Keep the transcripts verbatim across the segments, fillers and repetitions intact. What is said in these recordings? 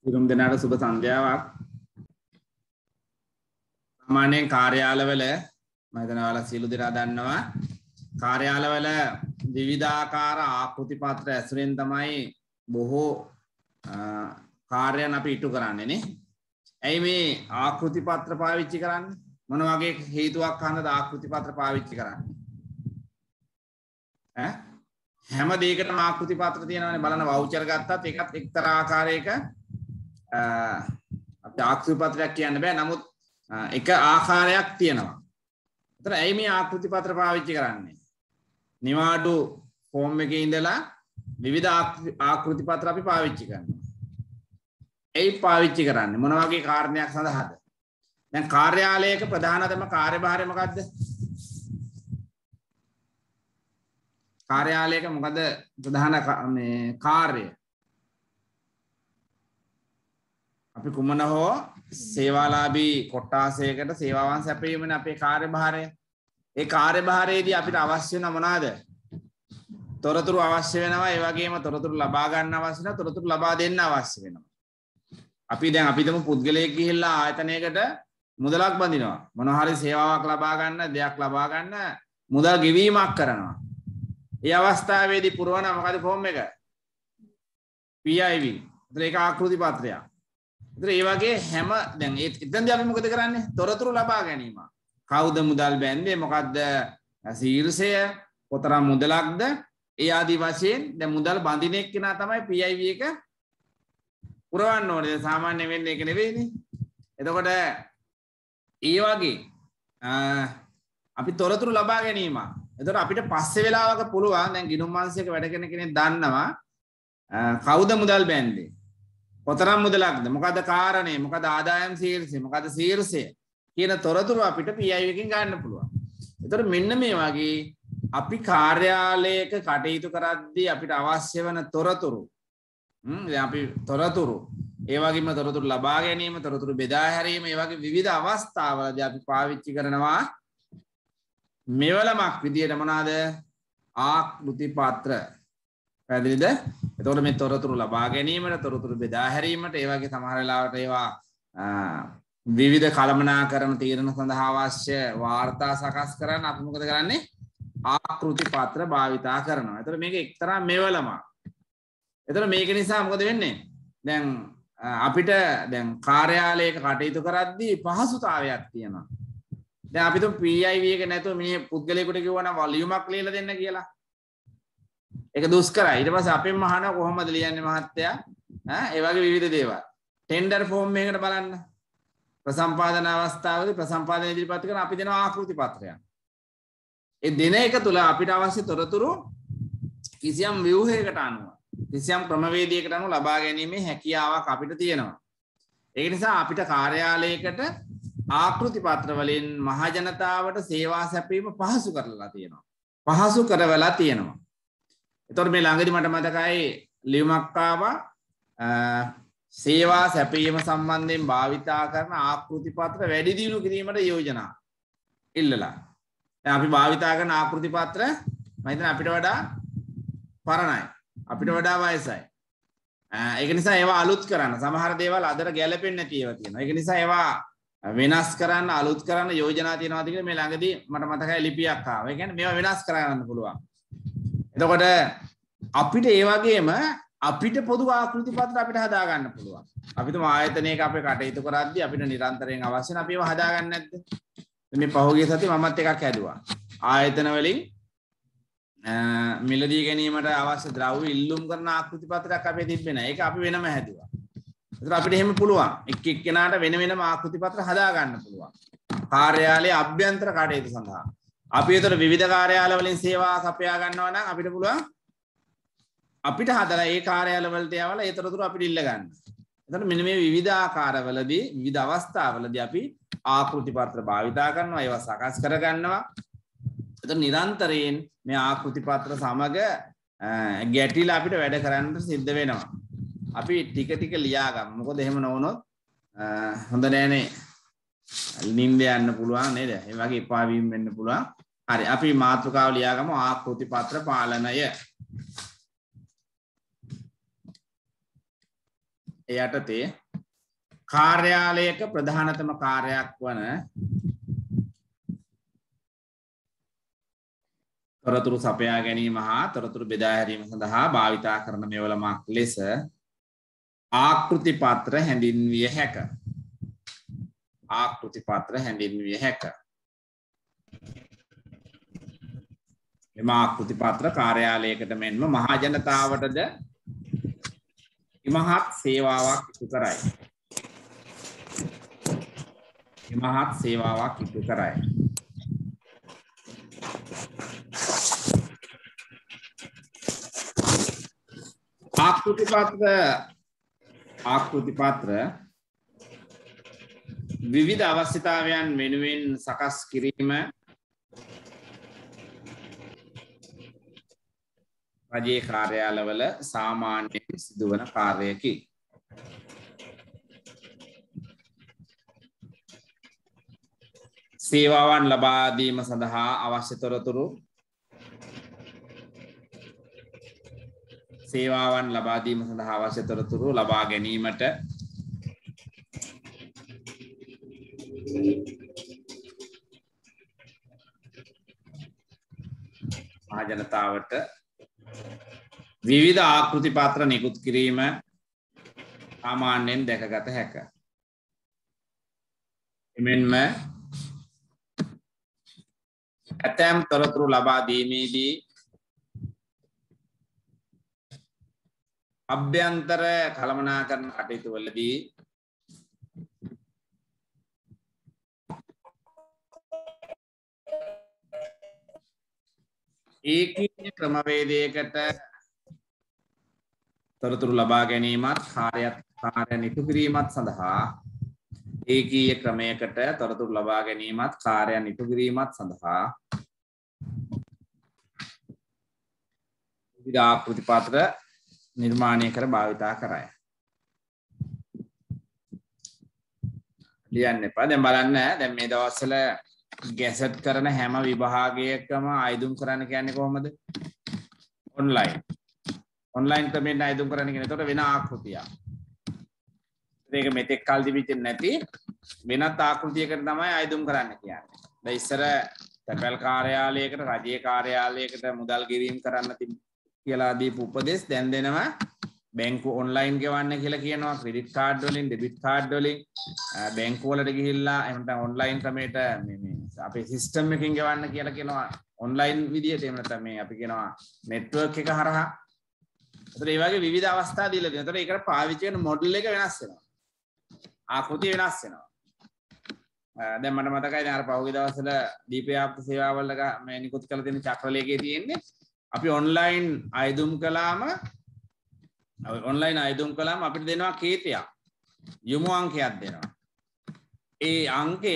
සිරුම් දෙනාට සුබ සන්ධ්‍යාවක්. සාමාන්‍යයෙන් කාර්යාලවල මම හිතනවා ඔයාලා සියලු දෙනා දන්නවා කාර්යාලවල විවිධාකාර ආකෘති පත්‍ර ඇසුරෙන් තමයි බොහෝ කාර්යයන් අපි ඉටු කරන්නේ නේ. ඇයි මේ ආකෘති පත්‍ර පාවිච්චි කරන්නේ? මොන වගේ හේතුවක් හන්දද ආකෘති පත්‍ර පාවිච්චි කරන්නේ? ඈ හැම දෙයකටම ආකෘති පත්‍ර තියෙනවානේ. බලන්න වවුචර් ගත්තත් ඒකත් එක්තරා ආකාරයක අපිට ආකෘති පත්‍රයක් කියන්න බෑ. නමුත් එක ආකාරයක් තියෙනවා. ඒතර ඇයි මේ ආකෘති පත්‍ර පාවිච්චි කරන්නේ? නිවාඩු ෆෝම් එකේ ඉඳලා විවිධ ආකෘති පත්‍ර අපි පාවිච්චි කරනවා. ඇයි පාවිච්චි කරන්නේ? මොන වගේ කාරණයක් සඳහාද? දැන් කාර්යාලයක ප්‍රධානතම කාර්යභාරය මොකද්ද? කාර්යාලයක මොකද ප්‍රධාන මේ කාර්යය? අපි කුමන හෝ සේවාලාභී කොට්ටාසයකට සේවාවන් සැපයීමනේ අපේ කාර්යභාරය. ඒ කාර්යභාරයේදී අපිට අවශ්‍ය වෙන මොනවාද? තොරතුරු අවශ්‍ය වෙනවා. ඒ වගේම තොරතුරු ලබා ගන්න අවශ්‍ය වෙනවා. තොරතුරු ලබා දෙන්න අවශ්‍ය වෙනවා. අපි දැන් අපි දමු පුද්ගලයෙක් ගිහිල්ලා ආයතනයකට මුදලක් බඳිනවා. මොන හරි සේවාවක් ලබා ගන්න, දෙයක් ලබා ගන්න මුදල් ගෙවීමක් කරනවා. ඒ අවස්ථාවේදී පුරවන මොකද ෆෝම් එක? පී ආයි වී. ඒක ආකෘති පත්‍රයක්. ඒතර ඒ වගේ හැම දැන් එතෙන්දී අපි මොකද කරන්නේ? තොරතුරු ලබා ගැනීම. කවුද මුදල් බැන්දේ? මොකද්ද ශීර්ෂය? කොතරම් මුදලක්ද? ඒ ආදී වශයෙන් දැන් මුදල් බඳින එක්කෙනා තමයි පී ආයි වී එක පුරවන්න ඕනේ. සාමාන්‍ය වෙන්නේ ඒක නෙවෙයිනේ. එතකොට ඒ වගේ අපි තොරතුරු ලබා ගැනීම. එතකොට අපිට පස්සේ වෙලාවක පුළුවන් දැන් ගිණුම් අංශයක වැඩ කරන කෙනෙක් දන්නවා කවුද මුදල් බැන්දේ? කොතරම් මුදලක්ද? මොකද කාරණේ? මොකද ආදායම් ශීර්ෂය? මොකද ශීර්ෂය? කියන තොරතුරු අපිට පී ආයි වී එකෙන් ගන්න පුළුවන්. එතකොට මෙන්න මේ වගේ අපි කාර්යාලයක කටයුතු කරද්දී අපිට අවශ්‍ය වෙන තොරතුරු හ්ම් දැන් අපි තොරතුරු ඒ වගේම තොරතුරු ලබා ගැනීම, තොරතුරු බෙදා හැරීම, ඒ වගේ විවිධ අවස්ථාවලදී අපි පාවිච්චි කරනවා මෙවලමක් විදියට මොනවාද? ආකෘති පත්‍ර. පැහැදිලිද? එතකොට මේ තොරතුරු ලබා ගැනීමට, තොරතුරු බෙදා හැරීමට, ඒ වගේ සමහර වෙලාවට ඒවා විවිධ කළමනාකරණ තීරණ සඳහා අවශ්‍ය වාර්තා සකස් කරන්න අපි මොකද කරන්නේ? ආකෘති පත්‍ර භාවිතා කරනවා. එතකොට මේක එක්තරා මෙවලමක්. එතකොට මේක නිසා මොකද වෙන්නේ? දැන් අපිට දැන් කාර්යාලයක කටයුතු කරද්දී පහසුතාවයක් තියෙනවා. දැන් අපි තුන් පී ආයි වී එක නැතුව මේ පුද්ගලයෙකුට කිව්වනම් වොලියුමක් ලියලා දෙන්න කියලා. ඒක දුෂ්කරයි. ඊට පස්සේ අපෙන්ම අහනවා කොහොමද ලියන්නේ මහත්තයා? ඈ ඒ වගේ විවිධ දේවල්. ටෙන්ඩර් ෆෝම් එකකට බලන්න. ප්‍රසම්පාදන අවස්ථාවේදී ප්‍රසම්පාදන ඉදිරිපත් කරන අපි දෙනවා ආකෘති පත්‍රයක්. ඒ දෙන එක තුල අපිට අවශ්‍ය තොරතුරු කිසියම් ව්‍යුහයකට අනුව කිසියම් ක්‍රමවේදයකට අනුව ලබා ගැනීමේ හැකියාවක් අපිට තියෙනවා. ඒක නිසා අපිට කාර්යාලයකට ආකෘති පත්‍ර වලින් මහ ජනතාවට සේවා සැපයීම පහසු කරලා තියෙනවා. පහසු කරවලා තියෙනවා. එතකොට මේ ළඟදී මට මතකයි ලියුමක් ආවා සේවා සැපයීම සම්බන්ධයෙන් භාවිතා කරන ආකෘති පත්‍ර වැඩි දියුණු කිරීමට යෝජනා ඉල්ලලා. දැන් අපි භාවිතා කරන ආකෘති පත්‍ර මම හිතන්නේ අපිට වඩා පරණයි. අපිට වඩා වයසයි. ඒක නිසා ඒවා අලුත් කරන්න සමහර දේවල් අදට ගැලපෙන්නේ නැති ඒවා තියෙනවා. ඒක නිසා ඒවා වෙනස් කරන්න අලුත් කරන්න යෝජනා තියෙනවාද කියලා මේ ළඟදී මට මතකයි ලිපියක් ආවා. ඒ කියන්නේ මේවා වෙනස් කරගන්න පුළුවන්. එතකොට අපිට ඒ වගේම අපිට පොදු ආකෘති පත්‍ර අපිට හදා ගන්න පුළුවන්. අපි තුම ආයතනයක අපේ කටයුතු කරද්දී අපිට නිරන්තරයෙන් අවශ්‍ය නැ අපි ඒවා හදා ගන්න නැද්ද? මේ පහුගිය සතියේ මමත් එකක් හැදුවා. ආයතන වලින් මිලදී ගැනීමට අවශ්‍ය ද්‍රව්‍ය ඉල්ලුම් කරන ආකෘති පත්‍රයක් අපේ තිබ්බේ නැහැ. ඒක අපි වෙනම හැදුවා. ඒතර අපිට එහෙම පුළුවන්. එක් එක්කෙනාට වෙන වෙනම ආකෘති පත්‍ර හදා ගන්න පුළුවන්. කාර්යාලයේ අභ්‍යන්තර කටයුතු සඳහා. අපි ඒතර විවිධ කාර්යාල වලින් සේවා සපයා ගන්නවා නම් අපිට පුළුවන් අපිට හදලා ඒ කාර්යාල වලට යවලා ඒ තොරතුරු අපිට ඉල්ල ගන්න. එතකොට මෙන්න මේ විවිධ ආකාරවලදී විවිධ අවස්ථාවලදී අපි ආකෘති පත්‍ර භාවිතා කරනවා. ඒවා සකස් කර ගන්නවා. එතකොට නිරන්තරයෙන් මේ ආකෘති පත්‍ර සමග ගැටිලා අපිට වැඩ කරන්න සිද්ධ වෙනවා. අපි ටික ටික ලියා ගමු. මොකද එහෙම නොවුනොත් හොඳ නෑනේ. නිින්ද යන්න පුළුවන් නේද? ඒ වගේ එපා වීම වෙන්න පුළුවන්. හරි අපි මාතෘකාව ලියා ගමු ආකෘති පත්‍ර පාලනය. ඒ යටතේ කාර්යාලයක ප්‍රධානතම කාර්යයක් වන තොරතුරු සපයා ගැනීම හා තොරතුරු බෙදා හැරීම සඳහා භාවිතා කරන මෙවලමක් ලෙස ආකෘති පත්‍ර හැඳින්විය හැක. ආකෘති පත්‍ර හැඳින්විය හැක. එම ආකෘති පත්‍ර කාර්යාලයකට මෙන්ම මහා ජනතාවටද ඉමහත් සේවාවක් ඉටු කරයි. ඉමහත් සේවාවක් ඉටු කරයි. ආකෘති පත්‍ර ආකෘති පත්‍ර විවිධ අවශ්‍යතාවයන් වෙනුවෙන් සකස් කිරීම රජයේ කාර්යාලවල සාමාන්‍යයෙන් සිදුවන කාර්යයකි. සේවාවන් ලබා දීම සඳහා අවශ්‍ය තොරතුරු සේවාවන් ලබා දීම සඳහා අවශ්‍ය තොරතුරු ලබා ගැනීමට මහා ජනතාවට විවිධ ආකෘති පත්‍ර නිකුත් කිරීම සාමාන්‍යයෙන් දැකගත හැක. එමෙන්ම ඇතැම් තොරතුරු ලබා දීමේදී අභ්‍යන්තර කළමනාකරණ කටයුතු වලදී ඒකීය ක්‍රමවේදයකට තොරතුරු ලබා ගැනීමත් කාර්යයක් කාර්යයන් ඉටු කිරීමත් සඳහා ඒකීය ක්‍රමයකට තොරතුරු ලබා ගැනීමත් කාර්යයන් ඉටු කිරීමත් සඳහා විවිධ ආකෘති පත්‍ර නිර්මාණය කර භාවිතා කරයි. ලියන්න එපා. දැන් බලන්න දැන් මේ දවස්වල ගැසට් කරන හැම විභාගයකම ආයුධම් කරන්න කියන්නේ කොහොමද? ඔන්ලයින්. ඔන්ලයින් ක්‍රමයෙන් ආයුධම් කරන්න කියන එතකොට වෙන ආකෘතියක්. මේක මෙතෙක් කල් තිබිච්ච නැති වෙනත් ආකෘතියකට තමයි ආයුධම් කරන්න කියන්නේ. දැන් ඉස්සර තැපැල් කාර්යාලයකට රජයේ කාර්යාලයකට මුදල් ගෙවීම කරන්න කියලා දීපු උපදෙස් දැන් දෙනවා බැංකු ඔන්ලයින් ගෙවන්න කියලා කියනවා ක්‍රෙඩිට් කාඩ් වලින් ඩෙබිට් කාඩ් වලින් බැංකු වලට ගිහිල්ලා එහෙම නැත්නම් ඔන්ලයින් ක්‍රමයට මේ මේ අපේ සිස්ටම් එකකින් ගෙවන්න කියලා කියනවා ඔන්ලයින් විදියට එහෙම නැත්නම් මේ අපි කියනවා නෙට්වර්ක් එක හරහා. ඒතර ඒ වගේ විවිධ අවස්ථා දීලා තියෙනවා. ඒතර ඒකට පාවිච්චි කරන මොඩල් එක වෙනස් වෙනවා. ආකෘතිය වෙනස් වෙනවා. දැන් මට මතකයි දැන් අර පහුගිය දවස්වල දීපයාප්ත සේවාවල මේ නිකුත් කරලා තියෙන චක්‍රලේඛයේ තියෙන්නේ අපි ඔන්ලයින් ආයුධම් කළාම ඔන්ලයින් ආයුධම් කළාම අපිට දෙනවා කීපයක් යොමු අංකයක් දෙනවා. ඒ අංකය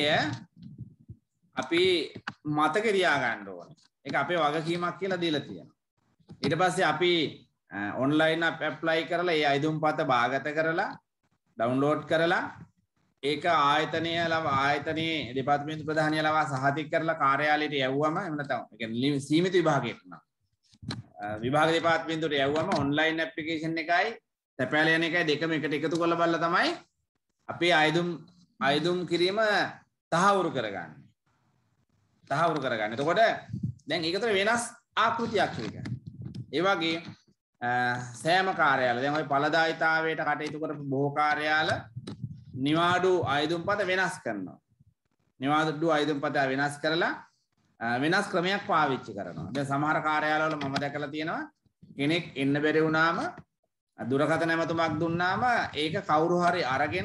අපි මතක තියාගන්න ඕනේ. ඒක අපේ වගකීමක් කියලා දීලා තියෙනවා. ඊට පස්සේ අපි ඔන්ලයින් ඇප්ලයි කරලා ඒ ආයුධම් පත භාගත කරලා ඩවුන්ලෝඩ් කරලා ඒක ආයතනය ලව ආයතනයේ දෙපාර්තමේන්තු ප්‍රධානිය ලවා සහතික කරලා කාර්යාලයට යවුවම එහෙම නැත්නම් ඒ කියන්නේ සීමිත විභාගයකට නම් විභාග දෙපාර්තමේන්තුවට යවුවම ඔන්ලයින් ඇප්ලිකේෂන් එකයි තැපෑල යන එකයි දෙකම එකට එකතු කරලා බලලා තමයි අපේ ආයුධම් ආයුධම් කිරීම තහවුරු කරගන්නේ. තහවුරු කරගන්නේ. එතකොට දැන් ඒකතර වෙනස් ආකෘතියක් එක. ඒ වගේ සෑම කාර්යාල දැන් ওই ඵලදායිතාවයට කටයුතු කරපු බොහෝ කාර්යාල නිවාඩු ආයුධම් පත වෙනස් කරනවා. නිවාඩු ආයුධම් පත වෙනස් කරලා වෙනස් ක්‍රමයක් පාවිච්චි කරනවා. දැන් සමහර කාර්යාලවල මම දැකලා තියෙනවා කෙනෙක් එන්න බැරි වුණාම දුරකථන නැමතුමක් දුන්නාම ඒක කවුරු හරි අරගෙන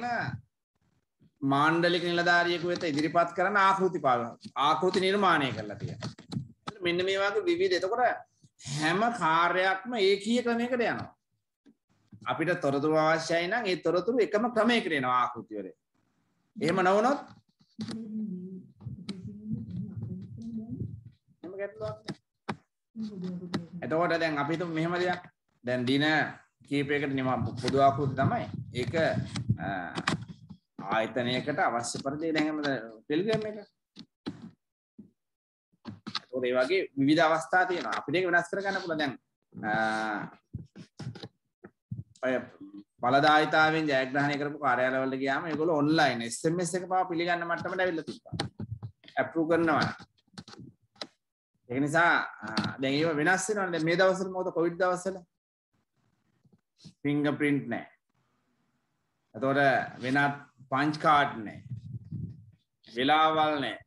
මාණ්ඩලික නිලධාරියෙකු වෙත ඉදිරිපත් කරන ආකෘති ආකෘති නිර්මාණය කරලා තියෙනවා. මෙන්න මේ වගේ විවිධ. එතකොට හැම කාර්යයක්ම ඒකීය ක්‍රමයකට යනවා. අපිට තොරතුරු අවශ්‍යයි නම් ඒ තොරතුරු එකම ක්‍රමයකට එනවා ආකෘති වල. එහෙම නොවුනොත් එහෙම ගැටලුවක් නෑ. එතකොට දැන් අපි හිතමු මෙහෙම දෙයක්. දැන් දින කීපයකට නිම පොදු ආකෘති තමයි. ඒක ආයතනයකට අවශ්‍ය පරිදි දැන් හැම පිළිගැම එක. ඒතකොට ඒ වගේ විවිධ අවස්ථා තියෙනවා. අපිට ඒක වෙනස් කර ගන්න පුළුවන්. දැන් අය ඵලදායීතාවයෙන් ජයග්‍රහණය කරපු කාර්යාලවලට ගියාම ඒගොල්ලෝ ඔන්ලයින් S M S එක පාව පිළිගන්න මට්ටමට ඇවිල්ලා තිබ්බා. අප්‍රූව් කරනවා. ඒ නිසා දැන් ඒව වෙනස් වෙනවනේ. දැන් මේ දවස්වල මොකද කොවිඩ් දවස්වල ෆින්ගර්ප්‍රින්ට් නැහැ. එතකොට වෙනත් පංච් කාඩ් නැහැ. වෙලාවල් නැහැ.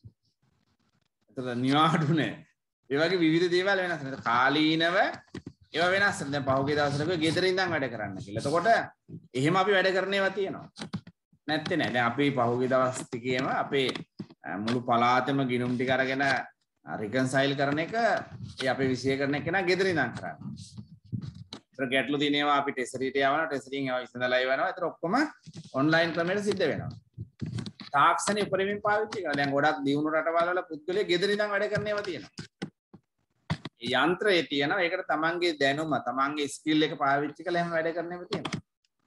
එතකොට නිවාඩු නැහැ. ඒ වගේ විවිධ දේවල් වෙනස් වෙනවා. කාලීනව ඒවා වෙනස් වෙනවා. දැන් පහුගිය දවස්වල ගෙදර ඉඳන් වැඩ කරන්න කියලා. එතකොට එහෙම අපි වැඩ කරන ඒවා තියෙනවා. නැත්තේ නෑ. දැන් අපි පහුගිය දවස් ටිකේම අපේ මුළු පළාතෙම ගිණුම් ටික අරගෙන රිකන්සයිල් කරන එක ඒ අපේ විෂයකරණ එක නා ගෙදර ඉඳන් කරන්නේ. ඒතර ගැටලු තියෙන ඒවා අපි ටෙස්ටරියට යවනවා. ටෙස්ටරින් ඒවා ඉස්සඳලා ඉවනවා. ඒතර ඔක්කොම ඔන්ලයින් ක්‍රමයට සිද්ධ වෙනවා. තාක්ෂණය උපරිමයෙන් පාවිච්චි කරනවා. දැන් ගොඩක් දියුණු රටවල් වල පුද්ගලයා ගෙදර ඉඳන් වැඩ කරන ඒවා තියෙනවා. ඒ යන්ත්‍රය තියෙනවා. ඒකට තමන්ගේ දැනුම, තමන්ගේ ස්කිල් එක පාවිච්චි කරලා එහෙම වැඩ කරන ඒවා තියෙනවා.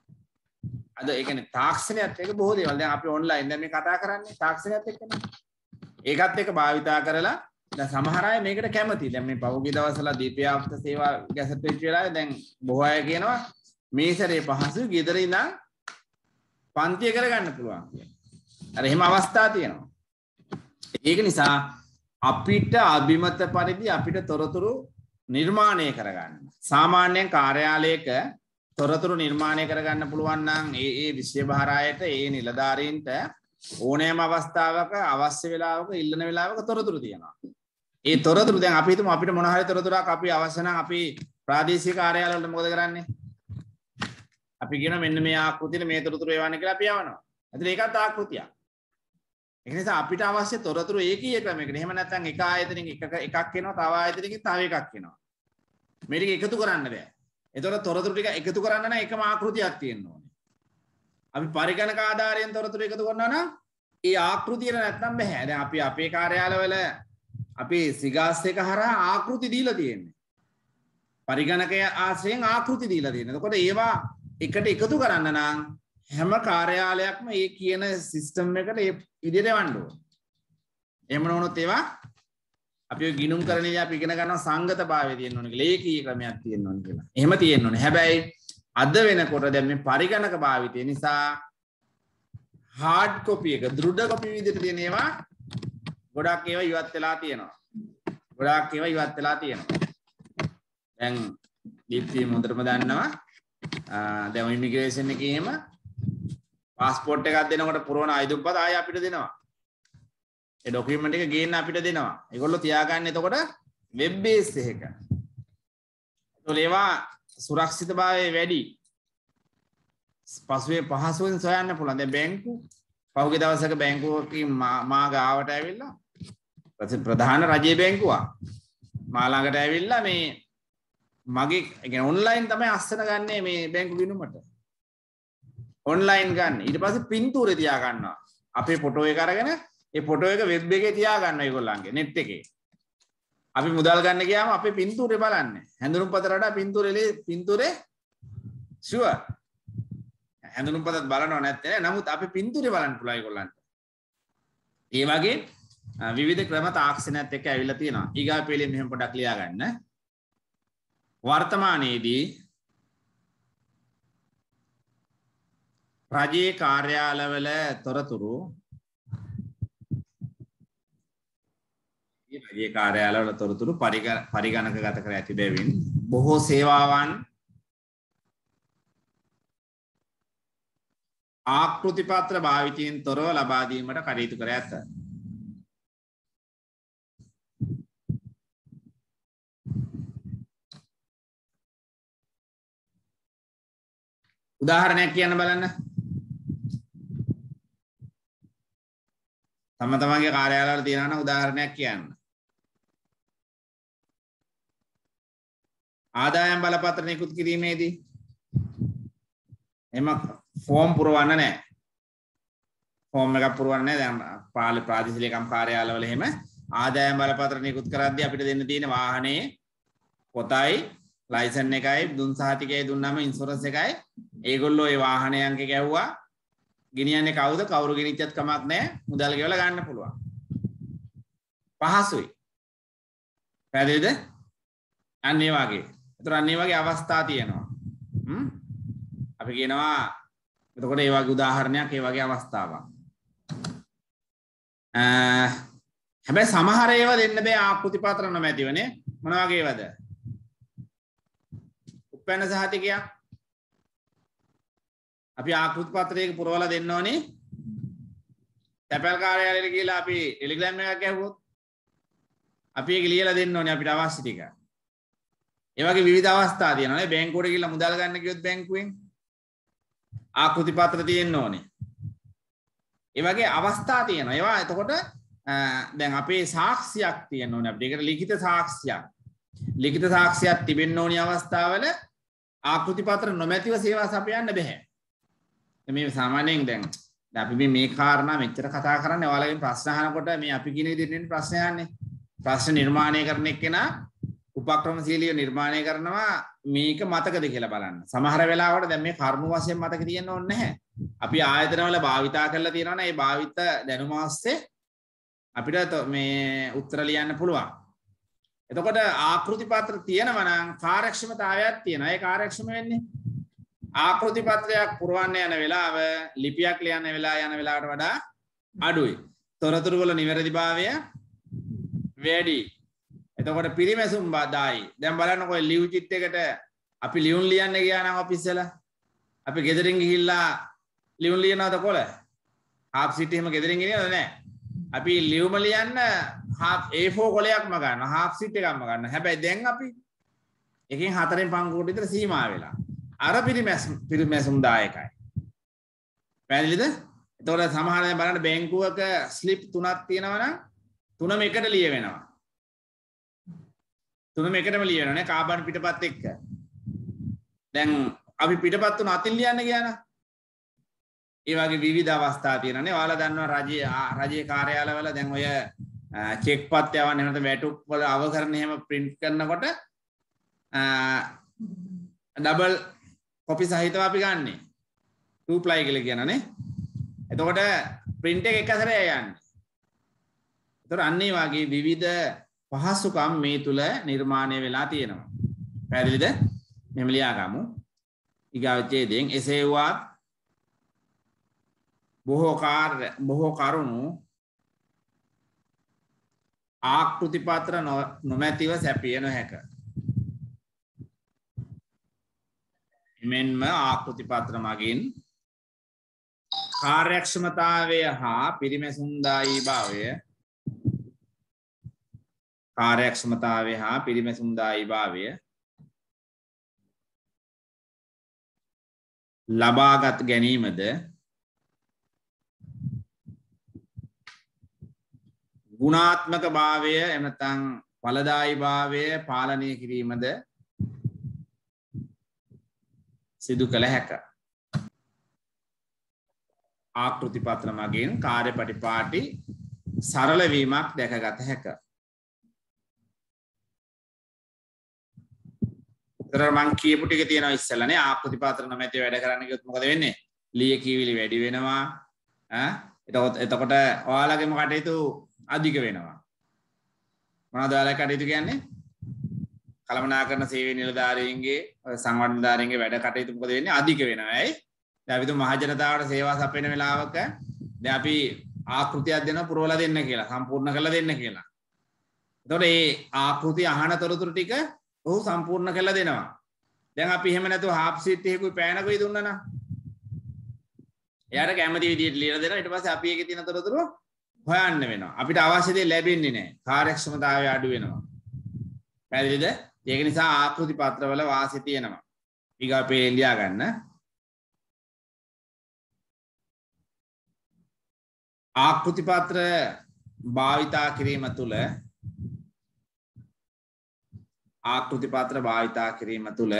අද ඒ කියන්නේ තාක්ෂණයත් එක්ක බොහෝ දේවල් දැන් අපි ඔන්ලයින් දැන් මේ කතා කරන්නේ තාක්ෂණයත් එක්කනේ. ඒකත් එක්ක භාවිතා කරලා දැන් සමහර අය මේකට කැමතියි. දැන් මේ පහුගිය දවස්වල දීප්‍යාප්ත සේවා ගැසට් වෙච්ච වෙලාවේ දැන් බොහෝ අය කියනවා මේ සැරේ පහසු ගෙදර ඉඳන් පන්තිය කරගන්න පුළුවන් කියලා. අර එහෙම අවස්ථා තියෙනවා. ඒක නිසා අපිට අභිමත පරිදි අපිට තොරතුරු නිර්මාණය කරගන්න. සාමාන්‍යයෙන් කාර්යාලයක තොරතුරු නිර්මාණය කරගන්න පුළුවන් නම් ඒ ඒ විෂය භාරායට ඒ නිලධාරීන්ට ඕනෑම අවස්ථාවක අවශ්‍ය වෙලාවක ඉල්ලන වෙලාවක තොරතුරු තියෙනවා. ඒ තොරතුරු දැන් අපි හිතමු අපිට මොන හරි තොරතුරක් අපි අවශ්‍ය නම් අපි ප්‍රාදේශීය කාර්යාලවලට මොකද කරන්නේ? අපි කියනවා මෙන්න මේ ආකෘතියට මේ තොරතුරු එවන්න කියලා අපි යවනවා. එතන ඒකත් ආකෘතියක්. ඒ නිසා අපිට අවශ්‍ය තොරතුරු ඒකීය ක්‍රමයකට. එහෙම නැත්නම් එක ආයතනයකින් එක එකක් එනවා, තව ආයතනයකින් තව එකක් එනවා. මේ ටික එකතු කරන්න බෑ. එතකොට තොරතුරු ටික එකතු කරන්න නම් එකම ආකෘතියක් තියෙන්න ඕනේ. අපි පරිගණක ආධාරයෙන් තොරතුරු එකතු කරනවා නම් ඒ ආකෘතියට නැත්නම් බෑ. දැන් අපි අපේ කාර්යාලවල අපි සිගාස් එක හරහා ආකෘති දීලා තියෙන්නේ. පරිගණකය ආශ්‍රයෙන් ආකෘති දීලා තියෙනවා. එතකොට ඒවා එකට එකතු කරන්න නම් හැම කාර්යාලයක්ම ඒ කියන සිස්ටම් එකට ඒ විදිහට යවන්න ඕනේ. එහෙම නොවුනොත් ඒවා අපි ඔය ගිණුම් කරන්නේ අපි ඉගෙන ගන්නවා සංගත භාවය තියෙන්න ඕනේ කියලා. ඒකීය ක්‍රමයක් තියෙන්න ඕනේ කියලා. එහෙම තියෙන්න ඕනේ. හැබැයි අද වෙනකොට දැන් මේ පරිගණක භාවිතය නිසා හાર્ඩ් කොපි එක දෘඩ කොපි විදිහට තියෙන ඒවා ගොඩක් ඒවා ඉවත් වෙලා තියෙනවා. ගොඩක් ඒවා ඉවත් වෙලා තියෙනවා. දැන් දීප්තිය හොඳටම දන්නවා. දැන් ඉමිග්‍රේෂන් එකේ එහෙම පාස්පෝර්ට් එකක් දෙනකොට පුරවන අයිදුම්පත ආයෙ අපිට දෙනවා. ඒ ડોකියුමන්ට් එක ගේන්න අපිට දෙනවා. ඒගොල්ලෝ තියාගන්න එතකොට වෙබ් බේස් එකක. ඒතකොට ඒවා සුරක්ෂිතභාවය වැඩි. පසුවේ පහසුවෙන් සොයන්න පුළුවන්. දැන් බැංකු පහුගිය දවසක බැංකුවකින් මා ගාවට ඇවිල්ලා ප්‍රධාන රජයේ බැංකුවක් මා ළඟට ඇවිල්ලා මේ මගේ කියන්නේ ඔන්ලයින් තමයි අස්සන ගන්නේ මේ බැංකු ගිණුමට. ඔන්ලයින් ගන්න. ඊට පස්සේ පින්තූරේ තියා ගන්නවා. අපේ ෆොටෝ එක අරගෙන ඒ ෆොටෝ එක වෙබ් එකේ තියා ගන්නවා ඒගොල්ලන්ගේ net එකේ. අපි මුදල් ගන්න ගියාම අපේ පින්තූරේ බලන්නේ. හැඳුනුම්පතට වඩා පින්තූරේ පින්තූරේ ෂුවර්. හැඳුනුම්පතත් බලනව නැත්තේ නෑ. නමුත් අපි පින්තූරේ බලන්න පුළුවන් ඒගොල්ලන්ට. ඒ වගේ විවිධ ක්‍රම තාක්ෂණයත් එක්ක ඇවිල්ලා තියෙනවා. ඊගා පෙළේ මෙහෙම පොඩක් ලියා ගන්න. වර්තමානයේදී රජයේ කාර්යාලවල තොරතුරු රජයේ කාර්යාලවල තොරතුරු පරිගණකගත කර ඇති බැවින් බොහෝ සේවාවන් ආකෘති පත්‍ර භාවිතයෙන් තොරව ලබා දීමට කටයුතු කර ඇත. උදාහරණයක් කියන්න බලන්න. තම තමන්ගේ කාර්යාලවල තියෙනවා නම් උදාහරණයක් කියන්න. ආදායම් බලපත්‍ර නිකුත් කිරීමේදී එම ෆෝම් පුරවන්න නැහැ. ෆෝම් එකක් පුරවන්න නැහැ. දැන් පාලි ප්‍රාදේශීය ලේකම් කාර්යාලවල එහෙම ආදායම් බලපත්‍ර නිකුත් කරද්දී අපිට දෙන්න තියෙන වාහනේ පොතයි ලයිසන් එකයි දුන් සහතිකයයි දුන්නාම ඉන්ෂුරන්ස් එකයි ඒගොල්ලෝ ඒ වාහනේ අංක ගැව්වා ගෙනියන්නේ කවුද කවුරු ගෙනිච්චත් කමක් නැහැ මුදල් ගෙවලා ගන්න පුළුවන් පහසුයි පැහැදිලිද අන්න ඒ වගේ ඒතර අන්න ඒ වගේ අවස්ථා තියෙනවා හ්ම් අපි අපි කියනවා එතකොට ඒ වගේ උදාහරණයක් ඒ වගේ අවස්ථාවක්. අ හැබැයි සමහර ඒවා දෙන්න බෑ ආකෘති පත්‍ර නොමැතිවනේ. මොන වගේ ඒවාද? උපැන්න සහතිකයක්. අපි ආකෘති පත්‍රයක පුරවලා දෙන්න ඕනේ. තැපැල් කාර්යාලයට ගිහලා අපි ටෙලිග්‍රෑම් එකක් ගැහුවොත් අපි ඒක ලියලා දෙන්න ඕනේ අපිට අවශ්‍ය ටික. ඒ වගේ විවිධ අවස්ථා තියෙනවා නේ. බැංකුවට ගිහලා මුදල් ගන්න කිව්වොත් බැංකුවෙන් ආකෘති පත්‍ර තියෙන්න ඕනේ. ඒ වගේ අවස්ථා තියෙනවා. ඒවා එතකොට දැන් අපේ සාක්ෂියක් තියෙන්න ඕනේ අපිට. ඒකට ලිඛිත සාක්ෂියක්. ලිඛිත සාක්ෂියක් තිබෙන්න ඕනි අවස්ථාවල ආකෘති පත්‍ර නොමැතිව සේවා සපයන්න බෑ. මේ සාමාන්‍යයෙන් දැන් අපි මේ මේ කාරණා මෙච්චර කතා කරන්නේ ඔයාලගෙන් ප්‍රශ්න අහනකොට මේ අපි කියන විදිහට ප්‍රශ්න අහන්නේ. ප්‍රශ්න නිර්මාණය කරන එක්කෙනා උපක්‍රමශීලීව නිර්මාණය කරනවා මේක මතකද කියලා බලන්න. සමහර වෙලාවට දැන් මේ කර්ම වශයෙන් මතක තියෙන්න ඕනේ නැහැ. අපි ආයතනවල භාවිතා කරලා තියෙනවනේ ඒ භාවිත දැනුම ආස්සේ අපිට මේ උත්තර ලියන්න පුළුවන්. එතකොට ආකෘති පත්‍ර තියෙනවා නම් කාර්යක්ෂමතාවයක් තියෙනවා. ඒ කාර්යක්ෂම වෙන්නේ ආකෘති පත්‍රයක් පුරවන්න යන වෙලාව ලිපියක් ලියන්න වෙලාව යන වෙලාවට වඩා අඩුයි. තොරතුරු වල නිවැරදිභාවය වැඩි. එතකොට පිරිමැසුම් බාදායි. දැන් බලන්නකො ලිව් චිට් එකට අපි ලියුම් ලියන්න ගියා නම් ඔෆිස් වල අපි ගෙදරින් ගිහිල්ලා ලියුම් ලියනවද කොළ? half sheet එහෙම ගෙදරින් ගෙනියනවද නැහැ? අපි ලියුම ලියන්න half A four කොලයක්ම ගන්නවා. half sheet එකක්ම ගන්නවා. හැබැයි දැන් අපි එකෙන් හතරෙන් පංගුවට විතර සීමා වෙලා. අර පිරිමැසුම් පිරිමැසුම් දායකයි. පැහැදිලිද? එතකොට සමහර දැන් බලන්න බැංකුවක ස්ලිප් තුනක් තියෙනවා නම් තුනම එකට ලිය වෙනවා. තුනම එකටම ලිය වෙනවා නේ කාබන් පිටපත් එක්ක. දැන් අපි පිටපත් තුන අතින් ලියන්න ගියා නම් ඒ වගේ විවිධ අවස්ථා තියෙනවා නේ. ඔයාලා දන්නවා රජයේ රජයේ කාර්යාලවල දැන් ඔය චෙක් පත් යවන්න එහෙම නැත්නම් වැටුප් වල අවකරණ එහෙම print කරනකොට ඩබල් කොපි සහිතව අපි ගන්නෙ. two ply කියලා කියනනේ. එතකොට print එක එක සැරේ යන්නේ. එතකොට අන්න ඒ වගේ විවිධ පහසුකම් මේ තුල නිර්මාණය වෙලා තියෙනවා. පැහැදිලිද? මෙහෙම ලියා ගමු. ඊගාවචේදෙන් එසේ වුවත් බොහෝ කාර්ය බොහෝ කරුණු ආකෘති පත්‍ර නොමැතිව සැපිය නොහැක. මෙන්ම ආකෘති පත්‍ර මගින් කාර්යක්ෂමතාවය හා පිරිමැසුම්දායී භාවය කාර්යක්ෂමතාවය හා පිරිමැසුම්දායී භාවය ලබාගත් ගැනීමද ගුණාත්මක භාවය එහෙම නැත්නම් ඵලදායී භාවය පාලනය කිරීමද සිදු කළ හැක. ආකෘති පත්‍ර මගින් කාර්යපටිපාටි සරල වීමක් දැකගත හැක. ඒතර මං කියපු ටික තියෙනවා ඉස්සෙල්ලානේ ආකෘති පත්‍ර නොමැති වැඩ කරන්න කිව්වොත් මොකද වෙන්නේ? ලිය කියවිලි වැඩි වෙනවා. ඈ එතකොට එතකොට ඔයාලගේම කටයුතු අධික වෙනවා. මොනවද ඔයාලගේ කටයුතු කියන්නේ? කළමනාකරන සේවයේ නිලධාරීන්ගේ සංවර්ධනධාරීන්ගේ වැඩ කටයුතු මොකද වෙන්නේ? අධික වෙනවා. ඇයි? දැන් අපි තුමු මහ ජනතාවට සේවා සපයන වෙලාවක දැන් අපි ආකෘතියක් දෙනවා පුරවලා දෙන්න කියලා, සම්පූර්ණ කරලා දෙන්න කියලා. එතකොට මේ ආකෘතිය අහන තොරතුරු ටික ඔහු සම්පූර්ණ කරලා දෙනවා. දැන් අපි එහෙම නැතුව half sheet එකකුයි පෑනකුයි දුන්නා නම් එයාට කැමති විදිහට ලියලා දෙනවා. ඊට පස්සේ අපි ඒකේ තියෙන තොරතුරු හොයන්න වෙනවා. අපිට අවශ්‍ය දේ ලැබෙන්නේ නැහැ. කාර්යක්ෂමතාවය අඩු වෙනවා. පැහැදිලිද? ඒක නිසා ආකෘති පත්‍රවල වාසිය තියෙනවා. ඊගා පේලිය ලියා ගන්න. ආකෘති පත්‍ර භාවිතා කිරීම තුළ ආකෘති පත්‍ර භාවිතා කිරීම තුළ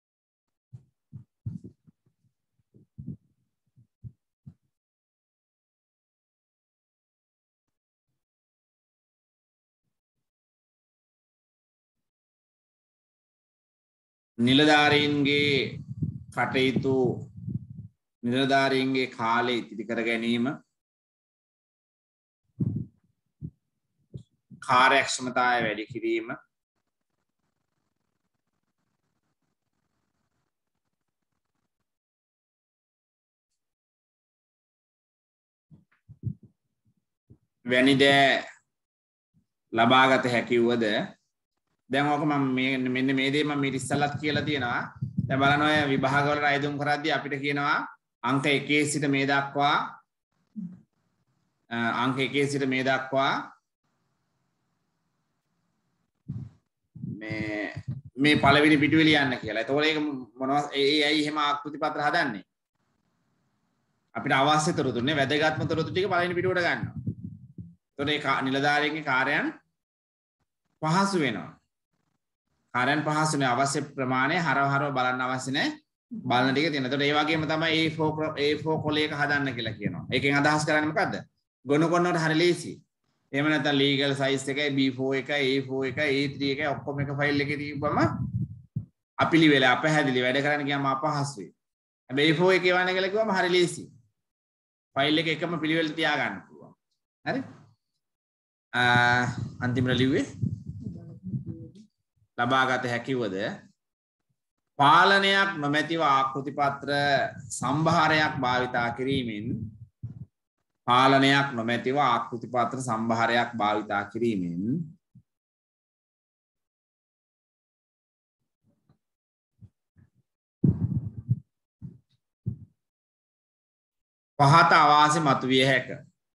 නිලධාරීන්ගේ කටයුතු නිලධාරීන්ගේ කාලය ඉතිරි කර ගැනීම කාර්යක්ෂමතාවය වැඩි කිරීම වැනි දෑ ලබාගත හැකිවද දැන් ඕක මම මේ මෙන්න මේ දේ මම ඊට ඉස්සෙල්ලත් කියලා තියෙනවා. දැන් බලන්න ඔය විභාගවල අයදුම් කරද්දී අපිට කියනවා අංක එකේ සිට මේ දක්වා අංක එකේ සිට මේ දක්වා මේ මේ පළවෙනි පිටුවේ ලියන්න කියලා. ඒතකොට ඒක මොනවා ඒ ඇයි එහෙම ආකෘති පත්‍ර හදන්නේ? අපිට අවශ්‍ය තොරතුරු නේ වැදගත්ම තොරතුරු ටික පළවෙනි පිටුවට ගන්නවා. ඒතකොට ඒ නිලධාරියන්ගේ කාර්යයන් පහසු වෙනවා. කාර්යයන් පහසු වෙන අවශ්‍ය ප්‍රමාණය හරව හරව බලන්න අවශ්‍ය නැහැ. බලන ටික තියෙනවා. ඒතකොට ඒ වගේම තමයි A four A four කොලයක හදන්න කියලා කියනවා. ඒකෙන් අදහස් කරන්නේ මොකද්ද? ගොනු ගොනවට හරිය ලේසි. එහෙම නැත්නම් ලීගල් සයිස් එකයි B four එකයි A four එකයි A three එකයි ඔක්කොම එක ෆයිල් එකේ තිබ්බම අපිලිවෙල අපහැදිලි වැඩ කරන්න ගියාම අපහසුයි. හැබැයි A four එකේ වань කියලා කිව්වම හරිය ලේසි. ෆයිල් එක එකම පිළිවෙලට තියාගන්න පුළුවන්. හරි? අ අන්තිමට ලිව්වේ ලබාගත හැකිවද පාලනයක් නොමැතිව ආකෘති පත්‍ර සම්භාරයක් භාවිතා කිරීමෙන් පාලනයක් නොමැතිව ආකෘති පත්‍ර සම්භාරයක් භාවිතා කිරීමෙන් පහත අවාසි මතුවිය හැක.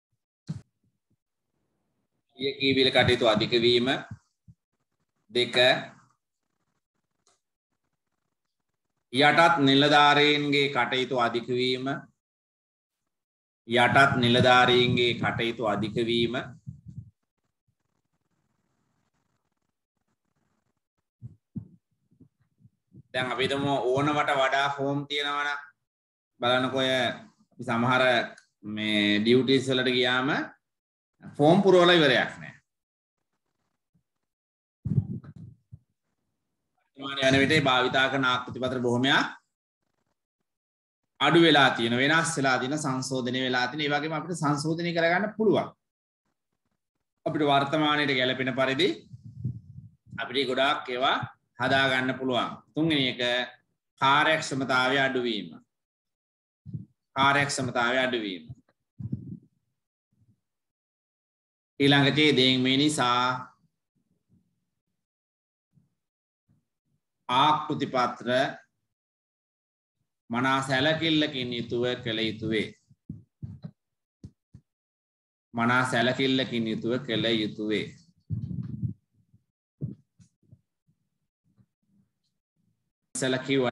කියවීම කටයුතු අධික වීම දෙක යටත් නිලධාරීන්ගේ කටයුතු අධික වීම යටත් නිලධාරීන්ගේ කටයුතු අධික වීම දැන් අපි හිතමු ඕනවට වඩා ෆෝම් තියෙනවා නම් බලන්නකෝ ඔය අපි සමහර මේ ඩියුටිස් වලට ගියාම ෆෝම් පුරවලා ඉවරයක් නැහැ. යන විට භාවිතා කරන ආකෘති පත්‍ර බොහොමයක් අඩු වෙලා තියෙන වෙනස් වෙලා තියෙන සංශෝධනය වෙලා තියෙන ඒ වගේම අපිට සංශෝධනය කරගන්න පුළුවන්. අපිට වර්තමානයේ ගැළපෙන පරිදි අපිට ගොඩාක් ඒවා හදා ගන්න පුළුවන්. තුන්වෙනි එක කාර්යක්ෂමතාවය අඩු වීම. කාර්යක්ෂමතාවය අඩු වීම. ඊළඟට දෙයින් මේ නිසා ආකෘති පත්‍ර මනා සැලකිල්ලකින් යුතුව කළ යුතුවේ. මනා සැලකිල්ලකින් යුතුව කළ යුතුවේ. සැලකිව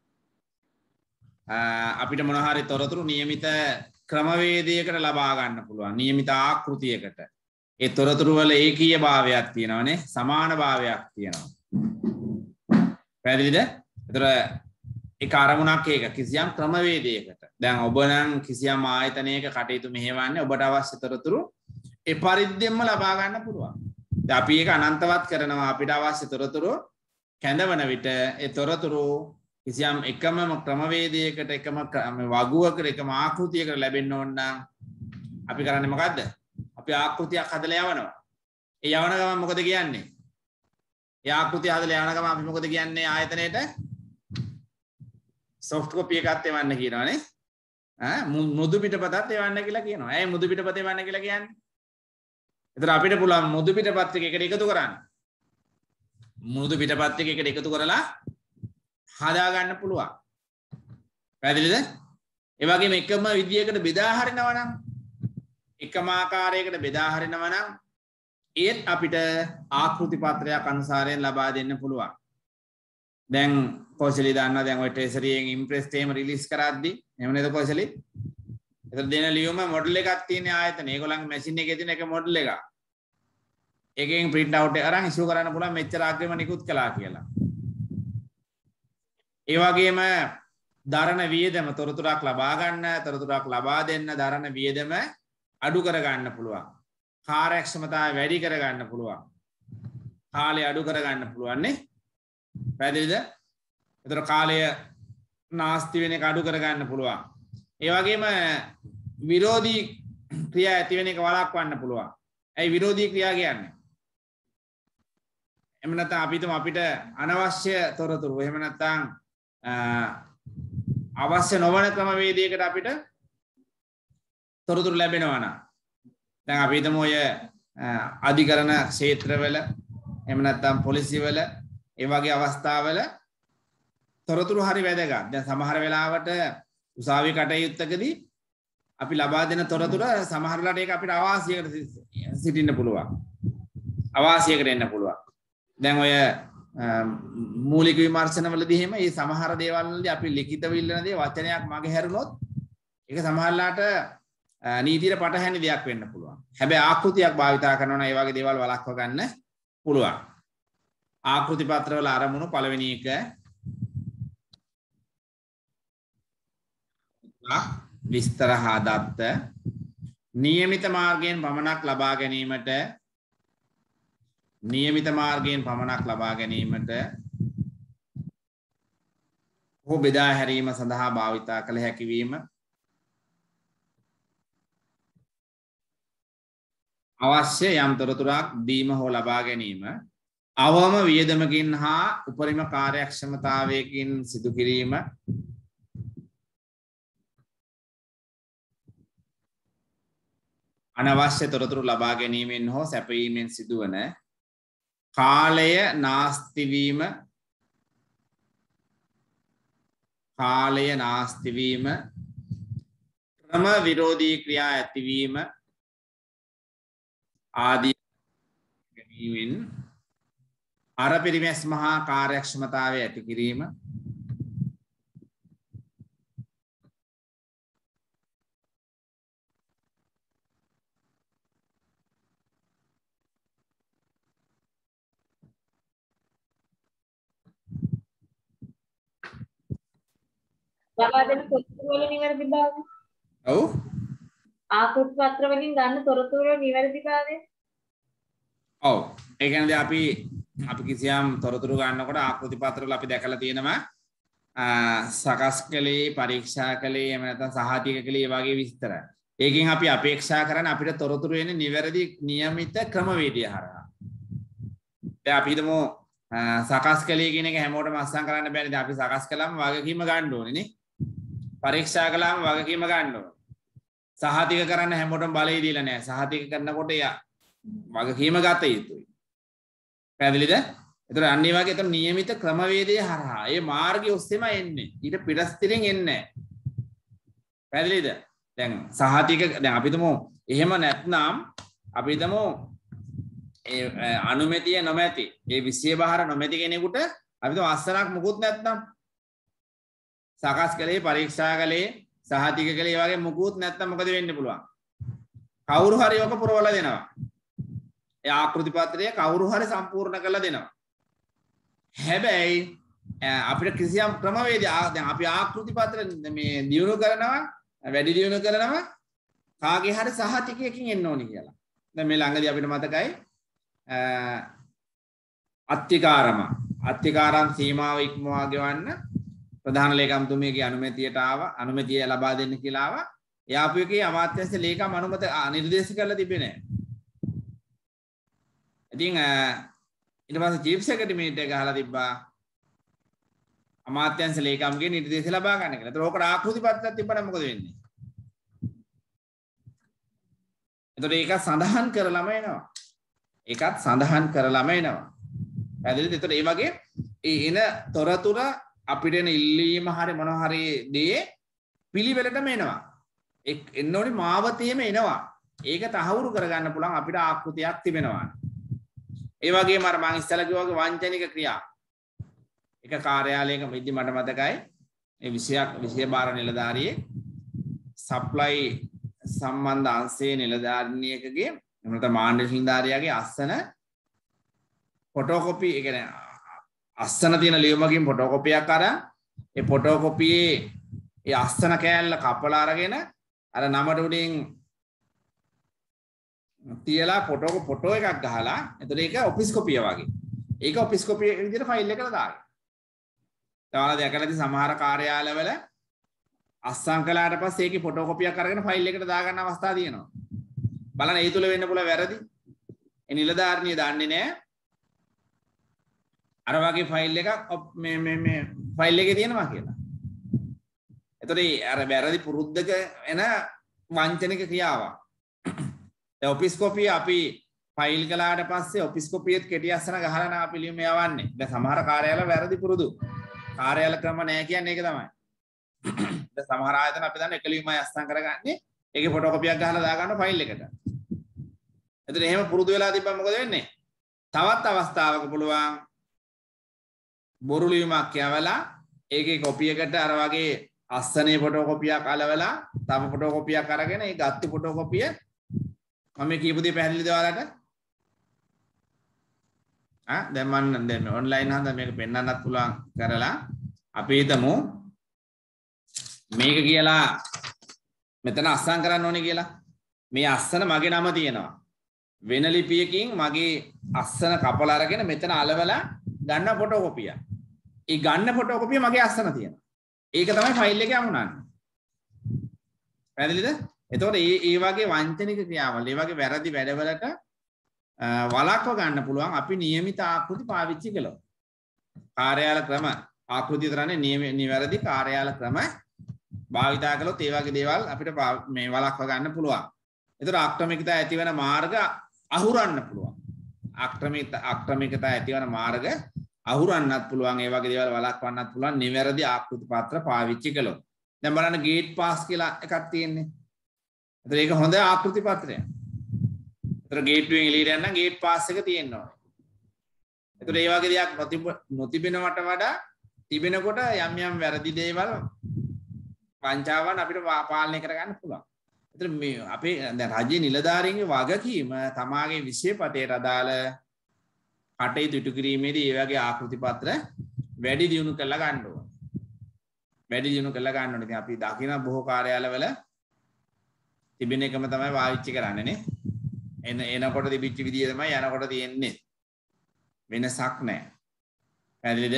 අපිට මොන හරි තොරතුරු නියමිත ක්‍රමවේදයකට ලබා ගන්න පුළුවන්. නියමිත ආකෘතියකට. ඒ තොරතුරු වල ඒකීය භාවයක් තියෙනවානේ. සමාන භාවයක් තියෙනවා. පැහැදිලිද? ඒතර ඒක අරමුණක් ඒක කිසියම් ක්‍රමවේදයකට. දැන් ඔබ නම් කිසියම් ආයතනයක කටයුතු මෙහෙවන්නේ ඔබට අවශ්‍ය තොරතුරු ඒ පරිද්දෙන්ම ලබා ගන්න පුළුවන්. දැන් අපි ඒක අනන්තවත් කරනවා අපිට අවශ්‍ය තොරතුරු කැඳවන විට ඒ තොරතුරු කිසියම් එකම ක්‍රමවේදයකට එකම වගුවකට එකම ආකෘතියකට ලැබෙන්න ඕන නම් අපි කරන්නේ මොකද්ද? අපි ආකෘතියක් හදලා යවනවා. ඒ යවන ගමන් මොකද කියන්නේ? ඒ ආකෘතිය හදලා යවන ගමන් අපි මොකද කියන්නේ ආයතනයේට? soft copy එකක් එවන්න කියනවානේ. ඈ මුදු පිටපතත් එවන්න කියලා කියනවා. ඇයි මුදු පිටපත එවන්න කියලා කියන්නේ? ඒතර අපිට පුළුවන් මුදු පිටපත් එකකට එකතු කරන්න. මුදු පිටපත් එකකට එකතු කරලා හදා ගන්න පුළුවන්. පැහැදිලිද? ඒ වගේම එකම විදියකට බෙදා හරිනවා නම් එකම ආකාරයකට බෙදා හරිනවා නම් ඒත් අපිට ආකෘති පත්‍රයක් අනුසාරයෙන් ලබා දෙන්න පුළුවන්. දැන් කෝෂලි දන්නවා දැන් ඔය ට්‍රේසරියෙන් ඉම්ප්‍රෙස් තේම රිලීස් කරද්දී එහෙම නේද කෝෂලි? ඒතර දෙන ලියුම මොඩල් එකක් තියෙන ආයතන. ඒගොල්ලන්ගේ මැෂින් එකේ තියෙන එක මොඩල් එකක්. එකෙන් print out එක අරන් ඉෂුව කරන්න පුළුවන් මෙච්චර අග්‍රම නිකුත් කළා කියලා. ඒ වගේම දරණ වියදම තොරතුරක් ලබා ගන්න, තොරතුරක් ලබා දෙන්න දරණ වියදම අඩු කර ගන්න පුළුවන්. කාර්යක්ෂමතාවය වැඩි කර ගන්න පුළුවන්. කාලය අඩු කර ගන්න පුළුවන් නේ. පැහැදිලිද? ඒතර කාලය නාස්ති වෙන එක අඩු කර ගන්න පුළුවන්. ඒ වගේම විරෝධී ක්‍රියා ඇති වෙන එක වළක්වන්න පුළුවන්. ඇයි විරෝධී ක්‍රියා කියන්නේ? එහෙම නැත්නම් අපි හිතමු අපිට අනවශ්‍ය තොරතුරු එහෙම නැත්නම් අවශ්‍ය නොවන ක්‍රමවේදයකට අපිට තොරතුරු ලැබෙනවා නම් දැන් අපි හිතමු ඔය අධිකරණ ක්ෂේත්‍රවල එහෙම නැත්නම් පොලිසියවල ඒ වගේ අවස්ථාවල තොරතුරු හරි වැදගත්. දැන් සමහර වෙලාවට උසාවි කටයුත්තකදී අපි ලබා දෙන තොරතුර සමහරලාට ඒක අපිට අවාසියකට සිටින්න පුළුවන්. අවාසියකට එන්න පුළුවන්. දැන් ඔය මූලික විමර්ශනවලදී එහෙම මේ සමහර දේවල් වලදී අපි ලිඛිතව ඉල්ලන දේ වචනයක් මගේ හැරුණොත් ඒක සමහරලාට නීතියට පටහැනි දෙයක් වෙන්න පුළුවන්. හැබැයි ආකෘතියක් භාවිතා කරනවා නම් ඒ වගේ දේවල් වළක්ව ගන්න පුළුවන්. ආකෘති පත්‍රවල අරමුණු පළවෙනි එක විස්තර හා දත්ත නියමිත මාර්ගයෙන් පමණක් ලබා ගැනීමට නියමිත මාර්ගයෙන් පමණක් ලබා ගැනීමට හෝ බෙදා හැරීම සඳහා භාවිතා කළ හැකි වීම අවශ්‍ය යම් තොරතුරක් දීම හෝ ලබා ගැනීම අවම වියදමකින් හා උපරිම කාර්යක්ෂමතාවයකින් සිදු කිරීම අනවශ්‍ය තොරතුරු ලබා ගැනීමෙන් හෝ සැපයීමෙන් සිදුවන කාලය නාස්ති වීම කාලය නාස්ති වීම ක්‍රම විරෝධී ක්‍රියා ඇතිවීම ආදී ගැනීමෙන් අර පිරිමැස් මහා කාර්යක්ෂමතාවය ඇති කිරීම ලබා දෙන තොරතුරු වල නිවැරදිභාවය. ඔව්. ආකෘති පත්‍ර වලින් ගන්න තොරතුරු වල නිවැරදිභාවය. ඔව්. ඒ කියන්නේ අපි අපි කිසියම් තොරතුරු ගන්නකොට ආකෘති පත්‍ර වල අපි දැකලා තියෙනවා සකස් කළේ පරීක්ෂා කළේ එහෙම නැත්නම් සහතික කළේ වගේ විස්තර. ඒකෙන් අපි අපේක්ෂා කරන්නේ අපිට තොරතුරු එන්නේ නිවැරදි නියමිත ක්‍රමවේදය හරහා. දැන් අපි හිතමු සකස් කළේ කියන එක හැමෝටම අස්සම් කරන්න බෑනේ. දැන් අපි සකස් කළාම වගකීම ගන්න ඕනේ නේ. පරීක්ෂා කළාම වගකීම ගන්න ඕනේ. සහතික කරන්න හැමෝටම බලය දීලා නැහැ. සහතික කරනකොට යා වගකීම ගත යුතුයි. පැහැදිලිද? ඒතර අන්න ඒ වගේ ඒතර නියමිත ක්‍රමවේදයේ හරහා ඒ මාර්ගය ඔස්සේම එන්නේ. ඊට පිටස්තිරින් එන්නේ නැහැ. පැහැදිලිද? දැන් සහතික දැන් අපි හිතමු එහෙම නැත්නම් අපි හිතමු ඒ අනුමැතිය නොමැති ඒ විෂය බහර නොමැති කෙනෙකුට අපි හිතමු අස්සනක් මුකුත් නැත්නම් සකස් කළේ පරීක්ෂා කළේ සහතික කළේ වගේ මුකුත් නැත්නම් මොකද වෙන්න පුළුවන්? කවුරු හරි ඔක පුරවලා දෙනවා. ඒ ආකෘති පත්‍රය කවුරු හරි සම්පූර්ණ කරලා දෙනවා. හැබැයි අපිට කිසියම් ක්‍රමවේද දැන් අපි ආකෘති පත්‍ර මේ දියුණු කරනවා වැඩි දියුණු කරනවා කාගේ හරි සහතිකයකින් එන්න ඕනි කියලා. දැන් මේ ළඟදී අපිට මතකයි අත්තිකාරම අත්තිකාරම් සීමාව ඉක්මවා ගෙවන්න ප්‍රධාන ලේකම්තුමියගේ අනුමැතියට ආවා අනුමැතිය ලබා දෙන්න කියලා ආවා. එයාපු එකේ අමාත්‍යාංශ ලේකම් අනුමත නිර්දේශ කරලා තිබෙන්නේ නැහැ. ඉතින් ඊට පස්සේ චීෆ් සෙක්‍රටරිමේට් එක ගහලා තිබ්බා අමාත්‍යාංශ ලේකම්ගේ නිර්දේශ ලබා ගන්න කියලා. ඒතර ඕකට ආකෘති පත්‍රයක් තිබ්බම මොකද වෙන්නේ? ඒතර ඒක සඳහන් කරලාම එනවා. ඒකත් සඳහන් කරලාම එනවා. පැහැදිලිද? ඒතර ඒ වගේ ඒ එන තොරතුර අපිට එන ඉල්ලීම හරි මොන හරි දේ පිළිවෙලටම එනවා. එක් එන්න ඕනි මාවතේම එනවා. ඒක තහවුරු කරගන්න පුළුවන් අපිට ආකෘතියක් තිබෙනවා. ඒ වගේම අර මම ඉස්සලා කිව්වා වගේ වංචනික ක්‍රියා. එක කාර්යාලයක වෙද්දි මට මතකයි මේ විෂයක් විෂය බාර නිලධාරියේ සප්ලයි සම්බන්ධ අංශයේ නිලධාරිනියකගේ එහෙම නැත්නම් මාණ්ඩ නිලධාරියාගේ අස්සන ෆොටෝකොපි ඒ කියන්නේ අස්සන තියෙන ලියුමකින් ෆොටෝකොපියක් අරන් ඒ ෆොටෝකොපියේ ඒ අස්සන කෑල්ල කපලා අරගෙන අර නමට උඩින් තියලා ෆොටෝ ෆොටෝ එකක් ගහලා එතකොට ඒක ඔෆිස් කොපිය වගේ. ඒක ඔෆිස් කොපිය විදිහට ෆයිල් එකකට දාගන්න. තවලා දැකලාදී සමහර කාර්යාලවල අස්සම් කළාට පස්සේ ඒකේ ෆොටෝ කොපියක් අරගෙන ෆයිල් එකට දාගන්න අවස්ථා තියෙනවා. බලන්න ඒ තුල වෙන්න පුළුවන් වැරදි. ඒ නිලධාරිනිය දන්නේ නැහැ. අර වගේ ෆයිල් එකක් මේ මේ මේ ෆයිල් එකේ තියෙනවා කියලා. එතකොට අර වැරදි පුරුද්දක එන වංචනික ක්‍රියාවක්. දැන් ඔෆිස් කොපිය අපි ෆයිල් කළාට පස්සේ ඔෆිස් කොපියෙත් කෙටි අස්සන ගහලා නම් අපි ලියුම යවන්නේ. දැන් සමහර කාර්යාල වැරදි පුරුදු. කාර්යාල ක්‍රම නැහැ කියන්නේ ඒක තමයි. දැන් සමහර ආයතන අපි දන්න එක ලියුමයි අස්සම් කරගන්නේ. ඒකේ ෆොටෝකොපියක් ගහලා දාගන්න ෆයිල් එකට. එතන එහෙම පුරුදු වෙලා තිබ්බම මොකද වෙන්නේ? තවත් අවස්ථාවක පුළුවන් බොරු ලියුමක් යවලා ඒකේ කොපි එකට අර වගේ අස්සනේ ෆොටෝකොපියක් අලවලා තව ෆොටෝකොපියක් අරගෙන ඒ ගත්ත ෆොටෝකොපිය මම කියපු දේ පැහැදිලිද ඔයාලට? ආ දැන් මම දැන් ඔන්ලයින් හන්ද මේක පෙන්වන්නත් පුළුවන් කරලා අපි හිතමු මේක කියලා මෙතන අස්සම් කරන්න ඕනේ කියලා. මේ අස්සන මගේ නම තියෙනවා. වෙන ලිපියකින් මගේ අස්සන කපලා අරගෙන මෙතන අලවලා ගන්න ෆොටෝකොපිය. ඒ ගන්න ෆොටෝකොපිය මගේ අස්සන තියෙනවා. ඒක තමයි ෆයිල් එකේ අමුණන්නේ. පැහැදිලිද? එතකොට මේ ඒ වගේ වංචනික ක්‍රියාවල්, ඒ වගේ වැරදි වැඩවලට වළක්ව ගන්න පුළුවන් අපි નિયમિત ආකෘති පාවිච්චි කළොත්. කාර්යාල ක්‍රම ආකෘතිය තරන්නේ නිවැරදි කාර්යාල ක්‍රම භාවිතා කළොත් ඒ වගේ දේවල් අපිට මේ වළක්ව ගන්න පුළුවන්. එතකොට ආක්‍රමිකතා ඇතිවන මාර්ග අහුරන්න පුළුවන්. ආක්‍රමිත ආක්‍රමිකතා ඇතිවන මාර්ග අහුරන්නත් පුළුවන්. ඒ වගේ දේවල් වළක්වන්නත් පුළුවන් නිවැරදි ආකෘති පත්‍ර පාවිච්චි කළොත්. දැන් බලන්න ගේට් පාස් කියලා එකක් තියෙන්නේ. එතකොට ඒක හොඳ ආකෘති පත්‍රයක්. එතකොට ගේට්ටුවෙන් එළියට යන්න ගේට් පාස් එක තියෙන්න ඕනේ. එතකොට ඒ වගේ දෙයක් නොතිබෙනවට වඩා තිබෙනකොට යම් යම් වැරදි දේවල් වංචාවන් අපිට පාලනය කරගන්න පුළුවන්. එතකොට මේ අපේ දැන් රජයේ නිලධාරීන්ගේ වගකීම තමාගේ විෂයපතේට අදාළ කටයුතු ඉටු කිරීමේදී ඒ වගේ ආකෘති පත්‍ර වැඩි දියුණු කරලා ගන්න ඕනේ. වැඩි දියුණු කරලා ගන්න ඕනේ. ඉතින් අපි දකින බොහෝ කාර්යාලවල තිබෙන එකම තමයි පාවිච්චි කරන්නේ නේ. එන එනකොට තිබිච්ච විදිය තමයි යනකොට තියෙන්නේ. වෙනසක් නැහැ. පැහැදිලිද?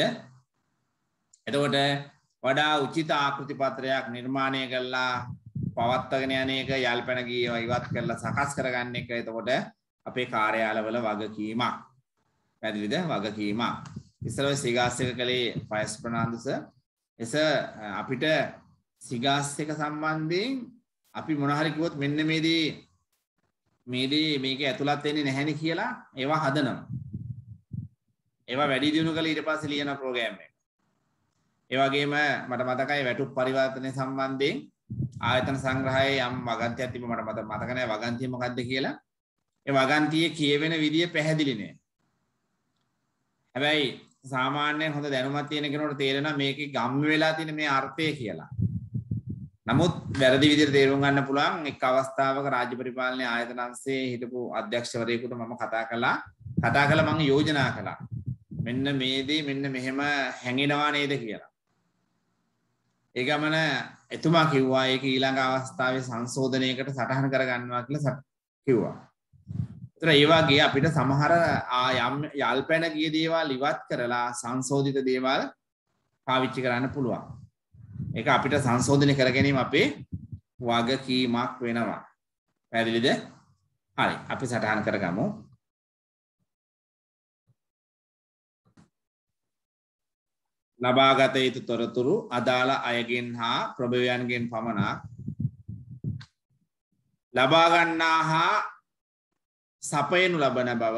එතකොට වඩා උචිත ආකෘති පත්‍රයක් නිර්මාණය කළා පවත්වාගෙන යන එක යල්පැන ගියව ඉවත් කරලා සකස් කරගන්න එක එතකොට අපේ කාර්යාලවල වගකීමක්. පැහැදිලිද? වගකීමක්. ඉස්සරව සිගාස් එක කලේ ෆයස් ප්‍රනාන්දුස එස අපිට සිගාස් එක සම්බන්ධයෙන් අපි මොන හරි කිව්වොත් මෙන්න මේ දේ මේ දේ මේක ඇතුළත් වෙන්නේ නැහැනේ කියලා ඒවා හදනවා. ඒවා වැඩි දියුණු කරලා ඊට පස්සේ ලියන ප්‍රෝග්‍රෑම් එක. ඒ වගේම මට මතකයි වැටුප් පරිවර්තනය සම්බන්ධයෙන් ආයතන සංග්‍රහයේ යම් වගන්තියක් තිබ්බ මට මතක මතක නැහැ වගන්තිය මොකක්ද කියලා. ඒ වගන්තියේ කියවෙන විදිය පැහැදිලි නෑ. හැබැයි සාමාන්‍යයෙන් හොඳ දැනුමක් තියෙන කෙනෙකුට තේරෙනවා මේකේ ගම්ම වෙලා තියෙන මේ අර්ථය කියලා. නමුත් වැරදි විදිහට තේරුම් ගන්න පුළුවන් එක් අවස්ථාවක රාජ්‍ය පරිපාලනයේ ආයතන අංශයේ හිටපු අධ්‍යක්ෂවරයෙකුට මම කතා කළා. කතා කළා මම යෝජනා කළා. මෙන්න මේ දේ මෙන්න මෙහෙම හැංගෙනවා නේද කියලා. ඒ ගමන එතුමා කිව්වා ඒක ඊළඟ අවස්ථාවේ සංශෝධනයකට සටහන් කරගන්නවා කියලා කිව්වා. ඒතර ඒ වගේ අපිට සමහර යම් යල්පැන ගිය දේවල් ඉවත් කරලා සංශෝධිත දේවල් පාවිච්චි කරන්න පුළුවන්. ඒක අපිට සංශෝධනය කර ගැනීම අපේ වගකීමක් වෙනවා. පැහැදිලිද? හරි. අපි සටහන් කරගමු. ලබාගත යුතු තොරතුරු අදාළ අයගෙන් හා ප්‍රභවයන්ගෙන් පමණක් ලබා ගන්නා හා සපයනු ලබන බව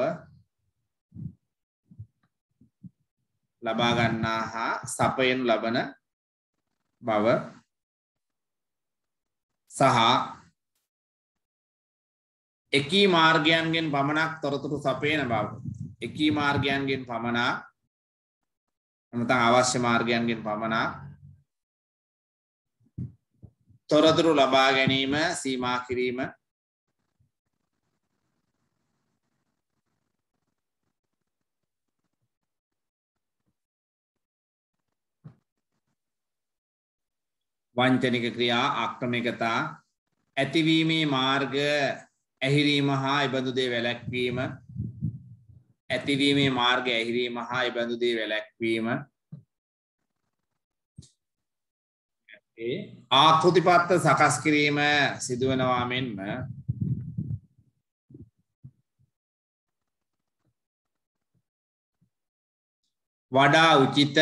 ලබා ගන්නා හා සපයනු ලබන බව සහ එකී මාර්ගයන්ගෙන් පමණක් තොරතුරු සපයන බව එකී මාර්ගයන්ගෙන් පමණක් නැත්නම් අවශ්‍ය මාර්ගයන්ගෙන් පමණක් තොරතුරු ලබා ගැනීම සීමා කිරීම වංචනික ක්‍රියා ආක්‍රමණිකතා ඇතිවීමේ මාර්ග ඇහිරීම හා ඉබඳු දේ වැළැක්වීම ඇතිවීමේ මාර්ග ඇහිරීම හා ඉබඳු දේ වැළැක්වීම ආකෘතිපත්‍ර සකස් කිරීම සිදුවනවා මෙන්ම වඩා උචිත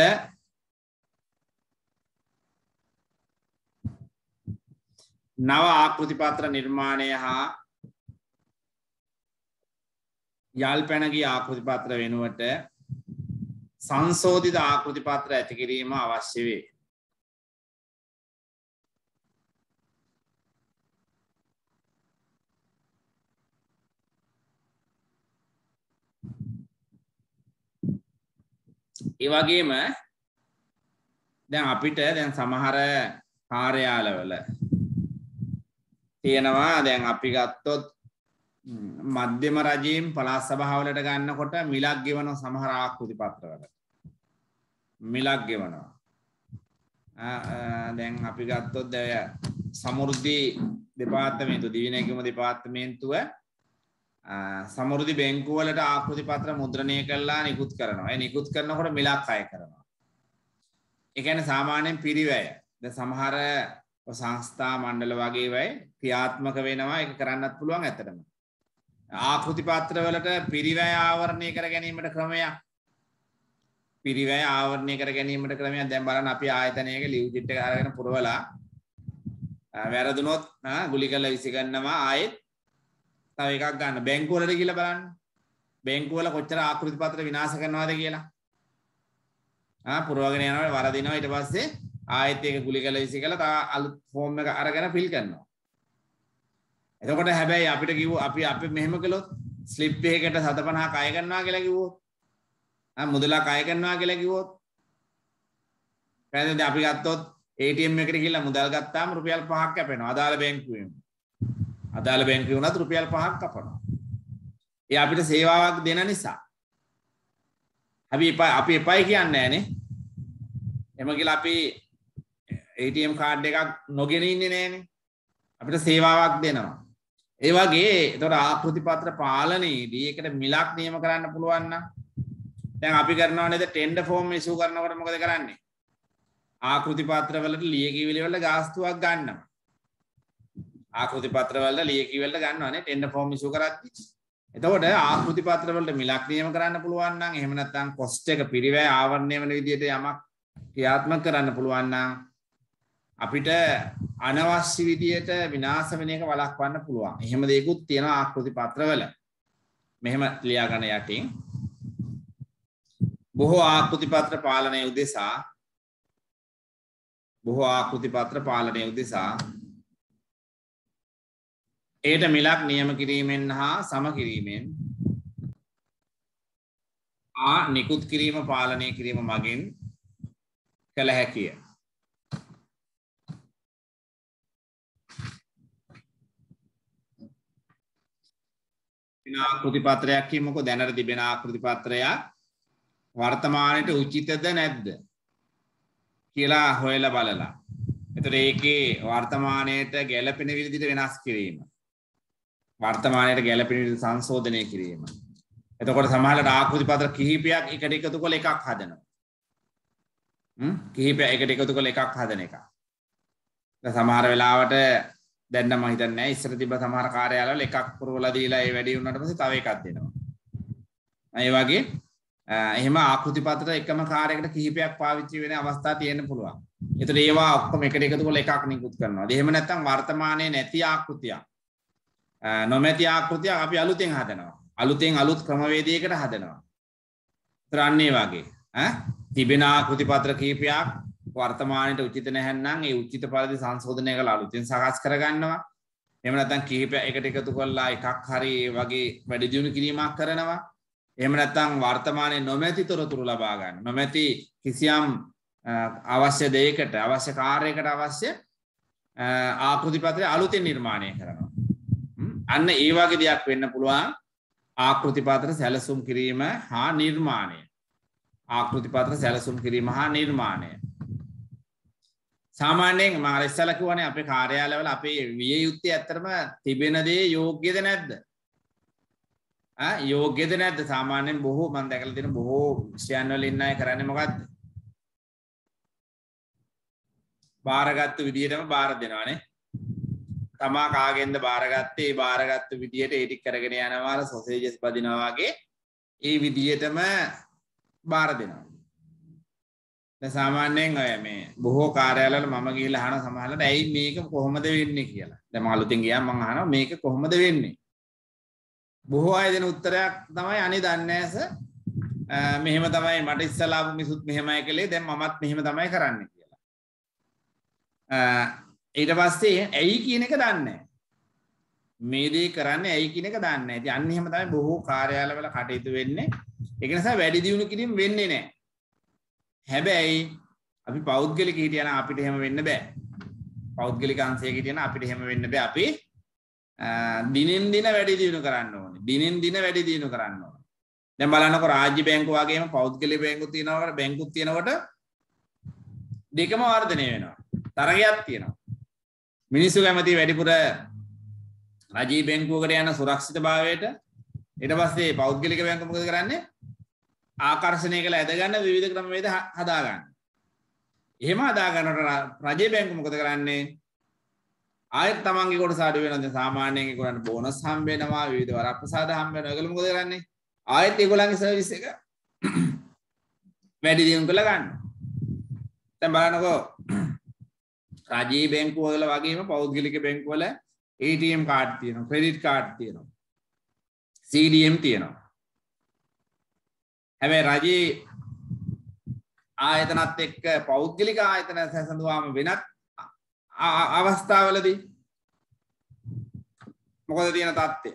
නව ආකෘතිපත්‍ර නිර්මාණය හා යල් පැන ගිය ආකෘති පත්‍ර වෙනුවට සංශෝධිත ආකෘති පත්‍ර ඇති කිරීම අවශ්‍ය වේ. ඒ වගේම දැන් අපිට දැන් සමහර කාර්යාලවල තියෙනවා දැන් අපි ගත්තොත් මධ්‍යම රජයෙන් පළාත් සභාවලට ගන්නකොට මිලක් ගෙවන සමහර ආකෘති පත්‍රවල මිලක් ගෙවනවා. දැන් අපි ගත්තොත් සමෘද්ධි දෙපාර්තමේන්තුව දිවිනැගීම දෙපාර්තමේන්තුව සමෘද්ධි බැංකුවලට ආකෘති පත්‍ර මුද්‍රණය කරලා නිකුත් කරනවා. ඒ නිකුත් කරනකොට මිලක් අය කරනවා. ඒ කියන්නේ සාමාන්‍යයෙන් පිරිවැය. දැන් සමහර සංස්ථා මණ්ඩල වගේ වෙයි ක්‍රියාත්මක වෙනවා. ඒක කරන්නත් පුළුවන් ඇත්තටම. ආකෘති පත්‍ර වලට පිරිවැය ආවරණය කර ගැනීමට ක්‍රමයක්. පිරිවැය ආවරණය කර ගැනීමට ක්‍රමයක්. දැන් බලන්න අපි ආයතනයක ලියුජිට් එක අරගෙන පුරවලා වැරදුනොත් ගුලි කරලා විසි ගන්නවා ආයෙත් තව එකක් ගන්න. බැංකුව වලට ගිහලා බලන්න. බැංකුව වල කොච්චර ආකෘති පත්‍ර විනාශ කරනවද කියලා. ආ පුරවගෙන යනකොට වරදිනවා ඊට පස්සේ ආයෙත් ඒක ගුලි කරලා විසි කරලා තව අලුත් ෆෝම් එක අරගෙන ෆිල් කරනවා. එතකොට හැබැයි අපිට කිව්ව අපි අපි මෙහෙම කළොත් ස්ලිප් එකකට සත පනහක් අය කරනවා කියලා කිව්වොත් ආ මුදලක් අය කරනවා කියලා කිව්වොත් පැහැදිලිද? අපි ගත්තොත් A T M එකට ගිහිල්ලා මුදල් ගත්තාම රුපියල් පහක් කැපෙනවා අදාළ බැංකුවෙන්. අදාළ බැංකුවේ උනත් රුපියල් පහක් කපනවා. ඒ අපිට සේවාවක් දෙන නිසා. අපි අපි එපයි කියන්නේ නැහනේ. එම කියලා අපි A T M කාඩ් එකක් නොගෙන ඉන්නේ නැහනේ. අපිට සේවාවක් දෙනවා. ඒ වගේ ඒතකොට ආකෘති පත්‍ර පාලනයේදී ඒකට මිලක් නියම කරන්න පුළුවන් නම් දැන් අපි කරනවා නේද ටෙන්ඩර් ෆෝම් ඉෂුව කරනකොට මොකද කරන්නේ? ආකෘති පත්‍ර වලට ලියකියවිලි වල ගාස්තුවක් ගන්නවා. ආකෘති පත්‍ර වල ලියකියවිලි වලට ගන්නවානේ ටෙන්ඩර් ෆෝම් ඉෂුව කරද්දී. එතකොට ආකෘති පත්‍ර වලට මිලක් නියම කරන්න පුළුවන් නම් එහෙම නැත්නම් කොස්ට් එක පිරිවැය ආවරණය වෙන විදිහට යමක් ක්‍රියාත්මක කරන්න පුළුවන් නම් අපිට අනවශ්‍ය විදියට විනාශ වෙන එක වළක්වන්න පුළුවන්. එහෙම දෙයක්ත් තියෙනවා ආකෘති පත්‍රවල. මෙහෙම ලියා ගන්න යටින් බොහෝ ආකෘති පත්‍ර පාලනය උදෙසා බොහෝ ආකෘති පත්‍ර පාලනය උදෙසා ඒට මිලක් නියම කිරීමෙන් හා සම කිරීමෙන් ආ නිකුත් කිරීම පාලනය කිරීම මගින් කළ හැකිය. ආකෘති පත්‍රයක් කියමුකෝ දැනට තිබෙන ආකෘති පත්‍රයක් වර්තමානයේ උචිතද නැද්ද කියලා හොයලා බලලා. එතකොට ඒකේ වර්තමානයට ගැළපෙන විදිහට වෙනස් කිරීම. වර්තමානයට ගැළපෙන විදිහට සංශෝධනය කිරීම. එතකොට සමහරවිට ආකෘති පත්‍ර කිහිපයක් එකට එකතු කරලා එකක් හදනවා. හ්ම් කිහිපයක් එකට එකතු කරලා එකක් හදන එක. දැන් සමහර වෙලාවට දැන් නම් මම හිතන්නේ නැහැ ඉස්සර තිබ්බ සමහර කාර්යාලවල එකක් පුරවලා දීලා ඒ වැඩි වුණාට පස්සේ තව එකක් දෙනවා. ඒ වගේ එහෙම ආකෘති පත්‍ර එකම කාර්යයකට කිහිපයක් පාවිච්චි වෙන අවස්ථා තියෙන්න පුළුවන්. ඒතර ඒවා ඔක්කොම එකට එකතු කරලා එකක් නිකුත් කරනවා. එහෙම නැත්නම් වර්තමානයේ නැති ආකෘතියක් නොමැති ආකෘතියක් අපි අලුතෙන් හදනවා. අලුතෙන් අලුත් ක්‍රමවේදයකට හදනවා. ඒතර අන්න ඒ වගේ ඈ තිබෙන ආකෘති පත්‍ර කිහිපයක් වර්තමානයේ උචිත නැහැනම් ඒ උචිත පරිදි සංශෝධනය කරලා අලුතෙන් සකස් කරගන්නවා. එහෙම නැත්නම් කිහිපයක් එකට එකතු කරලා එකක් හරි ඒ වගේ වැඩි දියුණු කිරීමක් කරනවා. එහෙම නැත්නම් වර්තමානයේ නොමැති තොරතුරු ලබා ගන්න. නොමැති කිසියම් අවශ්‍ය දෙයකට අවශ්‍ය කාර්යයකට අවශ්‍ය ආකෘති පත්‍රය අලුතෙන් නිර්මාණය කරනවා. අන්න ඒ වගේ දෙයක් වෙන්න පුළුවන් ආකෘති පත්‍ර සැලසුම් කිරීම හා නිර්මාණය. ආකෘති පත්‍ර සැලසුම් කිරීම හා නිර්මාණය. සාමාන්‍යයෙන් මම අර ඉස්සලා කිව්වනේ අපේ කාර්යාලවල අපේ විය යුත්තේ ඇත්තටම තිබෙන දේ යෝග්‍යද නැද්ද? ආ යෝග්‍යද නැද්ද? සාමාන්‍යයෙන් බොහෝ මම දැකලා තියෙන බොහෝ විෂයන් වල ඉන්න අය කරන්නේ මොකද්ද? බාරගත්තු විදියටම බාර දෙනවානේ. තමා කාගෙන්ද බාරගත්තේ ඒ බාරගත්තු විදියට ඒ ටික කරගෙන යනවා සොසේජස් බදිනවා වගේ ඒ විදියටම බාර දෙනවා. දැන් සාමාන්‍යයෙන් අය මේ බොහෝ කාර්යාලවල මම ගිහිල්ලා අහන සමහරවිට ඇයි මේක කොහොමද වෙන්නේ කියලා. දැන් මම අලුතෙන් ගියාම මම අහනවා මේක කොහොමද වෙන්නේ? බොහෝ අය දෙන උත්තරයක් තමයි අනේ දන්නේ නැස මෙහෙම තමයි මට ඉස්සලා ආපු මිසුත් මෙහෙමයි කළේ දැන් මමත් මෙහෙම තමයි කරන්නේ කියලා. ඊට පස්සේ ඇයි කියන එක දන්නේ නැහැ. මේ දේ කරන්නේ ඇයි කියන එක දන්නේ නැහැ. ඉතින් අන්න එහෙම තමයි බොහෝ කාර්යාලවල කටයුතු වෙන්නේ. ඒක නිසා වැඩි දියුණු කිරීම වෙන්නේ නැහැ. හැබැයි අපි පෞද්ගලික හිටියනම් අපිට එහෙම වෙන්න බෑ. පෞද්ගලික අංශයක හිටියනම් අපිට එහෙම වෙන්න බෑ. අපි දිනෙන් දින වැඩි දියුණු කරන්න ඕනේ. දිනෙන් දින වැඩි දියුණු කරන්න ඕනේ. දැන් බලන්නකො රාජ්‍ය බැංකුව වගේම පෞද්ගලික බැංකුත් තියෙනකොට බැංකුත් තියෙනකොට දෙකම වර්ධනය වෙනවා. තරගයක් තියෙනවා. මිනිස්සු කැමති වැඩිපුර රාජ්‍ය බැංකුවකට යන සුරක්ෂිතභාවයට. ඊට පස්සේ පෞද්ගලික බැංකුව මොකද කරන්නේ? ආකර්ෂණය කළ ඇද ගන්න විවිධ ක්‍රමවේද හදා ගන්න. එහෙම හදා ගන්නකොට රාජ්‍ය බැංකුව මොකද කරන්නේ? ආයෙත් තමන්ගේ කොටස අඩු වෙනවා. දැන් සාමාන්‍යයෙන් ඒගොල්ලන්ට බෝනස් හම්බ වෙනවා, විවිධ වරප්‍රසාද හම්බ වෙනවා. ඒගොල්ලෝ මොකද කරන්නේ? ආයෙත් ඒගොල්ලන්ගේ සර්විස් එක වැඩි දියුණු කරලා ගන්න. දැන් බලන්නකෝ රාජ්‍ය බැංකුව වල වගේම පෞද්ගලික බැංකුව වල A T M කාඩ් තියෙනවා, ක්‍රෙඩිට් කාඩ් තියෙනවා, C D M තියෙනවා. හැබැයි රාජ්‍ය ආයතනත් එක්ක පෞද්ගලික ආයතන සැසඳුවාම වෙනත් අවස්ථාවලදී මොකද තියෙන තත්ත්වය?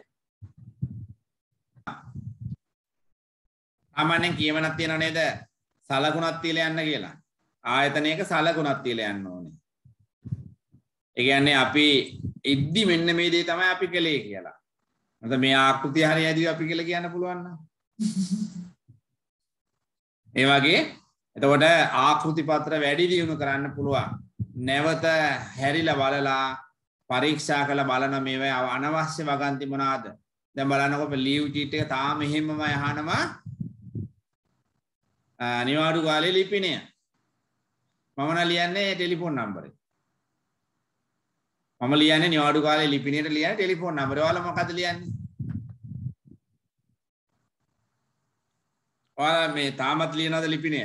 සාමාන්‍යයෙන් කියවනක් තියෙනව නේද? සලකුණක් තියලා යන්න කියලා. ආයතනයක සලකුණක් තියලා යන්න ඕනේ. ඒ කියන්නේ අපි ඉද්දි මෙන්න මේ දේ තමයි අපි කළේ කියලා. නැත්නම් මේ ආකෘතිය හරිය ඇදී අපි කියලා කියන්න පුළුවන් නම්. ඒ වගේ එතකොට ආකෘති පත්‍ර වැඩි දියුණු කරන්න පුළුවන්. නැවත හැරිලා බලලා පරීක්ෂා කරලා බලන මේවා අනවශ්‍ය වගන්ති මොනවාද? දැන් බලන්නකො ලීව් චීට් එක තාම එහෙමම යහනවා. නිවාඩු කාලේ ලිපිනය. මම නම් ලියන්නේ ටෙලිෆෝන් නම්බරේ. මම ලියන්නේ නිවාඩු කාලේ ලිපිනයට ලියන්නේ ටෙලිෆෝන් නම්බරේ. ඔයාලා මොකද ලියන්නේ? ඔයාලා මේ තාමත් ලියනවද ලිපිනය?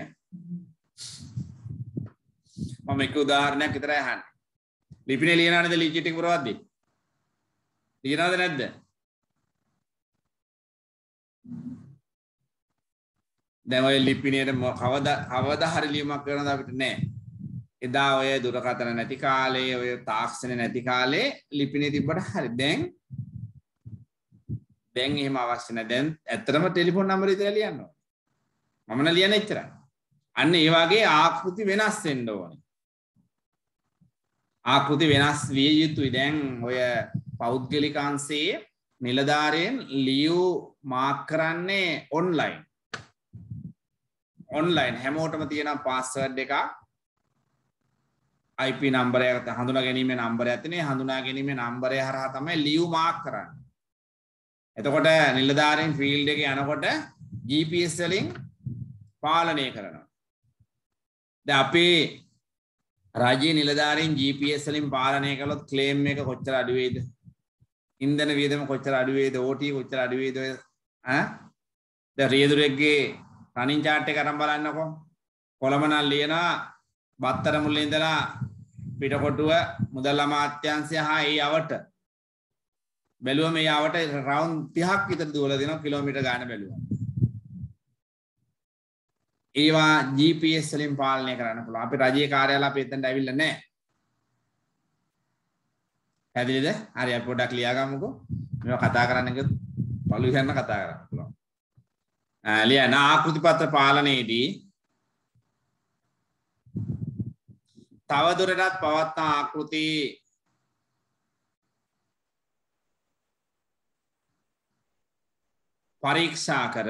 මම එක උදාහරණයක් විතරයි අහන්නේ. ලිපිනේ ලියනවද ලී චීට් එක පුරවද්දී? ලියනවද නැද්ද? දැන් ඔය ලිපිනේට කවදා කවදා හරි ලියුමක් කරනද අපිට නෑ. එදා ඔය දුරකථන නැති කාලේ ඔය තාක්ෂණ නැති කාලේ ලිපිනේ තිබ්බට හරි. දැන් දැන් එහෙම අවශ්‍ය නැහැ. දැන් ඇත්තටම ටෙලිෆෝන් නම්බරය විතර ලියන්න ඕනේ. මම නම් ලියන්නේ එච්චරයි. අන්න ඒ වගේ ආකෘති වෙනස් වෙන්න ඕනේ. ආකෘති වෙනස් විය යුතුයි. දැන් ඔය පෞද්ගලික අංශයේ නිලධාරීන් ලියු මාක් කරන්නේ ඔන්ලයින්. ඔන්ලයින් හැමෝටම තියෙන පාස්වර්ඩ් එක I P නම්බරයකට හඳුනා ගැනීමේ නම්බරයක් තියෙනවා. හඳුනා ගැනීමේ නම්බරය හරහා තමයි ලියු මාක් කරන්නේ. එතකොට නිලධාරීන් ෆීල්ඩ් එකේ යනකොට G P S වලින් පාලනය කරනවා. දැන් අපේ රාජ්‍ය නිලධාරීන් G P S වලින් පාලනය කළොත් ක්ලේම් එක කොච්චර අඩු වෙයිද? ඉන්ධන වියදම කොච්චර අඩු වෙයිද? O T කොච්චර අඩු වෙයිද? ඈ දැන් රියදුරෙක්ගේ රනින් chart එක අරන් බලන්නකෝ. කොළඹ නම් ලියනවා බත්තර මුල්ලේ ඉඳලා පිටකොටුව මුදල් අමාත්‍යාංශය හා ඒ යවට බැලුවම මේ යවට රවුන්ඩ් තිහක් විතර දුවලා දෙනවා කිලෝමීටර් ගාන බැලුවා. ඒවා G P S වලින් පාලනය කරන්න පුළුවන්. අපේ රජයේ කාර්යාල අපි එතනට ඇවිල්ලා නැහැ. පැහැදිලිද? හරි අපි පොඩ්ඩක් ලියාගමුකෝ. මේවා කතා කරන්න ගියොත් පළු යන්න කතා කරන්න පුළුවන්. ලියන ආකෘති පත්‍ර පාලනයේදී තවදුරටත් පවත්නා ආකෘති පරීක්ෂා කර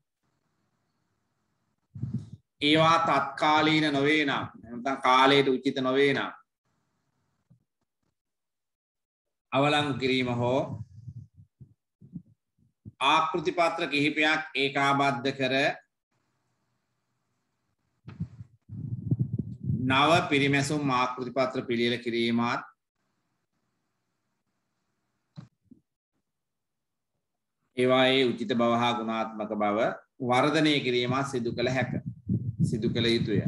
ඒවා තත්කාලීන නොවේ නම් නැත්නම් කාලයට උචිත නොවේ නම් අවලංගු කිරීම හෝ ආකෘති පත්‍ර කිහිපයක් ඒකාබද්ධ කර නව පිරිමැසුම් ආකෘති පත්‍ර පිළියෙල කිරීමත් ඒවායේ උචිත බව හා ගුණාත්මක බව වර්ධනය කිරීමත් සිදු කළ හැක. සිදු කළ යුතුය.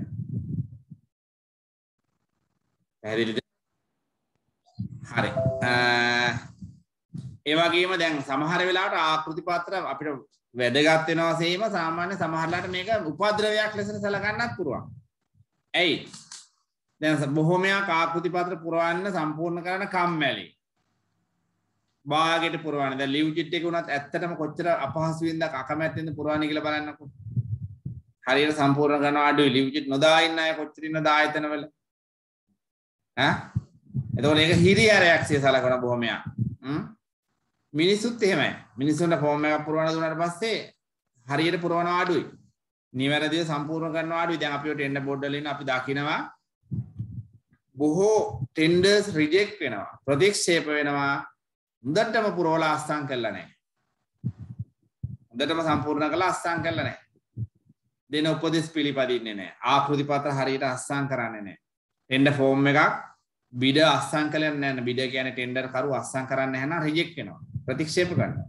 පැහැදිලිද? හරි. ඒ වගේම දැන් සමහර වෙලාවට ආකෘති පත්‍ර අපිට වැදගත් වෙනවා සේම සාමාන්‍ය සමහරලාට මේක උපද්‍රවයක් ලෙසට සැලකන්නත් පුළුවන්. ඇයි? දැන් බොහෝමයක් ආකෘති පත්‍ර පුරවන්න සම්පූර්ණ කරන කම්මැලි. භාගයට පුරවන්න. දැන් ලිව් චිට් එක උනත් ඇත්තටම කොච්චර අපහසුවෙන්ද අකමැත්තෙන්ද පුරවන්නේ කියලා බලන්නකෝ. හරියට සම්පූර්ණ කරනවා අඩුයි. ලිව් චිට් නොදා ඉන්න අය කොච්චර ඉන්නද ආයතනවල? ඈ? එතකොට ඒක හිරිහැරයක් සිය සලකන බොහෝමයක්. හ්ම් මිනිස්සුත් එහෙමයි. මිනිස්සුන්ට ෆෝම් එකක් පුරවන දුන්නාට පස්සේ හරියට පුරවනවා අඩුයි. නිවැරදිව සම්පූර්ණ කරනවා අඩුයි. දැන් අපිට ටෙන්ඩර් බෝඩ් වල ඉන්න අපි දකිනවා බොහෝ ටෙන්ඩර්ස් රිජෙක්ට් වෙනවා. ප්‍රතික්ෂේප වෙනවා. හොඳටම පුරවලා අස්සම් කළා නැහැ. හොඳටම සම්පූර්ණ කළා අස්සම් කළා නැහැ. දෙන උපදෙස් පිළිපදින්නේ නැහැ. ආකෘති පත්‍ර හරියට අස්සම් කරන්නේ නැහැ. ටෙන්ඩර් ෆෝම් එකක් බිඩ අස්සම් කළේ නැහැ. බිඩ කියන්නේ ටෙන්ඩර් කරු අස්සම් කරන්නේ නැහැ නම් රිජෙක්ට් වෙනවා. ප්‍රතික්ෂේප කරනවා.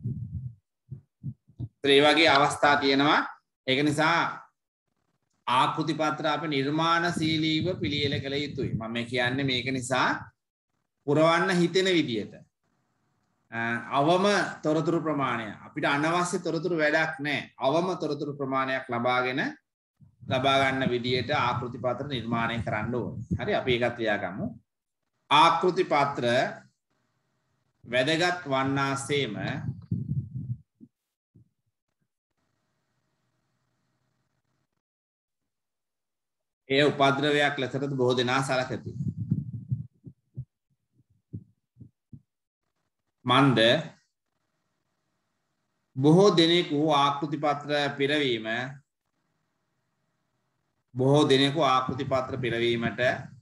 ඒ වගේ අවස්ථා තියෙනවා. ඒක නිසා ආකෘති පත්‍ර අපි නිර්මාණශීලීව පිළියෙල කළ යුතුයි. මම කියන්නේ මේක නිසා පුරවන්න හිතෙන විදියට අවම තොරතුරු ප්‍රමාණය අපිට අනවශ්‍ය තොරතුරු වැඩක් නැහැ. අවම තොරතුරු ප්‍රමාණයක් ලබාගෙන ලබා ගන්න විදියට ආකෘති පත්‍ර නිර්මාණය කරන්න ඕනේ. හරි අපි ඒකත් ලියාගමු. ආකෘති පත්‍ර වැදගත් වන්නාසේම එය උපද්‍රවයක් ලෙසට බොහෝ දෙනා සලකති. මන්ද බොහෝ දෙනෙකු ආකෘති පත්‍ර පිරවීම බොහෝ දෙනෙකු ආකෘති පත්‍ර පිරවීමට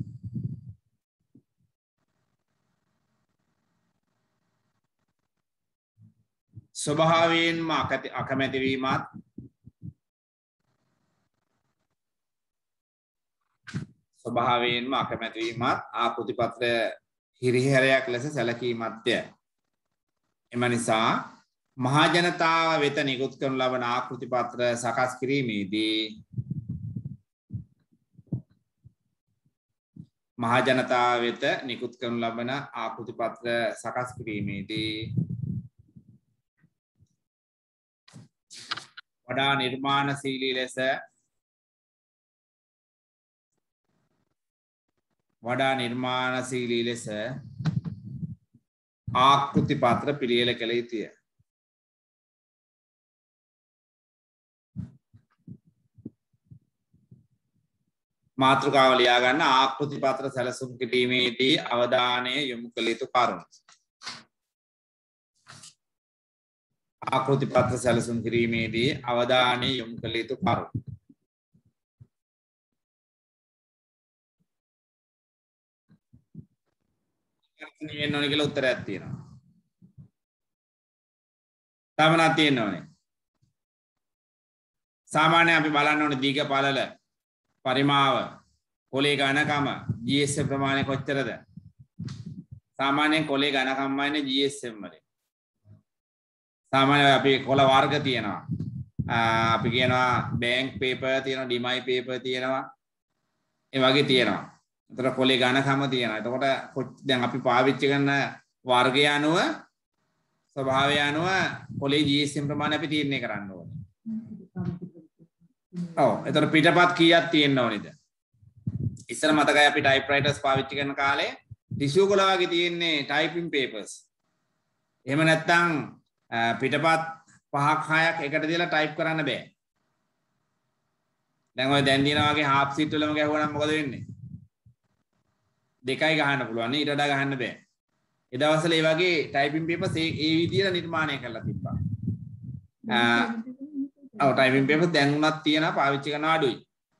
ස්වභාවයෙන්ම අකමැති වීමත් ස්වභාවයෙන්ම අකමැති වීමත් ආකෘති පත්‍ර හිරිහැරයක් ලෙස සැලකීමත්ය. එම නිසා මහා ජනතාව වෙත නිකුත් කරනු ලබන ආකෘති පත්‍ර සකස් කිරීමේදී මහා ජනතාව වෙත නිකුත් කරනු ලබන ආකෘති පත්‍ර සකස් කිරීමේදී වඩා නිර්මාණශීලී ලෙස වඩා නිර්මාණශීලී ලෙස ආකෘති පත්‍ර පිළියෙල කළ යුතුය. මාතෘකාව ලියා ගන්න ආකෘති පත්‍ර සැලසුම් කිරීමේදී අවධානය යොමු කළ යුතු කරුණු. ආකෘති පත්‍ර සැලසුම් කිරීමේදී අවධානය යොමු කළ යුතු කරුණු. තියෙන්න ඕනේ කියලා උත්තරයක් තියෙනවා. තමනා තියෙන්න ඕනේ. සාමාන්‍යයෙන් අපි බලන්න ඕනේ දීඝ පළල පරිමාව කොලේ ඝනකම G S M ප්‍රමාණය කොච්චරද? සාමාන්‍යයෙන් කොලේ ඝනකම වයින්නේ G S M වලින්. සාමාන්‍යයෙන් අපි කොළ වර්ග තියෙනවා. අපි කියනවා බැංක් පේපර් තියෙනවා, ඩිමයි පේපර් තියෙනවා. ඒ වගේ තියෙනවා. එතකොට කොලේ ඝනකම තියෙනවා. එතකොට දැන් අපි පාවිච්චි කරන වර්ගය අනුව ස්වභාවය අනුව කොලේ G S M ප්‍රමාණය අපි තීරණය කරන්න ඕනේ. ඔව්. එතකොට පිටපත් කීයක් තියෙන්න ඕනේද? ඉස්සර මතකයි අපි ටයිප්‍රයිටර්ස් පාවිච්චි කරන කාලේ ටිෂු කොළ වගේ තියෙන්නේ ටයිපින් පේපර්ස්. එහෙම නැත්නම් පිටපත් පහක් හයක් එකට දාලා ටයිප් කරන්න බෑ. දැන් ඔය දැන් දිනා වගේ හාෆ් සීට් වලම ගැහුවා නම් මොකද වෙන්නේ? දෙකයි ගහන්න පුළුවන් නේ ඊට වඩා ගහන්න බෑ. ඒ දවස්වල ඒ වගේ ටයිපින් පේපර්ස් ඒ ඒ විදිහට නිර්මාණය කරලා තිබ්බා. ඔව් ටයිපින් පේපර්ස් දැන් උනත් තියෙනවා පාවිච්චි කරන අඩුයි.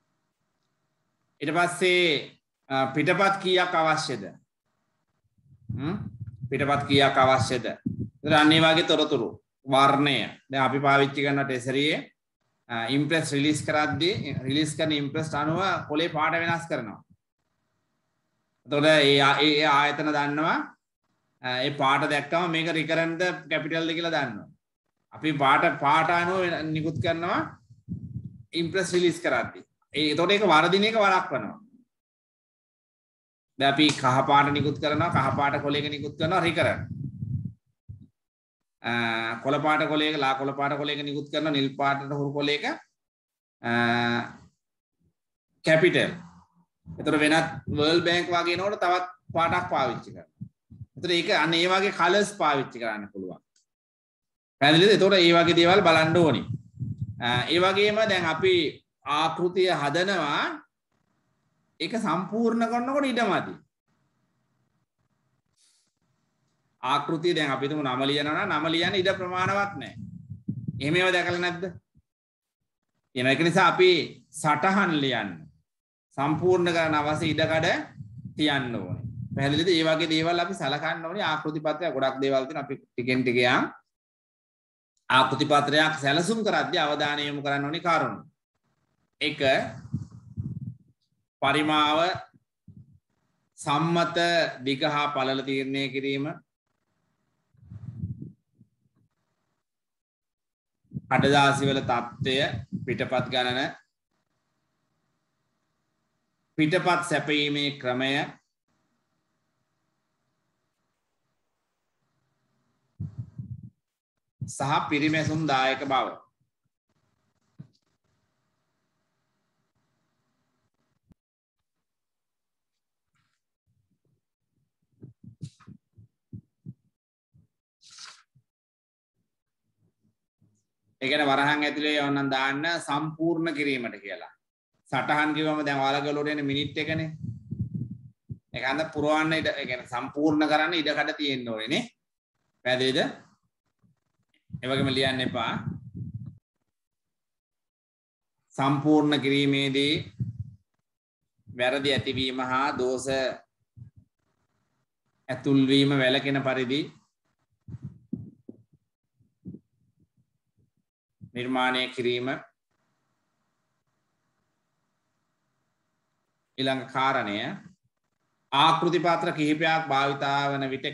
ඊට පස්සේ පිටපත් කීයක් අවශ්‍යද? හ්ම් පිටපත් කීයක් අවශ්‍යද? ඒතර අන්නේ වගේ තොරතුරු වර්ණය. දැන් අපි පාවිච්චි කරන ටෙසරියේ ඉම්ප්‍රෙස් රිලීස් කරද්දී රිලීස් කරන ඉම්ප්‍රෙස් අනුව කොලේ පාට වෙනස් කරනවා. එතකොට ඒ ඒ ආයතන දන්නවා ඒ පාට දැක්කම මේක රිකරන්ට් කැපිටල්ද කියලා දන්නවා. අපි පාට පාට අනුව නිකුත් කරනවා ඉම්ප්‍රෙස් රිලීස් කරද්දී. ඒ එතකොට ඒක වර්ධින එක වළක්වනවා. දැන් අපි කහ පාට නිකුත් කරනවා කහ පාට කොලයක නිකුත් කරනවා රිකරන්ට්. කොළ පාට කොලයක ලා කොළ පාට කොලයක නිකුත් කරන නිල් පාටට හුරු කොලයක කැපිටල්. එතකොට වෙනත් වර්ල්ඩ් බැංක් වගේ නෝට තවත් පාටක් පාවිච්චි කරනවා. එතකොට ඒක අන්න ඒ වගේ කලර්ස් පාවිච්චි කරන්න පුළුවන්. පැහැදිලිද? එතකොට ඒ වගේ දේවල් බලන්න ඕනි. ඒ වගේම දැන් අපි ආකෘතිය හදනවා ඒක සම්පූර්ණ කරනකොට ඉඩමදි. ආකෘතිය දැන් අපි තුමු නම ලියනවා නම් නම ලියන්න ඉඩ ප්‍රමාණවත් නැහැ. එහෙම ඒවා දැකලා නැද්ද? එහෙනම් ඒක නිසා අපි සටහන් ලියන්න සම්පූර්ණ කරන අවශ්‍ය ඉඩකඩ තියන්න ඕනේ. පැහැදිලිද? මේ වගේ දේවල් අපි සලකන්න ඕනේ. ආකෘති පත්‍රය ගොඩක් දේවල් තියෙනවා. අපි ටිකෙන් ටික යම් ආකෘති පත්‍රයක් සැලසුම් කරද්දී අවධානය යොමු කරන්න ඕනේ කාරණා. එක පරිමාව සම්මත දිග හා පළල තීරණය කිරීම. කඩදාසි වල තත්ත්වය පිටපත් ගණන පිටපත් සැපීමේ ක්‍රමය සහ පිරිමැසුම් දායක බව. ඒ කියන්නේ වරහන් ඇතුලේ ඕනනම් දාන්න සම්පූර්ණ කිරීමට කියලා. සටහන් කිව්වම දැන් ඔයාලගේ ඔලුවට එන්නේ මිනිත් එකනේ. ඒක අන්න පුරවන්න ඉඩ ඒ කියන්නේ සම්පූර්ණ කරන්න ඉඩ කඩ තියෙන්න ඕනේ නේ. පැහැදිලිද? ඒ වගේම ලියන්න එපා. සම්පූර්ණ කිරීමේදී වැරදි ඇතිවීම හා දෝෂ ඇතුල්වීම වැළකෙන පරිදි නිර්මාණය කිරීම. ඊළඟ කාරණය ආකෘති පත්‍ර කිහිපයක් භාවිතා වන විටක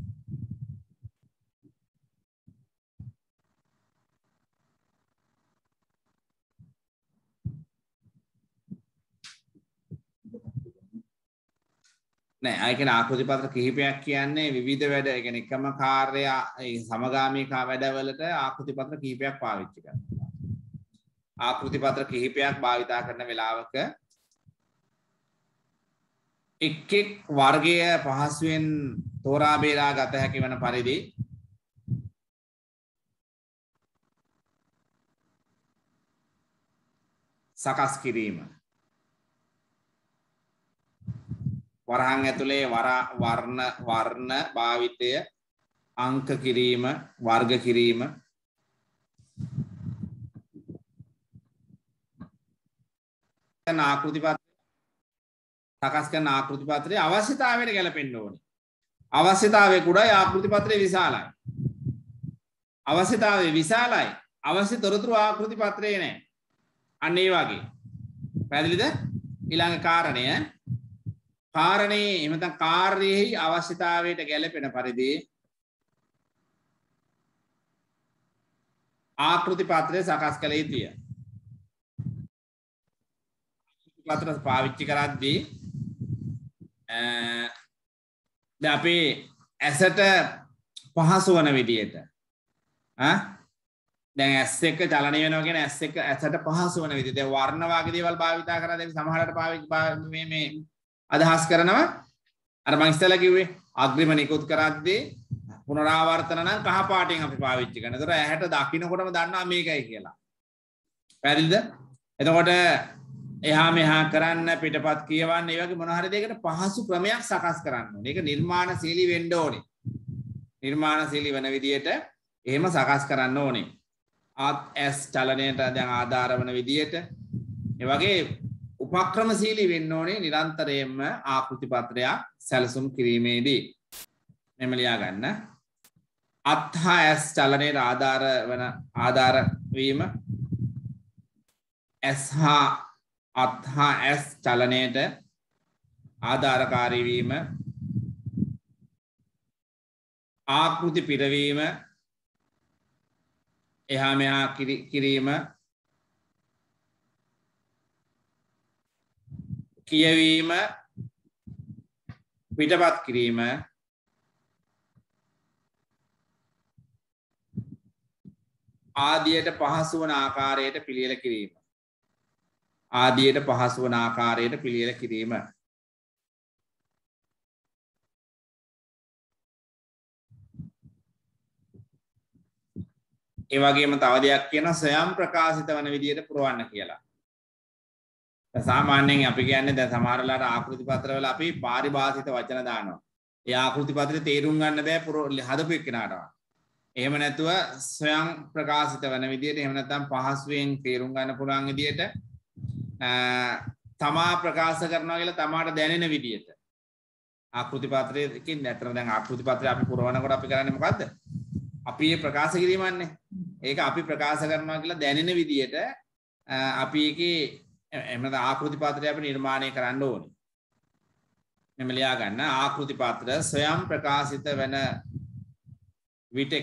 නෑ අය කියන ආකෘති පත්‍ර කිහිපයක් කියන්නේ විවිධ වැඩ ඒ කියන්නේ එකම කාර්ය සමගාමී කා වැඩවලට ආකෘති පත්‍ර කිහිපයක් පාවිච්චි කරනවා. ආකෘති පත්‍ර කිහිපයක් භාවිතා කරන වෙලාවක එක් එක් වර්ගය පහසුවෙන් තෝරා බේරා ගත හැකි වන පරිදි සකස් කිරීම. වරහන් ඇතුලේ වර්ණ වර්ණ භාවිතය අංක කිරීම වර්ග කිරීම ආකෘති පත්‍රය සකස් කරන ආකෘති පත්‍රයේ අවශ්‍යතාවයට ගැලපෙන්න ඕනේ. අවශ්‍යතාවය කුඩායි ආකෘති පත්‍රය විශාලයි. අවශ්‍යතාවය විශාලයි. අවශ්‍ය තොරතුරු ආකෘති පත්‍රයේ නැහැ. අන්න ඒ වගේ. පැහැදිලිද? ඊළඟ කාරණය කාරණේ එහෙම නැත්නම් කාර්යයේ අවශ්‍යතාවයට ගැලපෙන පරිදි ආකෘති පත්‍රය සකස් කළ යුතුය. පත්‍ර පාවිච්චි කරද්දී දැන් අපේ ඇසට පහසු වන විදියට ඈ දැන් ඇස් එක චලනය වෙනවා කියන ඇස් එක ඇසට පහසු වන විදියට දැන් වර්ණ වාගේ දේවල් භාවිතා කරලා දැන් සමහරකට පාවිච්චි මේ මේ අදහස් කරනවා අර මම ඉස්සෙල්ලා කිව්වේ අග්‍රිම නිකුත් කරද්දී පුනරාවර්තන නම් කහ පාටෙන් අපි පාවිච්චි කරනවා. ඒතර ඇහැට දකින්නකොටම දන්නවා මේකයි කියලා. පැහැදිලිද? එතකොට එහා මෙහා කරන්න පිටපත් කියවන්න ඒ වගේ මොන හරි දෙයකට පහසු ක්‍රමයක් සකස් කරන්න ඕනේ. ඒක නිර්මාණශීලී වෙන්න ඕනේ. නිර්මාණශීලී වෙන විදියට එහෙම සකස් කරන්න ඕනේ. ආත් ඇස් චලනයට දැන් ආධාර වන විදියට ඒ වගේ උපක්‍රමශීලී වෙන්න ඕනේ නිරන්තරයෙන්ම ආකෘති පත්‍රයක් සැලසුම් කිරීමේදී. මෙම ලියා ගන්න. අත් හා ඇස් චලනයට ආධාර වන ආධාර වීම ඇස් හා අත් හා ඇස් චලනයට ආධාරකාරී වීම ආකෘති පිරවීම එහා මෙහා කිරීම කියවීම පිටපත් කිරීම ආදියට පහසු වන ආකාරයට පිළියෙල කිරීම. ආදියට පහසු වන ආකාරයට පිළියෙල කිරීම. ඒ වගේම තව දෙයක් කියනවා ස්වයං ප්‍රකාශිත වන විදියට පුරවන්න කියලා. දැන් සාමාන්‍යයෙන් අපි කියන්නේ දැන් සමහර වෙලාවට ආකෘති පත්‍රවල අපි පාරිභාෂිත වචන දානවා. ඒ ආකෘති පත්‍රේ තේරුම් ගන්න බෑ හදපු එක්කනට. එහෙම නැතුව ස්වයං ප්‍රකාශිත වන විදියට එහෙම නැත්නම් පහසුවෙන් තේරුම් ගන්න පුළුවන් විදියට තමා ප්‍රකාශ කරනවා කියලා තමාට දැනෙන විදියට ආකෘති පත්‍රයකින් ඇත්තට දැන් ආකෘති පත්‍රය අපි පුරවනකොට අපි කරන්නේ මොකද්ද? අපි මේ ප්‍රකාශ කිරීමන්නේ. ඒක අපි ප්‍රකාශ කරනවා කියලා දැනෙන විදියට අපි ඒකේ එහෙම නැත්නම් ආකෘති පත්‍රය අපි නිර්මාණය කරන්න ඕනේ. මෙන්න ලියා ගන්න ආකෘති පත්‍ර ස්වයං ප්‍රකාශිත වෙන විටක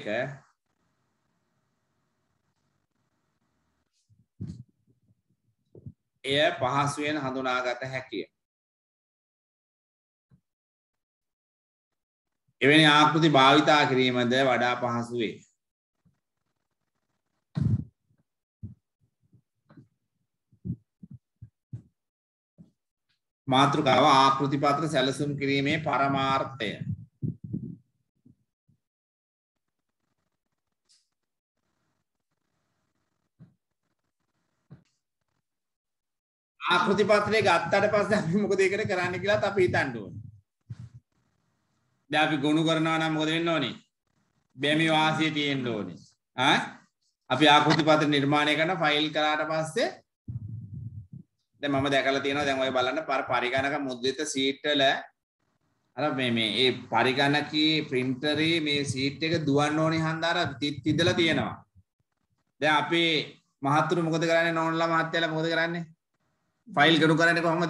එය පහසුවෙන් හඳුනාගත හැකිය. එවැනි ආකෘති භාවිතා කිරීමද වඩා පහසු වේ. මාතෘකාව ආකෘති පත්‍ර සැලසුම් කිරීමේ පරමාර්ථය. ආකෘති පත්‍රය ගත්තට පස්සේ අපි මොකද ඒකට කරන්න කියලාත් අපි හිතන්න ඕනේ. දැන් අපි ගොනු කරනවා නම් මොකද වෙන්න ඕනේ? බැමි වාසිය තියෙන්න ඕනේ. ආ අපි ආකෘති පත්‍ර නිර්මාණය කරන ෆයිල් කරාට පස්සේ දැන් මම දැකලා තියෙනවා දැන් ඔය බලන්න පරිගණක මුද්‍රිත සීට් වල අර මේ මේ ඒ පරිගණකී printerේ මේ සීට් එක දුවන්න ඕනේ හන්දා අර තිදලා තියෙනවා. දැන් අපේ මහත්තුරු මොකද කරන්නේ? නෝනලා මහත්තයලා මොකද කරන්නේ? ෆයිල් ගොනු කරන්නේ කොහොමද?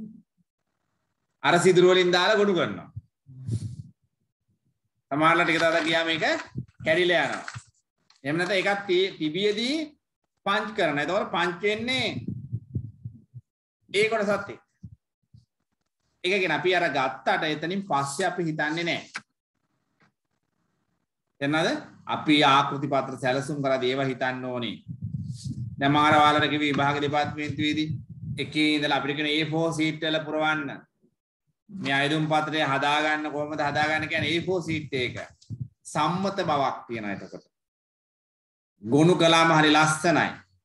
අර සිදුරු වලින් දාලා ගොනු කරනවා. සමහරවිට ටික දාලා ගියාම මේක කැඩිලා යනවා. එහෙම නැත්නම් ඒකත් තිබියදී පංච් කරනවා. එතකොට පංච් වෙන්නේ ඒ කොටසත් එක්ක. ඒක කියන අපි අර ගත්තට එතනින් පස්සේ අපි හිතන්නේ නැහැ. එන්නද? අපි ආකෘති පත්‍ර සැලසුම් කරලා ඒවා හිතන්න ඕනේ. දැන් මාර වාලට කිව්ව විභාග දෙපාර්තමේන්තුවේදී එකේ ඉඳලා අපිට කියන A four සීට් වල පුරවන්න. මේ අයදුම් පත්‍රය හදාගන්න කොහොමද හදාගන්න කියන්නේ A four සීට් එක. සම්මත බවක් තියෙනවා එතකොට. ගොනු කළාම හරි ලස්සනයි.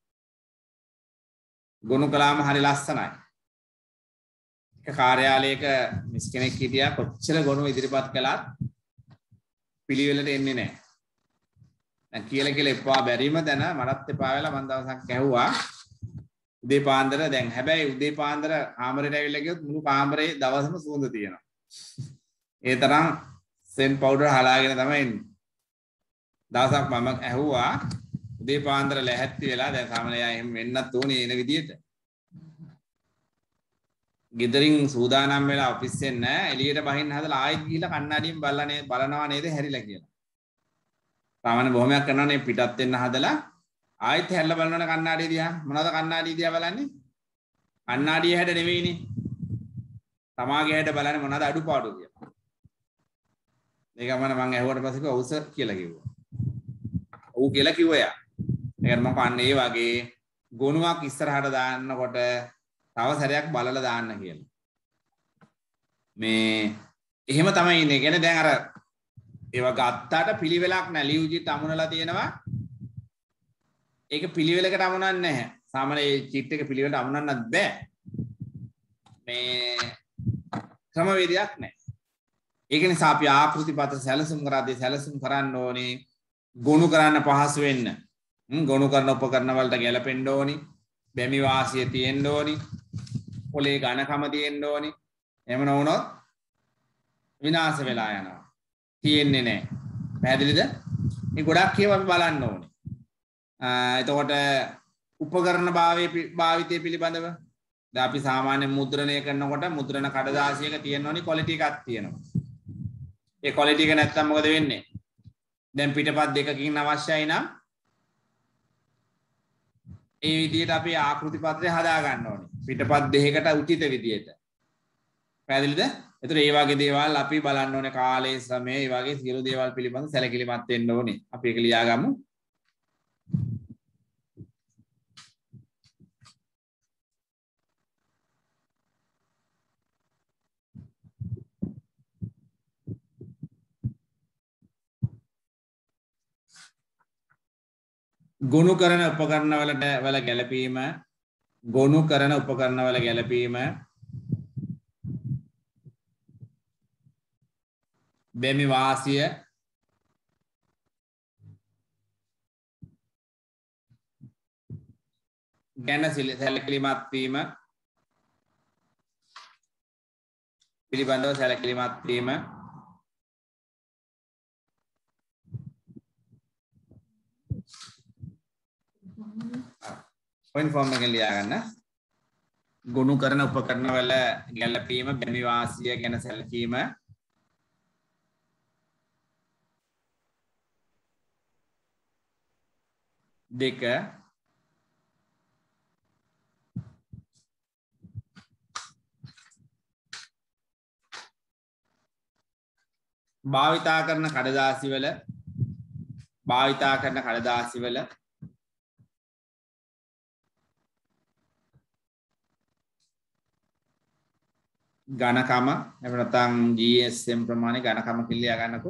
ගොනු කළාම හරි ලස්සනයි. එක කාර්යාලයක මිස් කෙනෙක් හිටියා කොච්චර ගොනු ඉදිරිපත් කළත් පිළිවෙලට එන්නේ නැහැ. දැන් කියලා කියලා එපා බැරිම දැන මටත් එපා වෙලා මම දවසක් ඇහුවා උදේ පාන්දර දැන් හැබැයි උදේ පාන්දර කාමරේට ඇවිල්ලා ගියොත් මුළු කාමරේ දවසම සුවඳ තියෙනවා. ඒ තරම් සෙන් පවුඩර් හලාගෙන තමයි එන්නේ. දවසක් මම ඇහුවා උදේ පාන්දර ලැහැත්ති වෙලා දැන් සාමාන්‍යයෙන් එහෙම වෙන්නත් ඕනේ එන විදියට. ගෙදරින් සූදානම් වෙලා ඔෆිස් එකෙන් නෑ එළියට බහින්න හදලා ආයෙත් ගිහිල්ලා කණ්ණාඩියෙන් බලලා නේද බලනවා නේද හැරිලා කියලා. සාමාන්‍ය බොහොමයක් කරනවානේ පිටත් වෙන්න හදලා ආයෙත් හැරිලා බලනවනේ කණ්ණාඩිය දිහා. මොනවද කණ්ණාඩිය දිහා බලන්නේ? කණ්ණාඩියේ හැඩ නෙවෙයිනේ. තමාගේ හැඩ බලන්නේ මොනවද අඩුපාඩු කියලා. මේක මම මම ඇහුවට පස්සේ කිව්වා ඔව් සර් කියලා කිව්වා. ඔව් කියලා කිව්වා යා. ඒකට මම කන්නේ ඒ වගේ ගොනුවක් ඉස්සරහට දාන්නකොට තව සැරයක් බලලා දාන්න කියලා. මේ එහෙම තමයි ඉන්නේ. කියන්නේ දැන් අර ඒවා ගත්තාට පිළිවෙලක් නැහැ. ලියුජිත් අමුණලා තියෙනවා. ඒක පිළිවෙලකට අමුණන්නේ නැහැ. සාමාන්‍ය මේ චීට් එක පිළිවෙලට අමුණන්නත් බෑ. මේ ක්‍රමවේදයක් නැහැ. ඒක නිසා අපි ආකෘති පත්‍ර සැලසුම් කරද්දී සැලසුම් කරන්න ඕනේ ගොනු කරන්න පහසු වෙන්න. ගොනු කරන උපකරණ වලට ගැලපෙන්න ඕනේ. බැමි වාසිය තියෙන්න ඕනේ. පොලේ ඝනකම තියෙන්න ඕනේ. එහෙම නොවුනොත් විනාශ වෙලා යනවා. තියෙන්නේ නැහැ. පැහැදිලිද? මේ ගොඩක් ඒවා අපි බලන්න ඕනේ. එතකොට උපකරණ භාවිතය පිළිබඳව දැන් අපි සාමාන්‍ය මුද්‍රණය කරනකොට මුද්‍රණ කඩදාසියක තියෙන්න ඕනේ ක්වොලිටි එකක් තියෙනවා. ඒ ක්වොලිටි එක නැත්තම් මොකද වෙන්නේ? දැන් පිටපත් දෙකකින් අවශ්‍යයි නම් ඒ විදිහට අපි ආකෘති පත්‍රය හදා ගන්න ඕනේ. පිටපත් දෙකකට උචිත විදිහට. පැහැදිලිද? ඒතර මේ වගේ දේවල් අපි බලන්න ඕනේ කාලයේ ශ්‍රමයේ මේ වගේ සියලු දේවල් පිළිබඳව සැලකිලිමත් වෙන්න ඕනේ. අපි ඒක ලියා ගමු. ගොනු කරන උපකරණ වලට වල ගැළපීම ගොනු කරන උපකරණ වල ගැළපීම බැමි වාසිය ගැන සැලකිලිමත් වීම පිළිබඳව සැලකිලිමත් වීම පොයින්ට් ෆෝම් එකෙන් ලියා ගන්න ගොනු කරන උපකරණ වල ගැළපීම බැමි වාසිය ගැන සැලකීම දෙක භාවිතා කරන කඩදාසි වල භාවිතා කරන කඩදාසි වල ඝනකම එහෙම නැත්නම් G S M ප්‍රමාණය ඝනකම කියලා ගන්නකො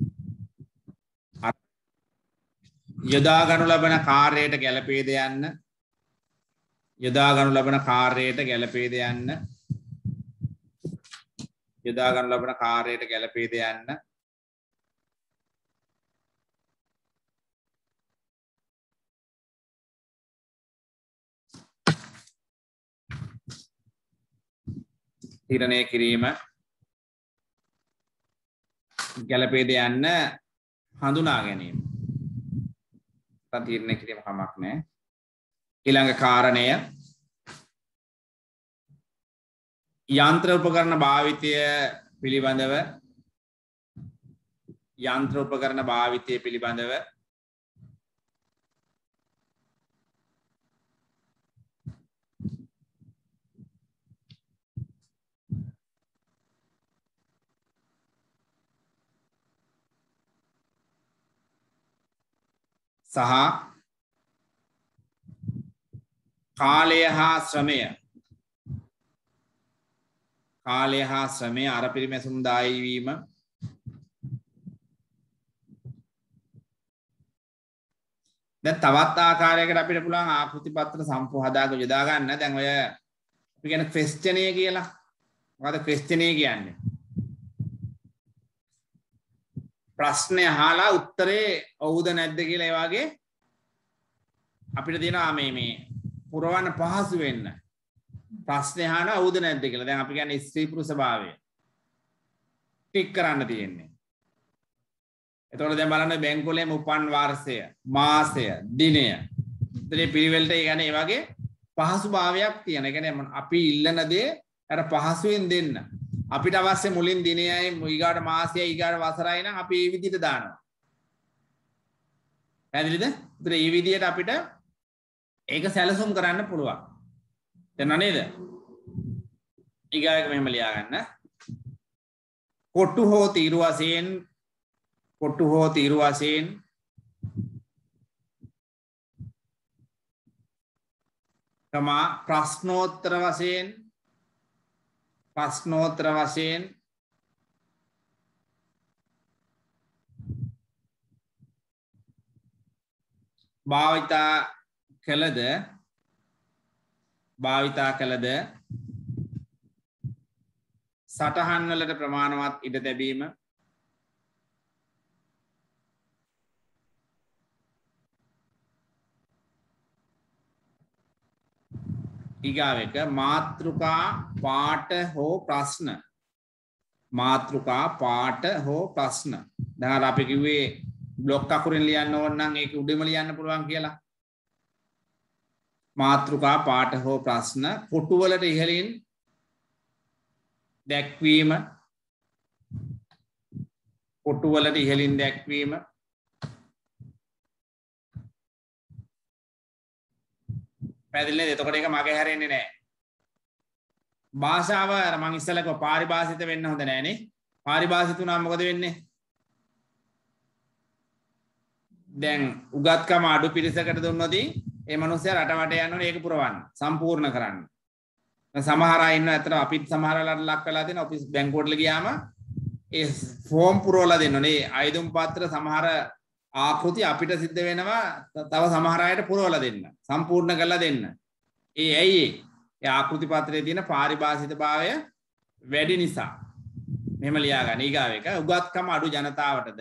යොදා ගනු ලබන කාර්යයට ගැළපේද යන්න යොදා ගනු ලබන කාර්යයට ගැළපේද යන්න යොදා ගනු ලබන කාර්යයට ගැළපේද යන්න තීරණය කිරීම ගැළපේද යන්න හඳුනා ගැනීම තීරණය කිරීම කමක් නැහැ ඊළඟ කාරණය යන්ත්‍ර උපකරණ භාවිතය පිළිබඳව යන්ත්‍ර උපකරණ භාවිතය පිළිබඳව සහ කාලය හා ශ්‍රමය කාලය හා ශ්‍රමය අර පිරිමැසුම් දායී වීම දැන් තවත් ආකාරයකට අපිට පුළුවන් ආකෘති පත්‍ර සම්පූර්ණ හදාගෙන යොදා ගන්න. දැන් ඔය අපි කියන ක්වෙස්චනය කියලා. මොකද ක්වෙස්චනය කියන්නේ? ප්‍රශ්නය අහලා උත්තරේ ඔව්ද නැද්ද කියලා ඒ වගේ අපිට තියෙනවා මේ මේ පුරවන්න පහසු වෙන්න. ප්‍රශ්නය අහනවා ඔව්ද නැද්ද කියලා. දැන් අපි කියන්නේ ස්ත්‍රී පුරුෂ භාවය. ටික් කරන්න තියෙන්නේ. එතකොට දැන් බලන්න බැංකුවලේම උපන් වර්ෂය, මාසය, දිනය. ඉතින් පිළිවෙලට ඒ කියන්නේ මේ වගේ පහසු භාවයක් තියෙන. ඒ කියන්නේ අපි ඉල්ලන දේ අර පහසුවෙන් දෙන්න. අපිට අවශ්‍ය මුලින් දිනයයි, ඊගාට මාසයයි, ඊගාට වසරයි නම් අපි මේ විදිහට දානවා. පැහැදිලිද? ඉතින් මේ විදිහට අපිට ඒක සැලසුම් කරන්න පුළුවන්. දැන් නේද? ඊගායක මෙහෙම ලියා ගන්න. කොට්ටු හෝ තීරු වශයෙන් කොට්ටු හෝ තීරු වශයෙන් තමා ප්‍රශ්නෝත්තර වශයෙන් ප්‍රශ්නෝත්තර වශයෙන් භාවිතා කළද භාවිතා කළද සටහන් වලට ප්‍රමාණවත් ඉඩ තැබීම ඊගාව එක මාතෘකා පාඨ හෝ ප්‍රශ්න මාතෘකා පාඨ හෝ ප්‍රශ්න දැන් අපි කිව්වේ බ්ලොක් අකුරින් ලියන්න ඕන නම් ඒක උඩෙම ලියන්න පුළුවන් කියලා මාතෘකා පාඨ හෝ ප්‍රශ්න කොටු වලට ඉහළින් දැක්වීම කොටු වලට ඉහළින් දැක්වීම පැහැදිලි නේද? එතකොට ඒක මගේ හැරෙන්නේ නැහැ. භාෂාව අර මං ඉස්සෙල්ලා කිව්වා පාරිභාෂිත වෙන්න හොඳ නැහැ නේ. පාරිභාෂිත වුණාම මොකද වෙන්නේ? දැන් උගත්කම අඩු පිරිසකට දුන්නොත් ඒ මිනිස්සයා රට වටේ යන්න ඕනේ ඒක පුරවන්න. සම්පූර්ණ කරන්න. සමහර අය ඉන්නවා අතට අපිත් සමහර වෙලාවට ලක් වෙලා දෙන ඔෆිස් බැංකුවට ගියාම ඒ ෆෝම් පුරවලා දෙන්න ඕනේ. අයදුම් පත්‍ර සමහර ආකෘති අපිට සිද්ධ වෙනවා තව සමහර අයට පුරවලා දෙන්න. සම්පූර්ණ කරලා දෙන්න. ඒ ඇයි ඒ ආකෘති පත්‍රයේ තියෙන පාරිභාෂිතභාවය වැඩි නිසා. මෙහෙම ලියා ගන්න. ඊගාව එක උගත්කම අඩු ජනතාවටද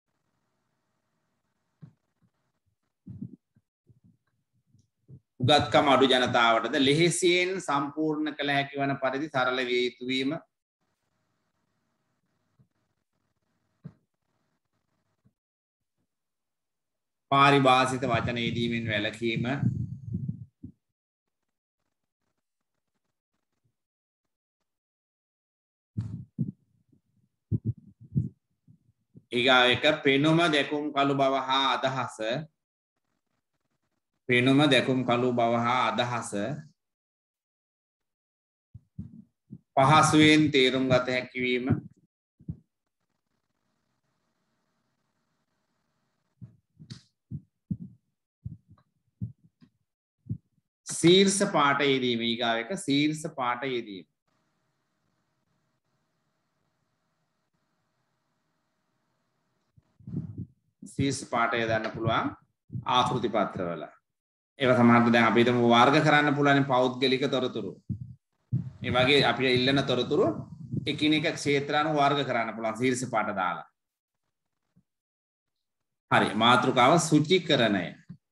උගත්කම අඩු ජනතාවටද ලෙහෙසියෙන් සම්පූර්ණ කළ හැකි වන පරිදි සරල විය යුතු වීම. පාරිභාෂිත වචන යෙදීමෙන් වැළකීම. ඊගාව එක පෙනුම දැකුම් කළු බව හා අදහස පෙනුම දැකුම් කළු බව හා අදහස පහසුවෙන් තේරුම් ගත හැකි වීම. ශීර්ෂ පාඨ යෙදීම. ඊගාව එක ශීර්ෂ පාඨ යෙදීම. ශීර්ෂ පාඨය දාන්න පුළුවන් ආකෘති පත්‍රවල. ඒවා සමහරවිට දැන් අපි හිතමු වර්ග කරන්න පුළුවන් පෞද්ගලික තොරතුරු. ඒ වගේ අපි ඉල්ලන තොරතුරු එකිනෙක ක්ෂේත්‍ර අනුව වර්ග කරන්න පුළුවන් ශීර්ෂ පාඨ දාලා. හරි මාතෘකාව සුචිකරණය.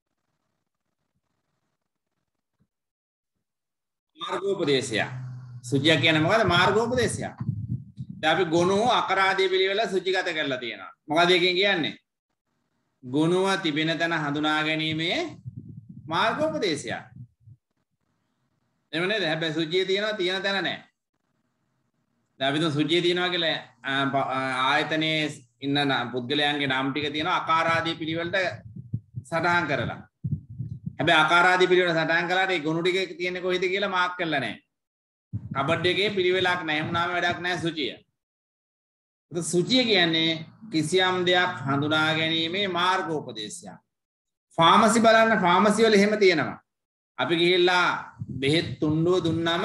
මාර්ගෝපදේශය. සුචිය කියන්නේ මොකද්ද? මාර්ගෝපදේශය. දැන් අපි ගුණෝ අකරාදී පිළිවෙල සුචිගත කරලා තියෙනවා. මොකද එකෙන් කියන්නේ? ගුණව තිබෙන තැන හඳුනා ගැනීමේ මාර්ගෝපදේශය. එහෙම නේද? හැබැයි සුචිය තියෙනවා තියෙන තැන නැහැ. දැන් අපි තුන් සුචිය තියෙනවා කියලා ආයතනයේ ඉන්න පුද්ගලයන්ගේ නම් ටික තියෙනවා අකාරාදී පිළිවෙලට සටහන් කරලා. හැබැයි අකාරාදී පිළිවෙල සටහන් කළාට ඒ ගුණ ටික තියෙන්නේ කොහෙද කියලා මාක් කරලා නැහැ. කබඩ් එකේ පිළිවෙලක් නැහැ. වුණාම වැඩක් නැහැ සුචිය. ඒක සුචිය කියන්නේ කිසියම් දෙයක් හඳුනා ගැනීමේ මාර්ගෝපදේශයක්. ෆාමසි බලන්න ෆාමසි වල එහෙම තියෙනවා. අපි ගිහිල්ලා බෙහෙත් තුණ්ඩුව දුන්නම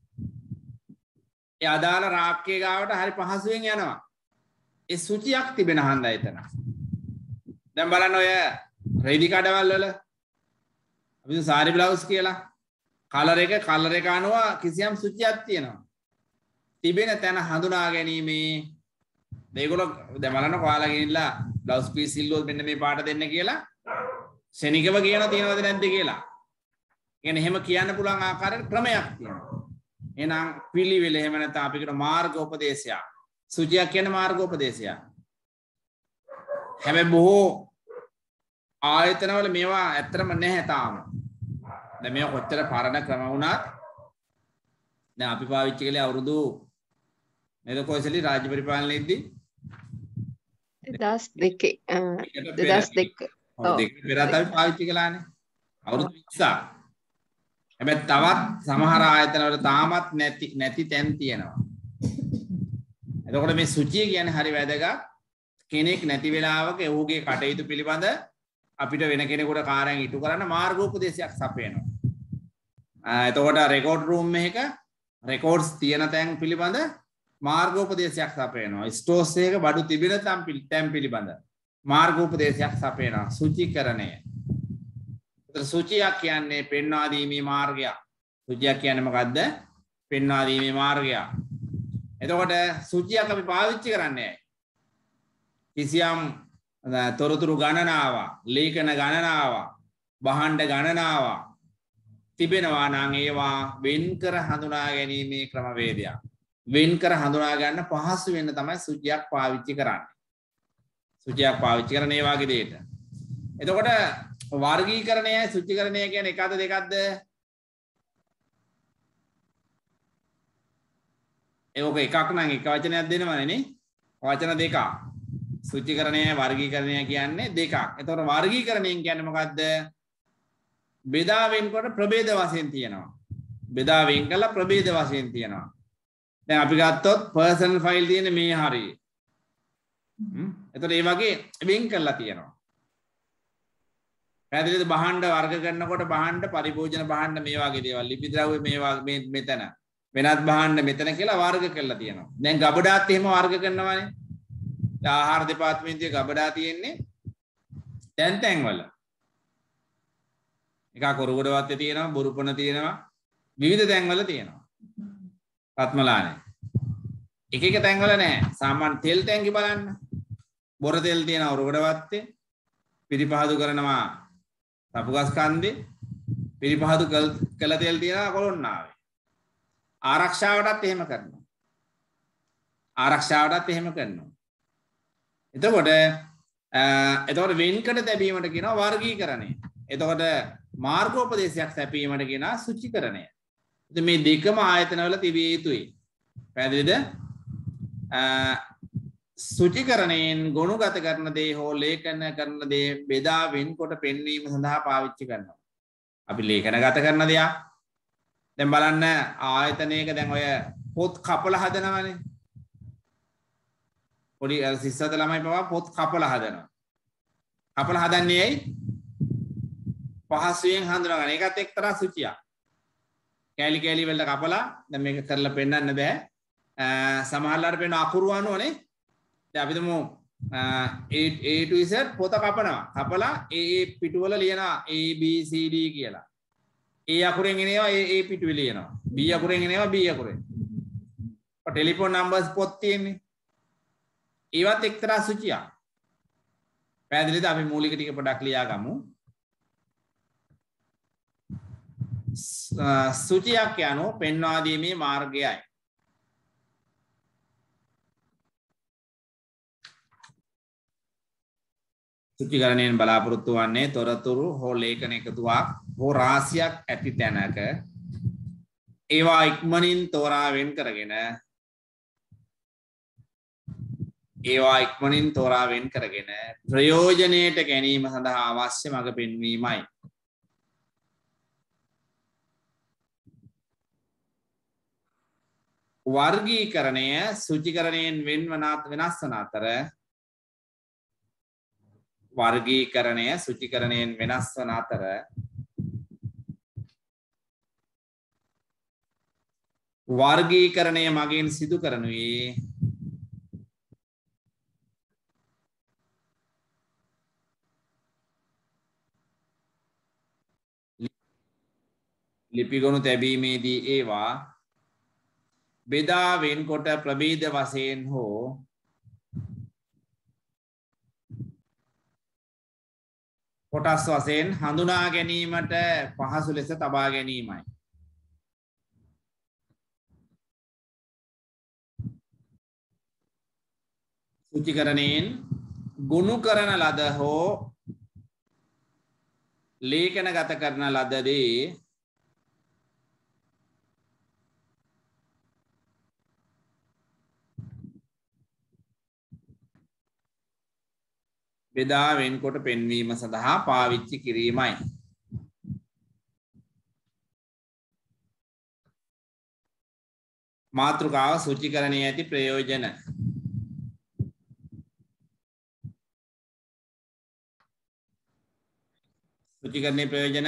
ඒ අදාළ රාක්කේ ගාවට හරි පහසුවෙන් යනවා. ඒ සුචියක් තිබෙන හන්ද එතන. දැන් බලන්න ඔය රෙදි කඩවල් වල අපි සාරි බ්ලවුස් කියලා කලර් එක කලර් එක අනුව කිසියම් සුචියක් තියෙනවා. තිබෙන තැන හඳුනා ගැනීමේ මේගොල්ලෝ දැන් බලන්න ඔයාලා ගිහිල්ලා බ්ලවුස් පීස් ඉල්ලුවොත් මෙන්න මේ පාට දෙන්න කියලා ශනිකව කියන තියෙනවද නැද්ද කියලා. කියන්නේ එහෙම කියන්න පුළුවන් ආකාරයට ක්‍රමයක් තියෙනවා. එහෙනම් පිළිවෙල එහෙම නැත්නම් අපි කියන මාර්ගෝපදේශය. සුචියක් කියන්නේ මාර්ගෝපදේශය. හැබැයි බොහෝ ආයතනවල මේවා ඇත්තටම නැහැ තාම. දැන් මේවා කොච්චර පරණ ක්‍රම වුණත් දැන් අපි පාවිච්චි කළේ අවුරුදු නේද කොයිසලි රාජ්‍ය පරිපාලනයේදී දෙදහස් දෙකේ දෙදහස් දෙක ඔව් දෙක පෙරත් අපි පාවිච්චි කළානේ අවුරුදු විස්සක්. හැබැයි තවත් සමහර ආයතනවල තාමත් නැති නැති තැන් තියෙනවා. එතකොට මේ සුචිය කියන්නේ හරි වැදගත්. කෙනෙක් නැති වෙලාවක ඔහුගේ කටයුතු පිළිබඳ අපිට වෙන කෙනෙකුට කාර්යයන් ඉටු කරන්න මාර්ගෝපදේශයක් සපයනවා. එතකොට රෙකෝඩ් රූම් එකක රෙකෝඩ්ස් තියෙන තැන් පිළිබඳ මාර්ගෝපදේශයක් සපයනවා. ස්ටෝර්ස් එකක බඩු තිබෙන තැන් පිළිබඳ මාර්ගෝපදේශයක් සපයනවා. සුචිකරණය. ඒතර සුචියක් කියන්නේ පෙන්වා දීමේ මාර්ගයක්. සුචියක් කියන්නේ මොකද්ද? පෙන්වා දීමේ මාර්ගයක්. එතකොට සුචියක් අපි පාවිච්චි කරන්නේ කිසියම් තොරතුරු ගණනාව, ලේඛන ගණනාව, භාණ්ඩ ගණනාව තිබෙනවා නම් ඒවා වෙන් කර හඳුනා ගැනීමේ ක්‍රමවේදයක්. වෙන් කර හඳුනා ගන්න පහසු වෙන්න තමයි සුචියක් පාවිච්චි කරන්නේ. සුචියක් පාවිච්චි කරන ඒ වගේ දෙයක. එතකොට වර්ගීකරණයයි සුචිකරණය කියන්නේ එකද දෙකක්ද? ඒක එකක් නම් එක වචනයක් දෙනවනේ නේ. වචන දෙකක්. සුචිකරණය වර්ගීකරණය කියන්නේ දෙකක්. එතකොට වර්ගීකරණයෙන් කියන්නේ මොකද්ද? බෙදා වෙන්කොට ප්‍රභේද වශයෙන් තියෙනවා. බෙදා වෙන් කළා ප්‍රභේද වශයෙන් තියෙනවා. දැන් අපි ගත්තොත් පර්සනල් ෆයිල් තියෙන්නේ මේ හරිය. හ්ම්. එතකොට ඒ වගේ වෙන් කරලා තියෙනවා. පැහැදිලිද? භාණ්ඩ වර්ග කරනකොට භාණ්ඩ පරිභෝජන භාණ්ඩ මේ වගේ දේවල් ලිපි ද්‍රව්‍ය මේ මේ මෙතන වෙනත් භාණ්ඩ මෙතන කියලා වර්ග කරලා තියෙනවා. දැන් ගබඩාත් එහෙම වර්ග කරනවානේ. ආහාර දෙපාර්තමේන්තුවේ ගබඩා තියෙන්නේ දැන් තැන්වල එකක් කොරගොඩ වත්තේ තියෙනවා, බොරුපොන තියෙනවා, විවිධ තැන්වල තියෙනවා. රත්මලානේ එක එක තැන්වල නෑ. සාමාන්‍ය තෙල් ටැංකි බලන්න. බොර තෙල් තියෙනවා කොරගොඩ වත්තේ. පිරිපහදු කරනවා තපුගස් කන්දේ. පිරිපහදු කළ තෙල් තියෙනවා කොළොන්නාවේ. ආරක්ෂාවටත් එහෙම කරනවා. ආරක්ෂාවටත් එහෙම කරනවා. එතකොට එතකොට වෙන්කඩ තැබීමට කියනවා වර්ගීකරණය. එතකොට මාර්ගෝපදේශයක් සැපීමට කියනවා සුචිකරණය. ඉතින් මේ දෙකම ආයතනවල තිබිය යුතුයි. පැහැදිලිද? සුචිකරණයෙන් ගොනුගත කරන දේ හෝ ලේඛන කරන දේ බෙදා වෙන්කොට පෙන්වීම සඳහා පාවිච්චි කරනවා. අපි ලේඛනගත කරන දෙයක්. දැන් බලන්න ආයතනයක දැන් ඔය පොත් කපලා හදනවනේ. පොඩි සිස්සත ළමයි පවා පොත් කපලා හදනවා. කපලා හදන්නේ ඇයි? පහසුවෙන් හඳුනා ගන්න. ඒකත් එක්තරා සුචියක්. කෑලි කෑලි වලට කපලා දැන් මේක කරලා පෙන්නන්න බෑ. සමහරවල්ලාට පෙන්න අකුරු අනුවනේ. දැන් අපි තුමු A to Z පොත කපනවා. කපලා A A පිටුවල ලියනවා A B C D කියලා. A අකුරෙන් එනවා A A පිටුවේ ලියනවා. B අකුරෙන් එනවා B අකුරෙන්. ඔය ටෙලිෆෝන් නම්බර්ස් පොත් තියෙන්නේ. ඒවත් එක්තරා සුචියක්. පැහැදිලිද? අපි මූලික ටික පොඩක් ලියා ගමු. සුචියක් යනු පෙන්වා දීමේ මාර්ගයයි. සුචිකරණයෙන් බලාපොරොත්තු වන්නේ තොරතුරු හෝ ලේඛන එකතුවක් හෝ රාශියක් ඇති තැනක ඒවා ඉක්මනින් තෝරා වෙන් කරගෙන ඒවා ඉක්මනින් තෝරා වෙන් කරගෙන ප්‍රයෝජනයට ගැනීම සඳහා අවශ්‍ය මඟ පෙන්වීමයි. වර්ගීකරණය සුචිකරණයෙන් වෙනස් වන අතර වර්ගීකරණය සුචිකරණයෙන් වෙනස් වන අතර වර්ගීකරණය මගින් සිදු කරනුයේ ලිපිගොනු තැබීමේදී ඒවා බෙදා වෙන්කොට ප්‍රභේද වශයෙන් හෝ කොටස් වශයෙන් හඳුනා ගැනීමට පහසු ලෙස තබා ගැනීමයි. සුචිකරණයෙන් ගොනු කරන ලද හෝ ලේඛනගත කරන ලද දේ බෙදා වෙන්කොට පෙන්වීම සඳහා පාවිච්චි කිරීමයි. මාතෘකාව සුචිකරණයේ ඇති ප්‍රයෝජන. සුචිකරණයේ ප්‍රයෝජන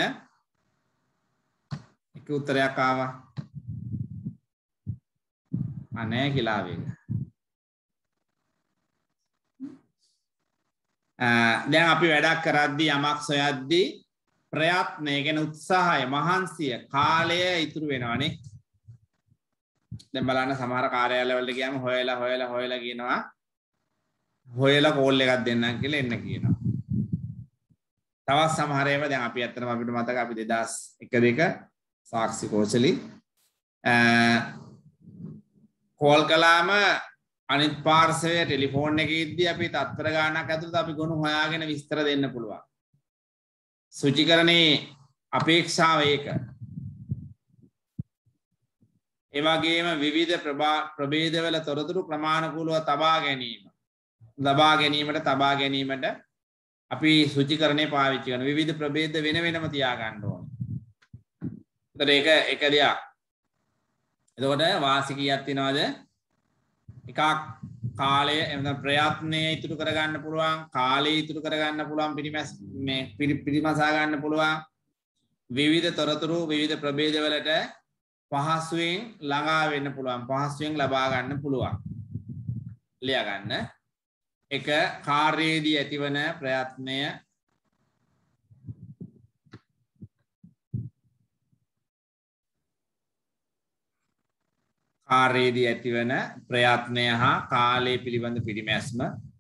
එක උත්තරයක් ආවා. අනේ කියලා වේග. දැන් අපි වැඩක් කරද්දී යමක් සොයද්දී ප්‍රයත්නය ගැන උත්සාහය මහන්සිය කාලය ඉතුරු වෙනවනේ. දැන් බලන්න සමහර කාර්යාලවලට ගියාම හොයලා හොයලා හොයලා කියනවා හොයලා කෝල් එකක් දෙන්නම් කියලා එන්න කියනවා. තවත් සමහර ඒවා දැන් අපි ඇත්තටම අපිට මතක අපි දෙදාස් එක දෙක සාක්ෂි කෝසලි කෝල් කළාම අනිත් පාර්ශවයේ ටෙලිෆෝන් එකේ ඉද්දී අපි තත්පර ගානක් ඇතුළත අපි ගොනු හොයාගෙන විස්තර දෙන්න පුළුවන්. සුචිකරණේ අපේක්ෂාව ඒක. ඒ වගේම විවිධ ප්‍රභේදවල තොරතුරු ක්‍රමානුකූලව තබා ගැනීම. ලබා ගැනීමට තබා ගැනීමට අපි සුචිකරණේ පාවිච්චි කරන විවිධ ප්‍රභේද වෙන වෙනම තියා ගන්න ඕනේ. ඒතර ඒක එක දෙයක්. එතකොට වාසි කීයක් තියනවද? එකක් කාලය එතන ප්‍රයත්නය ඉතුරු කරගන්න පුළුවන්, කාලය ඉතුරු කරගන්න පුළුවන්, පිරිමැස් මේ පිරිමසා ගන්න පුළුවන්, විවිධ තොරතුරු විවිධ ප්‍රභේද වලට පහසුවෙන් ළඟා වෙන්න පුළුවන්, පහසුවෙන් ලබා ගන්න පුළුවන්. ලියා ගන්න. එක කාර්යයේදී ඇතිවන ප්‍රයත්නය කාර්යයේදී ඇතිවන ප්‍රයත්නය හා කාලය පිළිබඳ පිරිමැස්ම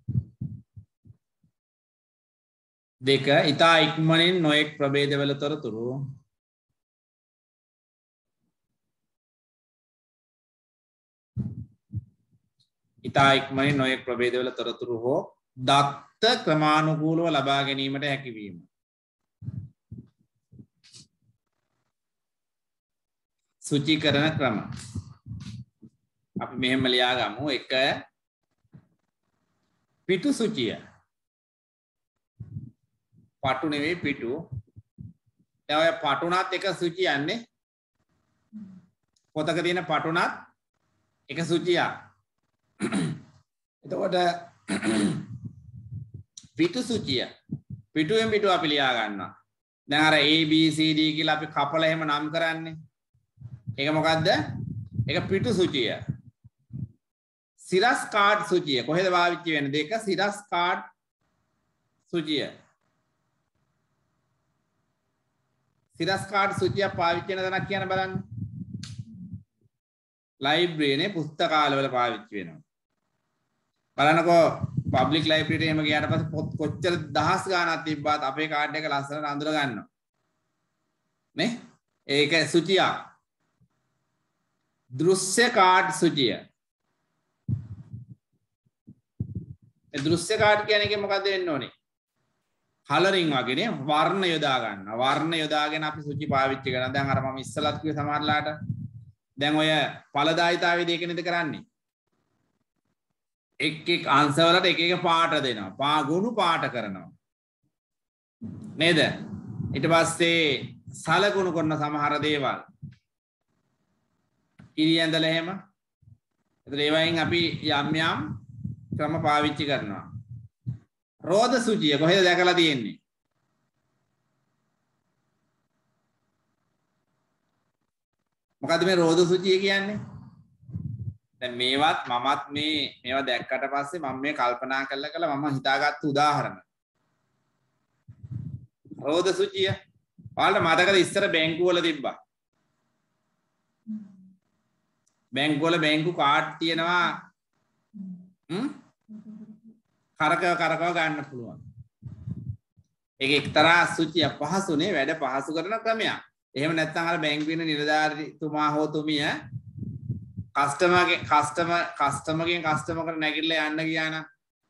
දෙක ඉතා ඉක්මනින් නොයෙක් ප්‍රභේදවල තොරතුරු ඉතා ඉක්මනින් නොයෙක් ප්‍රභේදවල තොරතුරු හෝ දත්ත ක්‍රමානුකූලව ලබා ගැනීමට හැකිවීම සුචිකරණ ක්‍රම අපි මෙහෙම ලියා ගමු එක පිටු සුචිය පටු නෙවෙයි පිටු දැන් ඔය පටුණත් එක සුචියන්නේ පොතක තියෙන පටුණත් එක සුචියක් එතකොට පිටු සුචිය පිටුවෙන් පිටු අපි ලියා ගන්නවා දැන් අර A B C D කියලා අපි කපලා එහෙම නම් කරන්නේ ඒක මොකද්ද ඒක පිටු සුචිය සිරස් කාඩ් සුචිය කොහෙද පාවිච්චි වෙන්නේ දෙක සිරස් කාඩ් සුචිය සිරස් කාඩ් සුචිය පාවිච්චි වෙන දණක් කියන බලන්න ලයිබ්‍රරියේ පුස්තකාලවල පාවිච්චි වෙනවා බලන්නකෝ පබ්ලික් ලයිබ්‍රරියට එහෙම ගියාට පස්සේ පොත් කොච්චර දහස් ගාණක් තිබ්බත් අපේ කාඩ් එක ලස්සනට අඳුර ගන්නවා නේ ඒක සුචියක් දෘශ්‍ය කාඩ් සුචිය ඒ දෘශ්‍ය කාඩ් කියන්නේ මොකද්ද වෙන්න ඕනේ කලරින් වගේනේ වර්ණ යොදා ගන්න වර්ණ යොදාගෙන අපි සුචි පාවිච්චි කරනවා දැන් අර මම ඉස්සලත් කිව්වේ සමහරලාට දැන් ඔය ඵලදායිතාවේදී ඒක නේද කරන්නේ එක් එක් අංශවලට එක එක පාට දෙනවා පා ගුණ පාට කරනවා නේද ඊට පස්සේ සලකුණු කරන සමහර දේවල් ඉරියන්දල එහෙම එතන ඒ වයින් අපි යම් යම් ක්‍රම පාවිච්චි කරනවා රෝද සුචිය කොහෙද දැකලා තියෙන්නේ මොකද්ද මේ රෝද සුචිය කියන්නේ දැන් මේවත් මමත් මේ මේවා දැක්කට පස්සේ මම මේ කල්පනා කළා කළා මම හිතාගත්තු උදාහරණ රෝද සුචිය ඔයාලට මතකද ඉස්සර බැංකු වල තිබ්බා බැංකු වල බැංකු කාඩ් තියෙනවා හ්ම් කරකව කරකව ගන්න පුළුවන් ඒක එක්තරා සුචිය පහසුනේ වැඩ පහසු කරන ක්‍රමයක් එහෙම නැත්නම් අර බැංකුවේ නිලධාරීතුමා හෝ තුමිය කස්ටමර්ගේ කස්ටමර් කස්ටමර්ගෙන් කස්ටමර්කට නැගිටලා යන්න ගියා නම්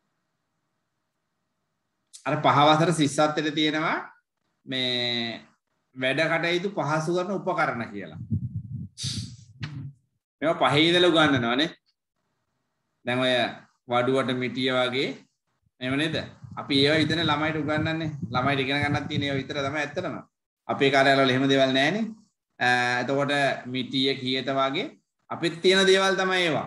අර පහවසර සිස්සත්තේ තියෙනවා මේ වැඩ කටයුතු පහසු කරන උපකරණ කියලා මේවා පහේ ඉඳලා උගන්වනවානේ දැන් ඔය වඩුවට මිටිය වගේ එහෙම නේද අපි ඒවා විතර ළමයිට උගන්වන්නේ ළමයිට ඉගෙන ගන්නත් තියෙන ඒවා විතර තමයි ඇත්තටම අපේ කාර්යාලවල එහෙම දේවල් නැහැනේ එතකොට මිටිය කීයත වගේ අපිත් තියෙන දේවල් තමයි ඒවා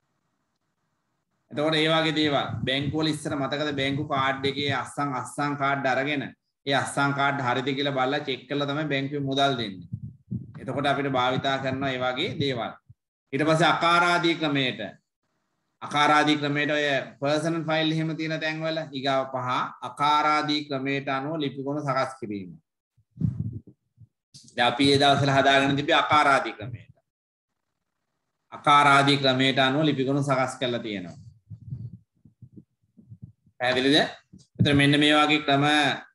එතකොට ඒ වගේ දේවල් බැංකුව වල ඉස්සර මතකද බැංකු කාඩ් එකේ අස්සන් අස්සන් කාඩ් අරගෙන ඒ අස්සන් කාඩ් හරිද කියලා බලලා චෙක් කරලා තමයි බැංකුවේ මුදල් දෙන්නේ එතකොට අපිට භාවිතා කරනවා ඒ වගේ දේවල් ඊට පස්සේ අකාරාදී ක්‍රමයට අකාරාදී ක්‍රමයට ඔය පර්සනල් ෆයිල් එහෙම තියෙන තැන්වල ඊගාව පහ අකාරාදී ක්‍රමයට අනුව ලිපිගොනු සකස් කිරීම. දැන් අපි ඒ දවස්වල හදාගෙන තිබි අකාරාදී ක්‍රමයට. අකාරාදී ක්‍රමයට අනුව ලිපිගොනු සකස් කරලා තියෙනවා. පැහැදිලිද? එතන මෙන්න මේ වගේ ක්‍රම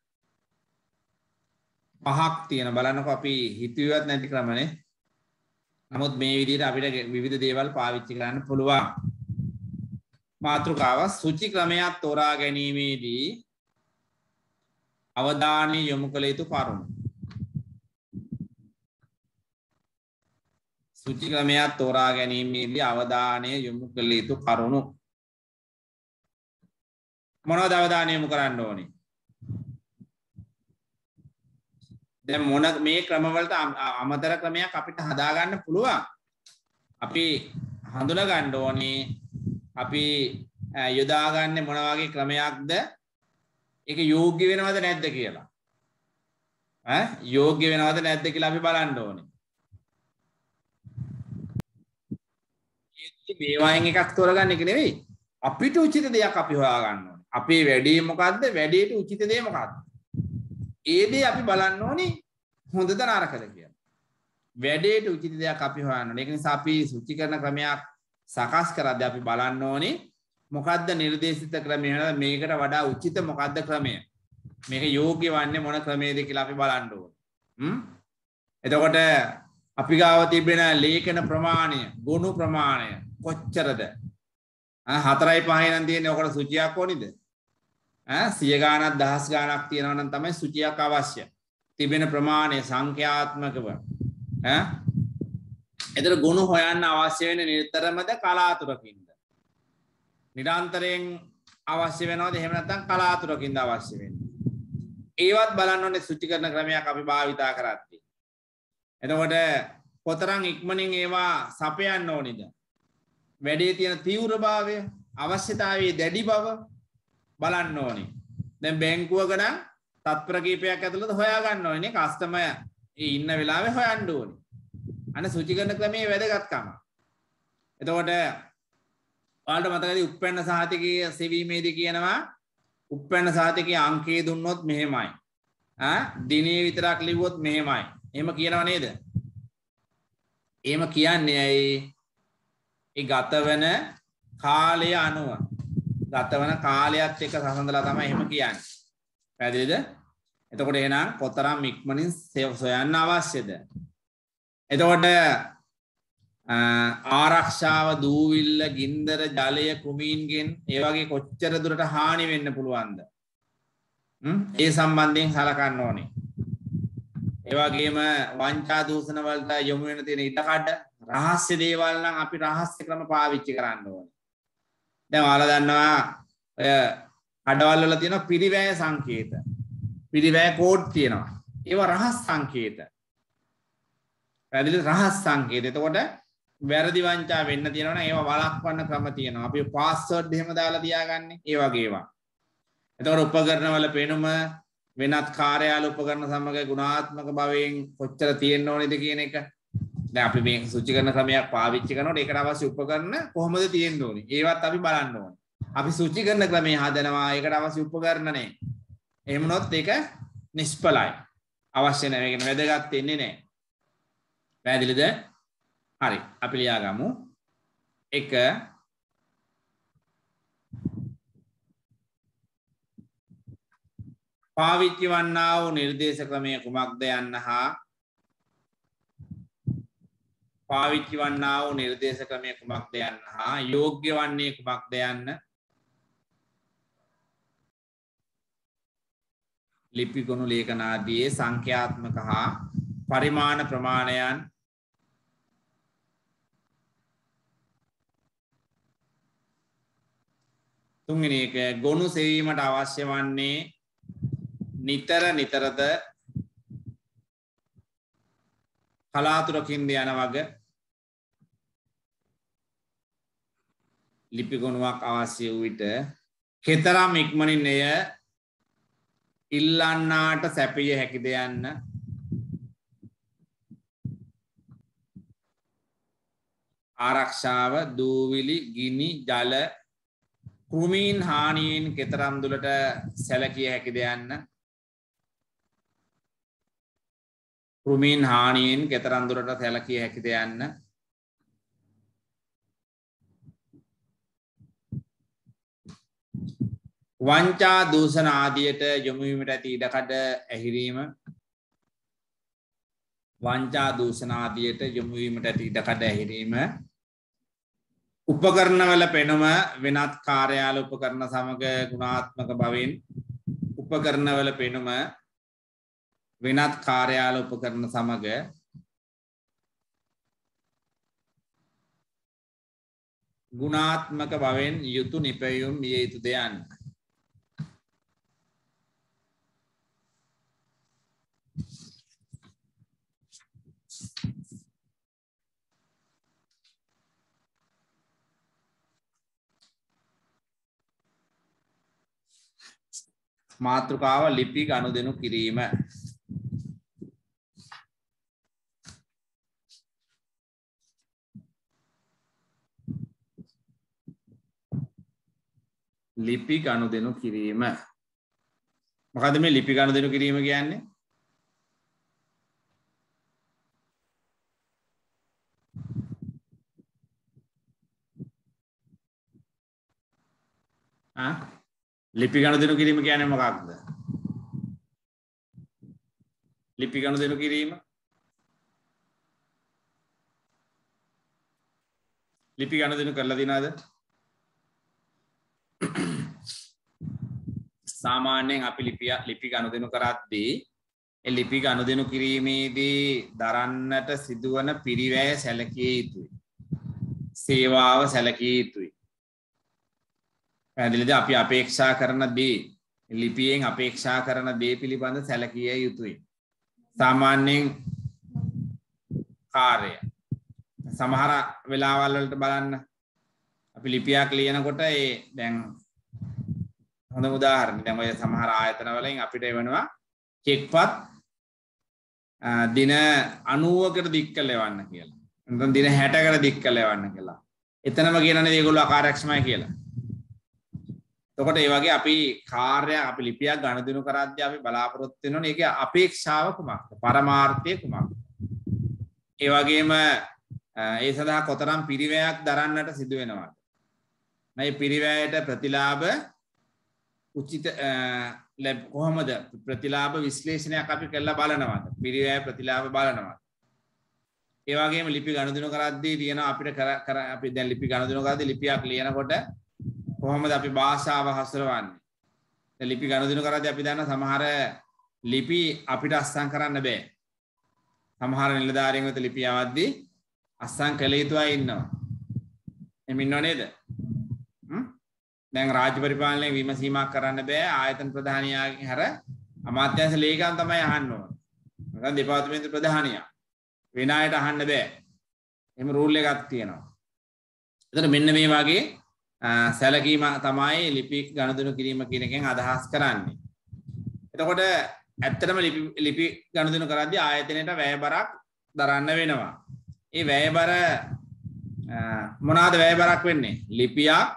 පහක් තියෙන බලන්නකො අපි හිතුවේවත් නැති ක්‍රමනේ. නමුත් මේ විදිහට අපිට විවිධ දේවල් පාවිච්චි කරන්න පුළුවන්. මාතෘකාව සුචි ක්‍රමයක් තෝරා ගැනීමේදී අවධානය යොමු කළ යුතු කරුණු. සුචි ක්‍රමයක් තෝරා ගැනීමේදී අවධානය යොමු කළ යුතු කරුණු. මොනවද අවධානය යොමු කරන්න ඕනේ? දැන් මොන මේ ක්‍රමවලට අමතර ක්‍රමයක් අපිට හදාගන්න පුළුවන්. අපි හඳුනා ගන්න ඕනේ අපි යොදාගන්නේ මොන වගේ ක්‍රමයක්ද ඒක යෝග්‍ය වෙනවද නැද්ද කියලා. ඈ යෝග්‍ය වෙනවද නැද්ද කියලා අපි බලන්න ඕනේ. මේ වයින් එකක් තෝරගන්න එක නෙවෙයි. අපිට උචිත දෙයක් අපි හොයා ගන්න ඕනේ. අපේ වැඩේ මොකද්ද? වැඩේට උචිත දේ මොකද්ද? ඒ දේ අපි බලන්න ඕනේ හොඳද නරකද කියලා. වැඩේට උචිත දෙයක් අපි හොයන්න ඕනේ. ඒක නිසා අපි සුචිකරණ ක්‍රමයක් සකස් කරද්දී අපි බලන්න ඕනේ මොකද්ද නිර්දේශිත ක්‍රමය මේකට වඩා උචිත මොකද්ද ක්‍රමය? මේක යෝග්‍ය වන්නේ මොන ක්‍රමයේද කියලා අපි බලන්න ඕනේ. හ්ම්. එතකොට අපි ගාව තිබෙන ලේඛන ප්‍රමාණය, ගුණ ප්‍රමාණය කොච්චරද? ආ හතරයි පහයි නම් තියෙන්නේ ඔකට සුචියක් ඕනිද? ඈ සිය ගාණක් දහස් ගාණක් තියෙනවා නම් තමයි සුචියක් අවශ්‍ය. තිබෙන ප්‍රමාණය සංඛ්‍යාත්මකව ඈ එතන ගුණ හොයන්න අවශ්‍ය වෙන නිතරමද කලාතුරකින්ද? නිරන්තරයෙන් අවශ්‍ය වෙනවද? එහෙම නැත්නම් කලාතුරකින්ද අවශ්‍ය වෙන්නේ? ඒවත් බලන්න ඕනේ සුචිකරණ ක්‍රමයක් අපි භාවිතා කරද්දී. එතකොට කොතරම් ඉක්මනින් ඒවා සපයන්න ඕනිද? වැඩේ තියෙන තීව්‍රභාවය, අවශ්‍යතාවයේ දැඩි බව බලන්න ඕනේ. දැන් බැංකුවක නම් තත්පර කීපයක් ඇතුළත හොයා ගන්න ඕනේ කස්ටමර් ඒ ඉන්න වෙලාවේ හොයන්න ඕනේ. අනේ සුචිකරණ ක්‍රමයේ වැදගත්කම. එතකොට ඔයාලට මතකයි උප්පන්න සහතිකයේ සෙවීමේදී කියනවා උප්පන්න සහතිකයේ අංකය දුන්නොත් මෙහෙමයි. ආ දිනේ විතරක් ලිව්වොත් මෙහෙමයි. එහෙම කියනව නේද? එහෙම කියන්නේ ඇයි? ඒ ගතවන කාලය අනුව ගතවන කාලයත් එක්ක සසඳලා තමයි එහෙම කියන්නේ. පැහැදිලිද? එතකොට එහෙනම් කොතරම් ඉක්මනින් සොයන්න අවශ්‍යද? එතකොට ආරක්ෂාව දූවිල්ල ගින්දර ජලය කුමීන්ගෙන් ඒ වගේ කොච්චර දුරට හානි වෙන්න පුළුවන්ද? ඒ සම්බන්ධයෙන් සලකන්න ඕනේ. ඒ වගේම වංචා දූෂණ වලට යොමු වෙන තියෙන ඉඩකඩ රහස්‍ය දේවල් නම් අපි රහස්‍ය ක්‍රම පාවිච්චි කරන්න ඕනේ. දැන් ඔයාලා දන්නවා ඔය කඩවල වල තියෙන පිරිවැය සංකේත. පිරිවැය කෝඩ් තියෙනවා. ඒවා රහස් සංකේත. පැහැදිලිද? රහස් සංකේත. එතකොට වැරදි වංචා වෙන්න තියෙනවා නම් ඒවා වළක්වන්න ක්‍රම තියෙනවා. අපි පාස්වර්ඩ් එහෙම දාලා තියාගන්නේ. ඒ වගේ ඒවා. එතකොට උපකරණ වල පෙනුම වෙනත් කාර්යාල උපකරණ සමග ගුණාත්මක භාවයෙන් කොච්චර තියෙන්න ඕනේද කියන එක. දැන් අපි මේ සුචිකරණ ක්‍රමයක් පාවිච්චි කරනකොට ඒකට අවශ්‍ය උපකරණ කොහොමද තියෙන්න ඕනේ? ඒවත් අපි බලන්න ඕනේ. අපි සුචිකරණ ක්‍රමය හදනවා ඒකට අවශ්‍ය උපකරණ නැහැ. එහෙම වුණොත් ඒක නිෂ්ඵලයි. අවශ්‍ය නැහැ. මේක වැදගත් වෙන්නේ නැහැ. පැහැදිලිද? හරි. අපි ලියාගමු. එක පාවිච්චි වන්නා වූ නිර්දේශ ක්‍රමය කුමක්ද යන්න හා පාවිච්චි වන්නා වූ නිර්දේශ ක්‍රමය කුමක්ද යන්න හා යෝග්‍ය වන්නේ කුමක්ද යන්න ලිපි ගොනු ලේඛන ආදී සංඛ්‍යාත්මක හා පරිමාණ ප්‍රමාණයන් තුන්වෙනි එක ගොනු සෙවීමට අවශ්‍ය වන්නේ නිතර නිතරද කලාතුරකින්ද යන වග ලිපි ගොනුවක් අවශ්‍ය වූ විට කෙතරම් ඉක්මනින් එය ඉල්ලන්නාට සැපිය හැකිද යන්න ආරක්ෂාව දූවිලි ගිනි ජල කෘමීන් හානියෙන් කෙතරම් දුරට සැලකිය හැකිද යන්න කෘමීන් හානියෙන් කෙතරම් දුරට සැලකිය හැකිද යන්න වංචා දූෂණ ආදියට යොමු වීමට ඇති ඉඩකඩ ඇහිරීම වංචා දූෂණ ආදියට යොමු වීමට ඇති ඉඩකඩ ඇහිරීම උපකරණවල පෙනුම වෙනත් කාර්යාල උපකරණ සමග ගුණාත්මක බවින් උපකරණවල පෙනුම වෙනත් කාර්යාල උපකරණ සමග ගුණාත්මක බවෙන් යුතු නිපැයුම් විය යුතු දෙයන් මාතෘකාව ලිපි ගනුදෙනු කිරීම ලිපි ගනුදෙනු කිරීම මොකද්ද මේ ලිපි ගනුදෙනු කිරීම කියන්නේ ආ ලිපි ගනුදෙනු කිරීම කියන්නේ මොකක්ද? ලිපි ගනුදෙනු කිරීම ලිපි ගනුදෙනු කරලා දිනවද? සාමාන්‍යයෙන් අපි ලිපිය ලිපි ගනුදෙනු කරද්දී ඒ ලිපි ගනුදෙනු කිරීමේදී දරන්නට සිදුවන පිරිවැය සැලකිය යුතුයි. සේවාව සැලකිය යුතුයි. පැහැදිලිද? අපි අපේක්ෂා කරන දේ ලිපියෙන් අපේක්ෂා කරන දේ පිළිබඳ සැලකිය යුතුයි. සාමාන්‍යයෙන් කාර්ය සමහර වෙලාවල් වලට බලන්න අපි ලිපියක් ලියනකොට ඒ දැන් හොඳ උදාහරණ දැන් ඔය සමහර ආයතන වලින් අපිට එවනවා චෙක්පත් දින අනූවකට දික් කළ එවන්න කියලා. නැත්නම් දින හැටකට දික් කළ එවන්න කියලා. එතනම කියනනේ ඒගොල්ලෝ අකාර්යක්ෂමයි කියලා. එතකොට ඒ වගේ අපි කාර්යයක් අපි ලිපියක් ගනුදෙනු කරද්දී අපි බලාපොරොත්තු වෙනෝනේ ඒකේ අපේක්ෂාව කුමක්ද? පරමාර්ථය කුමක්ද? ඒ වගේම ඒ සඳහා කොතරම් පිරිවැයක් දරන්නට සිදු වෙනවද? මේ පිරිවැයට ප්‍රතිලාභ උචිත කොහොමද ප්‍රතිලාභ විශ්ලේෂණයක් අපි කරලා බලනවාද? පිරිවැය ප්‍රතිලාභ බලනවාද? ඒ වගේම ලිපි ගනුදෙනු කරද්දී තියෙන අපිට කර අපි දැන් ලිපි ගනුදෙනු කරද්දී ලිපියක් ලියනකොට කොහොමද අපි භාෂාව හසුරවන්නේ? දැන් ලිපි ගනුදෙනු කරද්දී අපි දන්න සමහර ලිපි අපිට අස්සම් කරන්න බෑ. සමහර නිලධාරීන් වෙත ලිපි යවද්දී අස්සම් කළ යුතු අය ඉන්නවා. එම් ඉන්නව නේද? හ්ම් දැන් රාජ්‍ය පරිපාලනයේ විමසීමක් කරන්න බෑ. ආයතන ප්‍රධානියාගෙන් හැර අමාත්‍යාංශ ලේකම් තමයි අහන්න ඕන. නැත්නම් දෙපාර්තමේන්තු ප්‍රධානියා වෙන අයට අහන්න බෑ. එහෙම රූල් එකක් තියෙනවා. එතන මෙන්න මේ වගේ සැලකීම තමයි ලිපි ගනුදෙනු කිරීම කියන එකෙන් අදහස් කරන්නේ. එතකොට ඇත්තටම ලිපි ලිපි ගනුදෙනු කරද්දී ආයතනයට වැයබරක් දරන්න වෙනවා. ඒ වැයබර මොනවාද වැයබරක් වෙන්නේ? ලිපියක්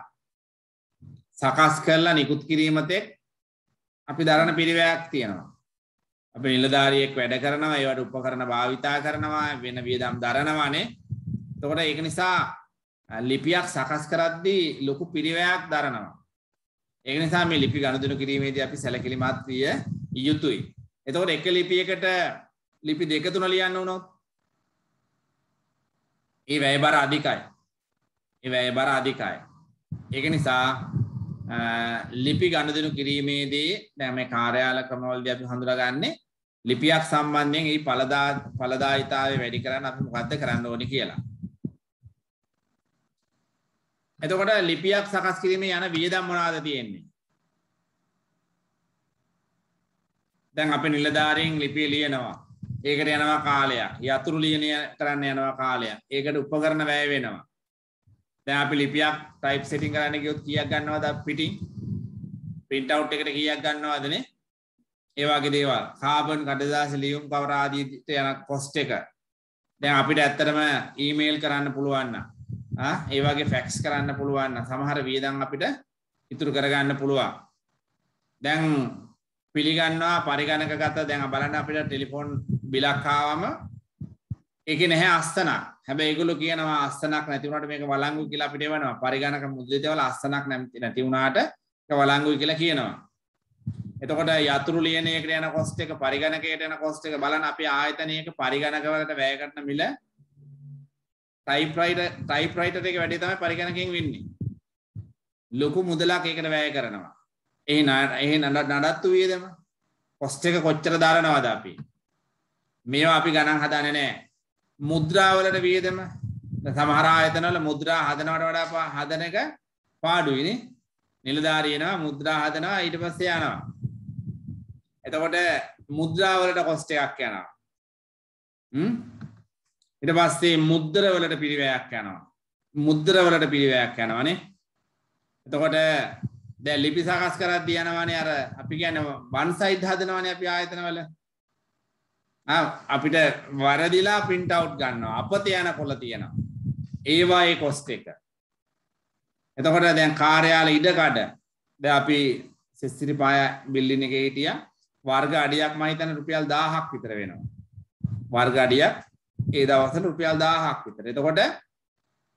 සකස් කරලා නිකුත් කිරීමතෙක් අපි දරන පිරිවැයක් තියෙනවා. අපි නිලධාරියෙක් වැඩ කරනවා, ඒවට උපකරණ භාවිතා කරනවා, වෙන වියදම් දරනවානේ. එතකොට ඒක නිසා ලිපියක් සකස් කරද්දී ලොකු පිරිවැයක් දරනවා. ඒක නිසා මේ ලිපි ගනුදෙනු කිරීමේදී අපි සැලකිලිමත් විය යුතුයි. එතකොට එක ලිපියකට ලිපි දෙක තුන ලියන්න වුණොත් ඒ වැයබර අධිකයි. ඒ වැයබර අධිකයි. ඒක නිසා ලිපි ගනුදෙනු කිරීමේදී දැන් මේ කාර්යාල ක්‍රමවලදී අපි හඳුනාගන්නේ ලිපියක් සම්බන්ධයෙන් මේ ඵලදා ඵලදායිතාවය වැඩි කරන්න අපි මොකද්ද කරන්න ඕනේ කියලා. එතකොට ලිපියක් සකස් කිරීමේ යන වියදම් මොනවාද තියෙන්නේ? දැන් අපි නිලධාරීන් ලිපිය ලියනවා. ඒකට යනවා කාලයක්. යතුරු ලියන කරන්න යනවා කාලයක්. ඒකට උපකරණ වැය වෙනවා. දැන් අපි ලිපියක් ටයිප් සෙටින් කරන්න ගියොත් කීයක් ගන්නවද පිටින්? print out එකට කීයක් ගන්නවදනේ? ඒ වගේ දේවල්. කාබන් කඩදාසි ලියුම් කවර ආදීට යන කොස්ට් එක. දැන් අපිට ඇත්තටම ඊමේල් කරන්න පුළුවන් නම් ආ ඒ වගේ ෆැක්ස් කරන්න පුළුවන් නම් සමහර වියදම් අපිට ඉතුරු කරගන්න පුළුවන්. දැන් පිළිගන්නවා පරිගණක ගත දැන් බලන්න අපිට ටෙලිෆෝන් බිලක් ආවම ඒකේ නැහැ අස්තනක්. හැබැයි ඒගොල්ලෝ කියනවා අස්තනක් නැති වුණාට මේක වළංගුයි කියලා අපිට එවනවා. පරිගණක මුද්‍රිත වල අස්තනක් නැති වුණාට ඒක වළංගුයි කියලා කියනවා. එතකොට යතුරු ලියන එකට යන කොස්ට් එක පරිගණකයට යන කොස්ට් එක බලන්න අපි ආයතනයක පරිගණක වලට වැය කරන මිල ටයිප්‍රයිටර් ටයිප්‍රයිටර් එකේ වැඩි තමයි පරිගණකයෙන් වෙන්නේ. ලොකු මුදලක් ඒකට වැය කරනවා. ඒ ඒ නඩත්තු වියදම කොස්ට් එක කොච්චර දානවද අපි? මේවා අපි ගණන් හදන්නේ නැහැ. මුද්‍රා වලට වියදම සමහර ආයතන වල මුද්‍රා හදනවට වඩා හදන එක පාඩුයිනේ. නිලධාරී එනවා මුද්‍රා හදනවා ඊට පස්සේ යනවා. එතකොට මුද්‍රා වලට කොස්ට් එකක් යනවා. හ්ම් ඊට පස්සේ මුද්‍ර වලට පිරිවැයක් යනවා. මුද්‍ර වලට පිරිවැයක් යනවානේ. එතකොට දැන් ලිපි සකස් කරද්දී යනවානේ අර අපි කියන්නේ වන් සයිඩ් හදනවානේ අපි ආයතන වල. ආ අපිට වරදිලා print out ගන්නවා. අපතේ යන කොළ තියෙනවා. ඒවා ඒ කොස්ට් එක. එතකොට දැන් කාර්යාල ඉඩකඩ දැන් අපි සෙස්සිරිපාය බිල්ඩින් එකේ හිටියා වර්ග අඩියක් මම හිතන්නේ රුපියල් දහයක් විතර වෙනවා. වර්ග අඩියක් ඒ දවස්වල රුපියල් දහයක් විතර. එතකොට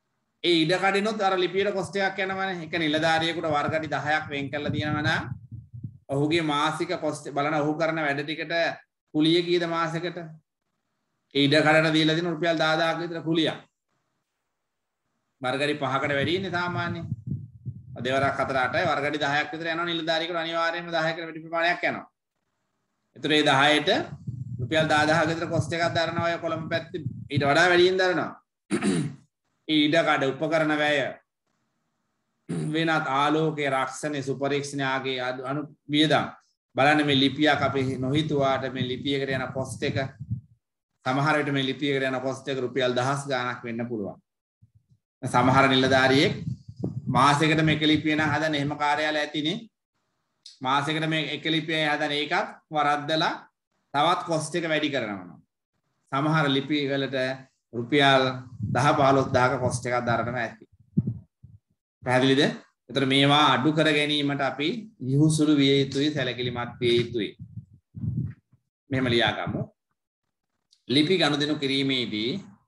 ඒ ඉඩ කඩිනොත් අර ලිපියට කොස්ට් එකක් යනවනේ. එක නිලධාරියෙකුට වර්ගඩි දහයක් වෙන් කරලා තියෙනවා නම් ඔහුගේ මාසික කොස්ට් බලන ඔහු කරන වැඩ ටිකට කුලිය කීයද මාසෙකට? ඒ ඉඩ කඩට දීලා තියෙන රුපියල් දහදාහක් විතර කුලියක්. වර්ගඩි පහකට වැඩි ඉන්නේ සාමාන්‍යයෙන්. දෙවරක් හතර අටයි වර්ගඩි දහයක් විතර යනවා නිලධාරියෙකුට අනිවාර්යයෙන්ම දහයකට වැඩි ප්‍රමාණයක් යනවා. ඒතර ඒ දහයට රුපියල් දහදාහක් විතර කොස්ට් එකක් දරනවා ඔය කොළඹ පැත්තේ ඊට වඩා වැඩියෙන් දරනවා. ඊට කඩ උපකරණ වැය වෙනත් ආලෝකයේ රක්ෂණය සුපරීක්ෂණ ආගේ අනු වියදම් බලන්න මේ ලිපියක් අපි නොහිතුවාට මේ ලිපියකට යන කොස්ට් එක සමහර විට මේ ලිපියකට යන කොස්ට් එක රුපියල් දහස් ගාණක් වෙන්න පුළුවන්. සමහර නිලධාරියෙක් මාසෙකට මේක ලිපිය නම් හදන එහෙම කාර්යාලය ඇතිනේ. මාසෙකට මේ එක ලිපියයි හදන ඒකත් වරද්දලා තවත් කොස්ට් එක වැඩි කරනවා. සමහර ලිපි වලට රුපියල් දහ පහළොස් දහක කොස්ට් එකක් දරනවා ඇති. පැහැදිලිද? ඒතර මේවා අඩු කර ගැනීමට අපි යහුසුළු විය යුතුයි සැලකිලිමත් විය යුතුයි. මෙහෙම ලියා ගමු. ලිපි ගනුදෙනු කිරීමේදී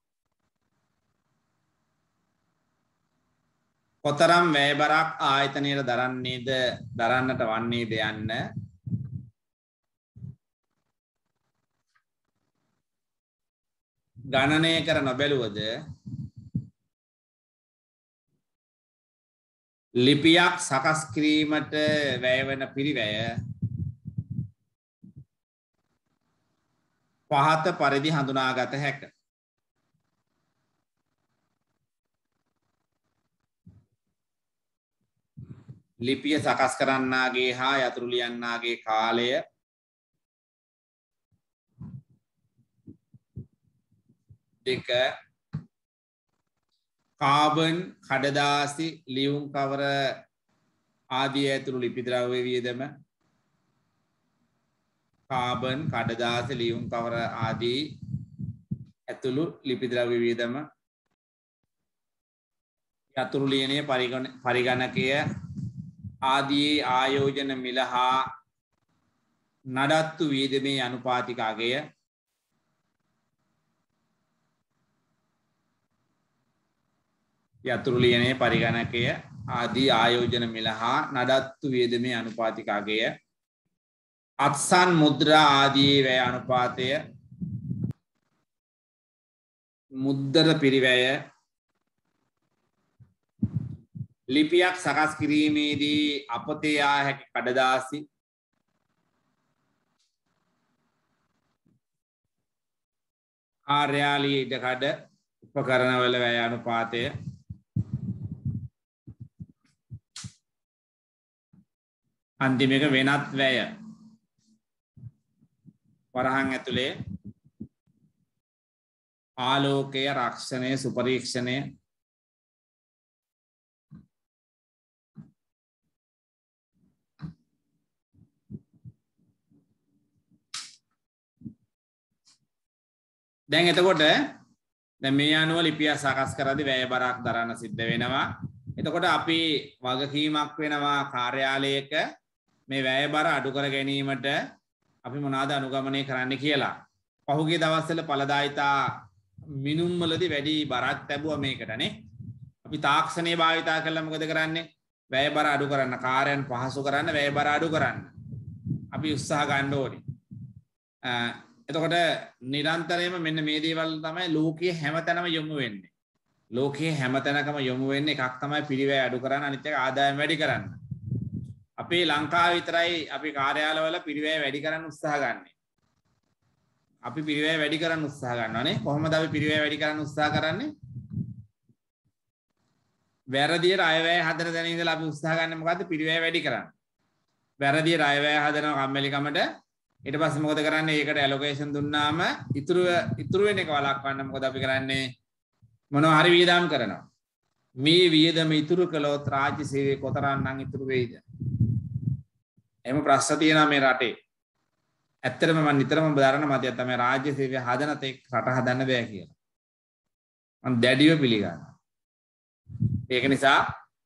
කොතරම් වැයබරක් ආයතනයට දරන්නේද දරන්නට වන්නේද යන්න ගණනය කර නොබැලුවද ලිපියක් සකස් කිරීමට වැය වෙන පිරිවැය පහත පරිදි හඳුනාගත හැක. ලිපිය සකස් කරන්නාගේ හා යතුරු ලියන්නාගේ කාලය දෙක කාබන් කඩදාසි ලියුම් කවර ආදී ඇතුළු ලිපි ද්‍රව්‍ය වියදම කාබන් කඩදාසි ලියුම් කවර ආදී ඇතුළු ලිපි ද්‍රව්‍ය වියදම යතුරු ලියනයේ පරිගණකය ආදී ආයෝජන මිල හා නඩත්තු වියදමේ අනුපාතික අගය යතුරු ලියනයේ පරිගණකය ආදී ආයෝජන මිල හා නඩත්තු වියදමේ අනුපාතික අගය අත්සන් මුද්‍රා ආදී වැය අනුපාතය මුද්දර පිරිවැය ලිපියක් සකස් කිරීමේදී අපතේ යා හැකි කඩදාසි කාර්යාලීය ඉඩකඩ උපකරණවල වැය අනුපාතය අන්තිම එක වෙනත් වැය වරහන් ඇතුලේ ආලෝකය රක්ෂණය සුපරීක්ෂණය දැන් එතකොට දැන් මේ අනුව ලිපිය සකස් කරද්දී වැය බරක් දරන්න සිද්ධ වෙනවා. එතකොට අපි වගකීමක් වෙනවා කාර්යාලයක මේ වැය බර අඩු කර ගැනීමට අපි මොනවාද අනුගමනය කරන්න කියලා. පහුගිය දවස්වල ඵලදායිතා මිනුම් වලදී වැඩි බරක් ලැබුවා මේකටනේ. අපි තාක්ෂණය භාවිතා කළා මොකද කරන්නේ? වැය බර අඩු කරන්න, කාර්යයන් පහසු කරන්න, වැය බර අඩු කරන්න. අපි උත්සාහ ගන්න ඕනේ. එතකොට නිරන්තරයෙන්ම මෙන්න මේ දේවල් තමයි ලෝකයේ හැමතැනම යොමු වෙන්නේ. ලෝකයේ හැමතැනකම යොමු වෙන්නේ එකක් තමයි පිරිවැය අඩු කරන්න, අනිත් එක ආදායම වැඩි කරන්න. අපේ ලංකාවේ විතරයි අපි කාර්යාලවල පිරිවැය වැඩි කරන්න උත්සාහ ගන්නෙ. අපි පිරිවැය වැඩි කරන්න උත්සාහ ගන්නවානේ. කොහොමද අපි පිරිවැය වැඩි කරන්න උත්සාහ කරන්නේ? වැරදියට අයවැය හදන තැන ඉඳලා අපි උත්සාහ ගන්න මොකද්ද? පිරිවැය වැඩි කරන්න. වැරදියට අයවැය හදනවා කම්මැලිකමට. ඊට පස්සේ මොකද කරන්නේ? ඒකට ඇලොකේෂන් දුන්නාම ඉතුරු ඉතුරු වෙන එක වළක්වන්න මොකද අපි කරන්නේ? මොනවා හරි වියදම් කරනවා. මේ වියදම ඉතුරු කළොත් රාජ්‍ය සේවය කොතරම්නම් ඉතුරු වෙයිද? එහෙම ප්‍රශ්න තියෙනවා මේ රටේ. ඇත්තටම මම නිතරම දරන මතයක් තමයි රාජ්‍ය සේවය හදන තෙක් රට හදන්න බෑ කියලා. මම දැඩිව පිළිගන්නවා. ඒක නිසා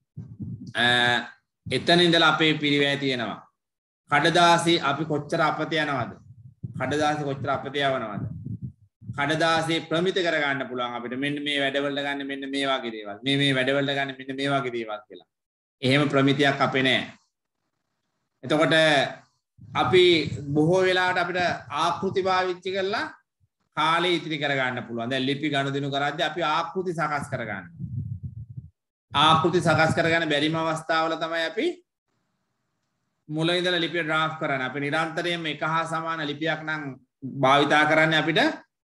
එතන ඉඳලා අපේ පිරිවැය තියෙනවා. කඩදාසි අපි කොච්චර අපත යනවද? කඩදාසි කොච්චර අපත යවනවද? කඩදාසියේ ප්‍රමිත කර ගන්න පුළුවන් අපිට මෙන්න මේ වැඩවලට ගන්න මෙන්න මේ වගේ දේවල් මේ මේ වැඩවලට ගන්න මෙන්න මේ වගේ දේවල් කියලා. එහෙම ප්‍රමිතියක් අපේ නැහැ. එතකොට අපි බොහෝ වෙලාවට අපිට ආකෘති පාවිච්චි කරලා කාලය ඉතිරි කර ගන්න පුළුවන්. දැන් ලිපි ගනුදෙනු කරද්දී අපි ආකෘති සකස් කර ගන්න. ආකෘති සකස් කරගන්න බැරිම අවස්ථාවල තමයි අපි මුල ඉඳලා ලිපිය ඩ්‍රාෆ්ට් කරන්නේ. අපි නිරන්තරයෙන්ම එක හා සමාන ලිපියක් නම් භාවිතා කරන්නේ අපිට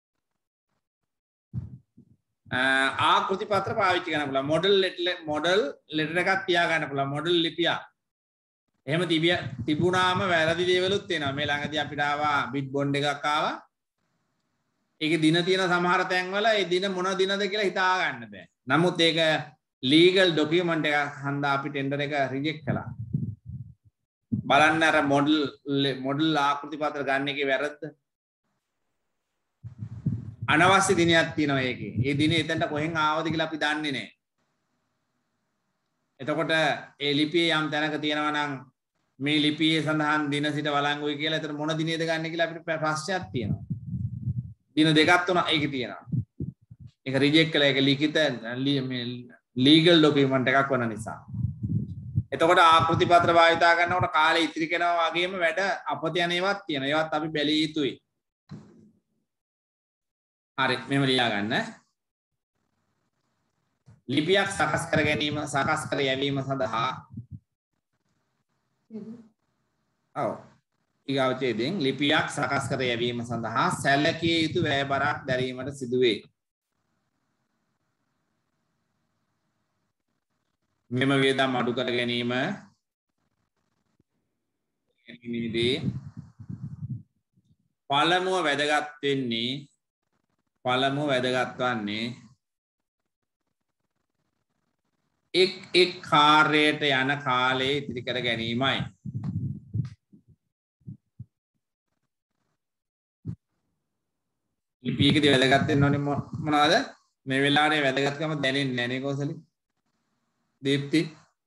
ආකෘති පත්‍ර පාවිච්චි කරන්න පුළුවන්. මොඩල් මොඩල් ලෙටර් එකක් තියා ගන්න පුළුවන්. මොඩල් ලිපිය. එහෙම තිබිය තිබුණාම වැරදි දේවලුත් වෙනවා. මේ ළඟදී අපිට ආවා බිට් බොන්ඩ් එකක් ආවා. ඒකේ දින තියෙන සමහර තැන්වල ඒ දින මොන දිනද කියලා හිතා ගන්න බෑ. නමුත් ඒක ලීගල් ඩොකියුමන්ට් එකක් හන්දා අපි ටෙන්ඩර් එක රිජෙක්ට් කළා. බලන්න අර මොඩල් මොඩල් ආකෘති පත්‍ර ගන්න එකේ වැරද්ද. අනවශ්‍ය දිනයක් තියෙනවා ඒකේ. ඒ දිනේ එතනට කොහෙන් ආවද කියලා අපි දන්නේ නැහැ. එතකොට ඒ ලිපියේ යම් තැනක තියෙනවා නම් මේ ලිපියේ සඳහන් දින සිට වළංගුයි කියලා එතන මොන දිනේද ගන්න කියලා අපිට ප්‍රශ්නයක් තියෙනවා. දින දෙකක් තුනක් ඒකේ තියෙනවා. ඒක රිජෙක්ට් කළා. ඒක ලිඛිත මේ ලීගල් ඩොකියුමන්ට් එකක් වන නිසා. එතකොට ආකෘති පත්‍ර භාවිතා කරනකොට කාලය ඉතිරි කරනවා වගේම වැඩ අපත යන ඒවාත් තියෙනවා. ඒවත් අපි බැලිය යුතුයි. හරි මෙහෙම ලියා ගන්න. ලිපියක් සකස් කර ගැනීම සකස් කර යැවීම සඳහා ඔව් ඊගාවචේදෙන් ලිපියක් සකස් කර යැවීම සඳහා සැලකිය යුතු වැය බරක් දැරීමට සිදුවේ. මෙම වියදම් අඩු කර ගැනීම ගැනීමේදී පළමුව වැදගත් වෙන්නේ පළමුව වැදගත් වන්නේ එක් එක් කාර්යයට යන කාලය ඉතිරි කර ගැනීමයි. ලිපියකදී වැදගත් වෙන්න ඕනේ මොනවද? මේ වෙලාවේ වැදගත්කම දැනෙන්නේ නැහැ නේ කෝසලි. දීප්ති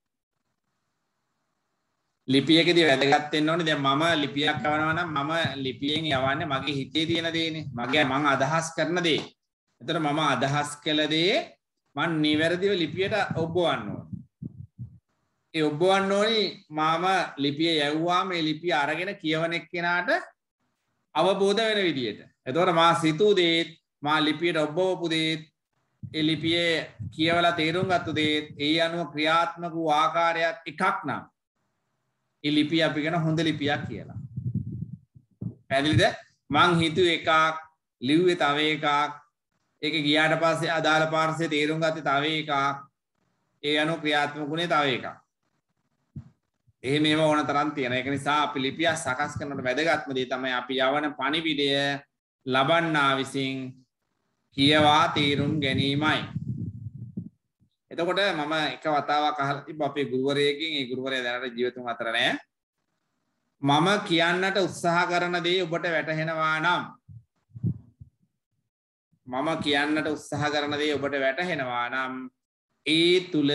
ලිපියකදී වැදගත් වෙන්න ඕනේ. දැන් මම ලිපියක් යවනවා නම් මම ලිපියෙන් යවන්නේ මගේ හිතේ තියෙන දේනේ. මගේ මම අදහස් කරන දේ. එතකොට මම අදහස් කළ දේ මම නිවැරදිව ලිපියට ඔබවන්න ඕනේ. ඒ ඔබවන්න ඕනේ මම ලිපිය යවුවා මේ ලිපිය අරගෙන කියවන එක්කෙනාට අවබෝධ වෙන විදියට. එතකොට මා සිතූ දේත් මා ලිපියට ඔබවපු දේත් ඒ ලිපියේ කියවලා තේරුම් ගත්ත දේත් ඒ අනුව ක්‍රියාත්මක වූ ආකාරයත් එකක් නම් ඒ ලිපිය අපි කියන හොඳ ලිපියක් කියලා. පැහැදිලිද? මං හිතුවේ එකක් ලිව්වේ තව එකක් ඒක ගියාට පස්සේ අදාළ පාර්ශ්වයේ තේරුම් ගත්තේ තව එකක් ඒ අනුව ක්‍රියාත්මක වුණේ තව එකක්. එහෙම ඒව ඕන තරම් තියෙනවා. ඒක නිසා අපි ලිපිය සකස් කරනකොට වැදගත්ම දේ තමයි අපි යවන පණිවිඩය ලබන්නා විසින් කියවා තේරුම් ගැනීමයි. එතකොට මම එක වතාවක් අහලා තිබ්බා අපේ ගුරුවරයෙක්ගෙන්. ඒ ගුරුවරයා දැනට ජීවිතුන් අතර නැහැ. මම කියන්නට උත්සාහ කරන දේ ඔබට වැටහෙනවා නම් මම කියන්නට උත්සාහ කරන දේ ඔබට වැටහෙනවා නම් ඒ තුල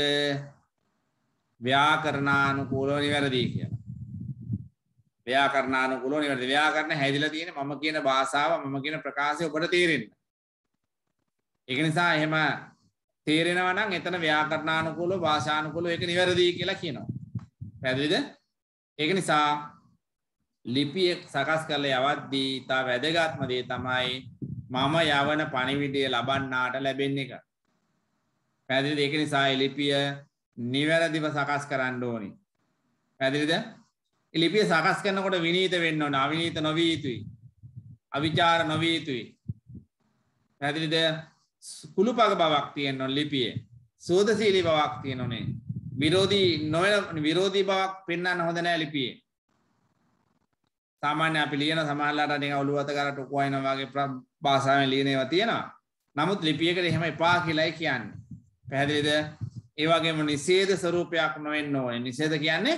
ව්‍යාකරණානුකූලව නිවැරදි කියලා. ව්‍යාකරණානුකූලව නිවැරදි. ව්‍යාකරණ හැදිලා තියෙන්නේ මම කියන භාෂාව මම කියන ප්‍රකාශය ඔබට තේරෙන්න. ඒක නිසා එහෙම තේරෙනවා නම් එතන ව්‍යාකරණානුකූලව භාෂානුකූලව ඒක නිවැරදි කියලා කියනවා. පැහැදිලිද? ඒක නිසා ලිපිය සකස් කරලා යවද්දී තා වැදගත්ම දේ තමයි මම යවන පණිවිඩය ලබන්නාට ලැබෙන එක. පැහැදිලිද? ඒක නිසා මේ ලිපිය නිවැරදිව සකස් කරන්න ඕනි. පැහැදිලිද? මේ ලිපිය සකස් කරනකොට විනීත වෙන්න ඕන. අවිනීත නොවිය යුතුයි. අවිචාර නොවිය යුතුයි. පැහැදිලිද? කුළුපග බවක් තියෙන්න ඕන ලිපියේ. සෝදශීලී බවක් තියෙන්න ඕනේ. විරෝධී නොවන විරෝධී බවක් පෙන්වන්න හොඳ නැහැ ලිපියේ. සාමාන්‍ය අපි ලියන සමහරලාට නිකන් ඔළුව අත කරට කොයිනවා වගේ භාෂාවෙන් ලියන ඒවා තියෙනවා. නමුත් ලිපියකට එහෙම එපා කියලායි කියන්නේ. පැහැදිලිද? ඒ වගේම නිෂේධ ස්වරූපයක් නොවෙන්න ඕනේ. නිෂේධ කියන්නේ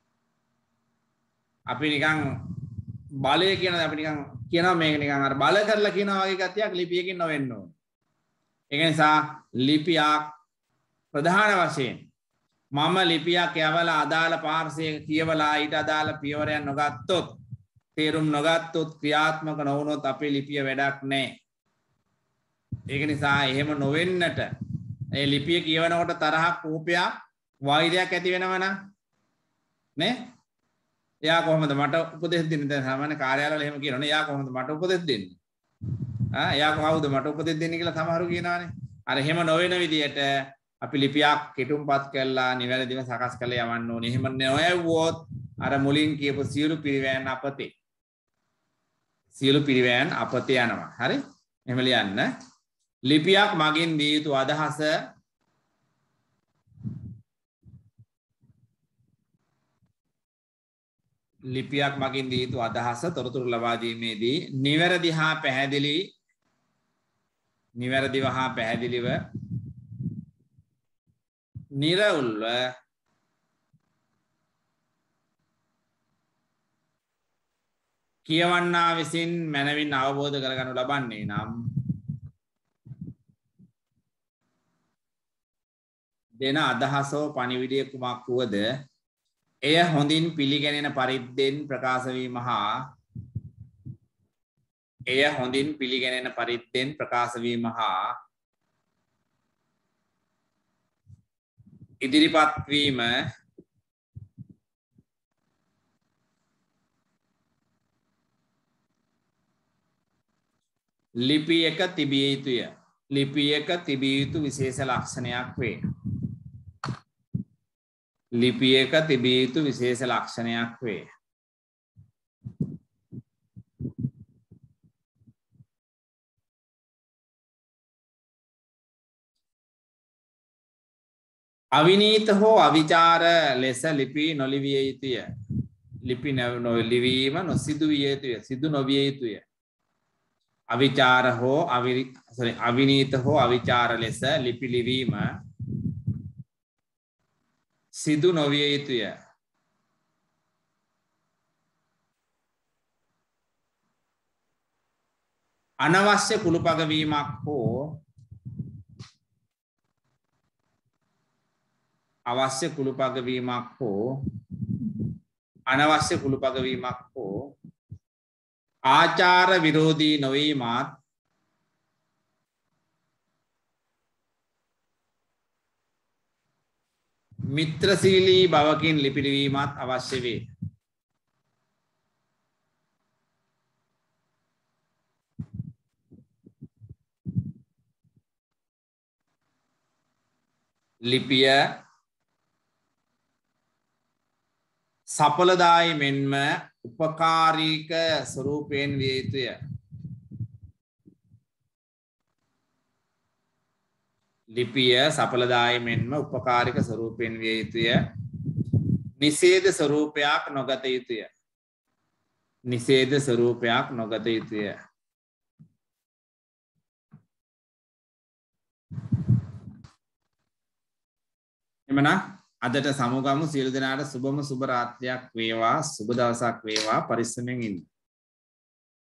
අපි නිකන් බලය කියන අපි නිකන් කියනවා මේක නිකන් අර බල කරලා කියනවා වගේ ගතියක් ලිපියකින් නොවෙන්න ඕනේ. ඒක නිසා ලිපියක් ප්‍රධාන වශයෙන් මම ලිපියක් යවලා අදාළ පාර්ශ්වයක කියවලා ඊට අදාළ පියවරයන් නොගත්තොත් තේරුම් නොගත්තොත් ක්‍රියාත්මක නොවුනොත් අපේ ලිපිය වැඩක් නැහැ. ඒක නිසා එහෙම නොවෙන්නට ඒ ලිපිය කියවනකොට තරහක් කෝපයක් වෛරයක් ඇති වෙනවනම් නේ එයා කොහොමද මට උපදෙස් දෙන්නේ දැන් සාමාන්‍ය කාර්යාලවල එහෙම කියනවනේ එයා කොහොමද මට උපදෙස් දෙන්නේ ආ එයා කවුද මට උපදෙස් දෙන්නේ කියලා සමහරු කියනවානේ අර එහෙම නොවන විදියට අපි ලිපියක් කෙටුම්පත් කරලා නිවැරදිව සකස් කරලා යවන්න ඕනේ එහෙම නොයවුවොත් අර මුලින් කියපු සියලු පිරිවැයන් අපතේ සියලු පිරිවැයන් අපතේ යනවා හරි එහෙම ලියන්න ලිපියක් මගින් දිය යුතු අදහස ලිපියක් මගින් දිය යුතු අදහස තොරතුරු ලබා දීමේදී නිවැරදි හා පැහැදිලි නිවැරදිව හා පැහැදිලිව නිරවුල්ව කියවන්නා විසින් මනවින් අවබෝධ කරගනු ලබන්නේ නම් දෙන අදහසෝ පණිවිඩය කුමක් වුවද එය හොඳින් පිළිගැනෙන පරිද්දෙන් ප්‍රකාශ වීම හා එය හොඳින් පිළිගැනෙන පරිද්දෙන් ප්‍රකාශ වීම හා ඉදිරිපත් වීම ලිපි එක තිබිය යුතුය ලිපි එක තිබිය යුතු විශේෂ ලක්ෂණයක් වේ ලිපි එක තිබිය යුතු විශේෂ ලක්ෂණයක් වේ අවිනීත හෝ අවිචාර ලෙස ලිපි නොලිවිය යුතුය ලිපි නොලිවීම නොසිදු විය යුතුය සිදු නොවිය යුතුය අවිචාර හෝ sorry අවිනීත හෝ අවිචාර ලෙස ලිපි ලිවීම සිදු නොවිය යුතුය අනවශ්‍ය කුළුපග වීමක් හෝ අවශ්‍ය කුළුපග වීමක් හෝ අනවශ්‍ය කුළුපග වීමක් හෝ ආචාර විරෝධී නොවීමත් මිත්‍රශීලී බවකින් ලිපි ලිවීමත් අවශ්‍ය වේ ලිපිය සඵලදායි මෙන්ම උපකාරීක ස්වරූපයෙන් විය යුතුය ලිපිය සඵලදායි මෙන්ම උපකාරික ස්වරූපයෙන් විය යුතුය නිෂේධ ස්වරූපයක් නොගත යුතුය නිෂේධ ස්වරූපයක් නොගත යුතුය එමනම් අදට සමුගමු සියලු දෙනාට සුබම සුබ රාත්‍රියක් වේවා සුබ දවසක් වේවා පරිස්සමෙන් ඉන්න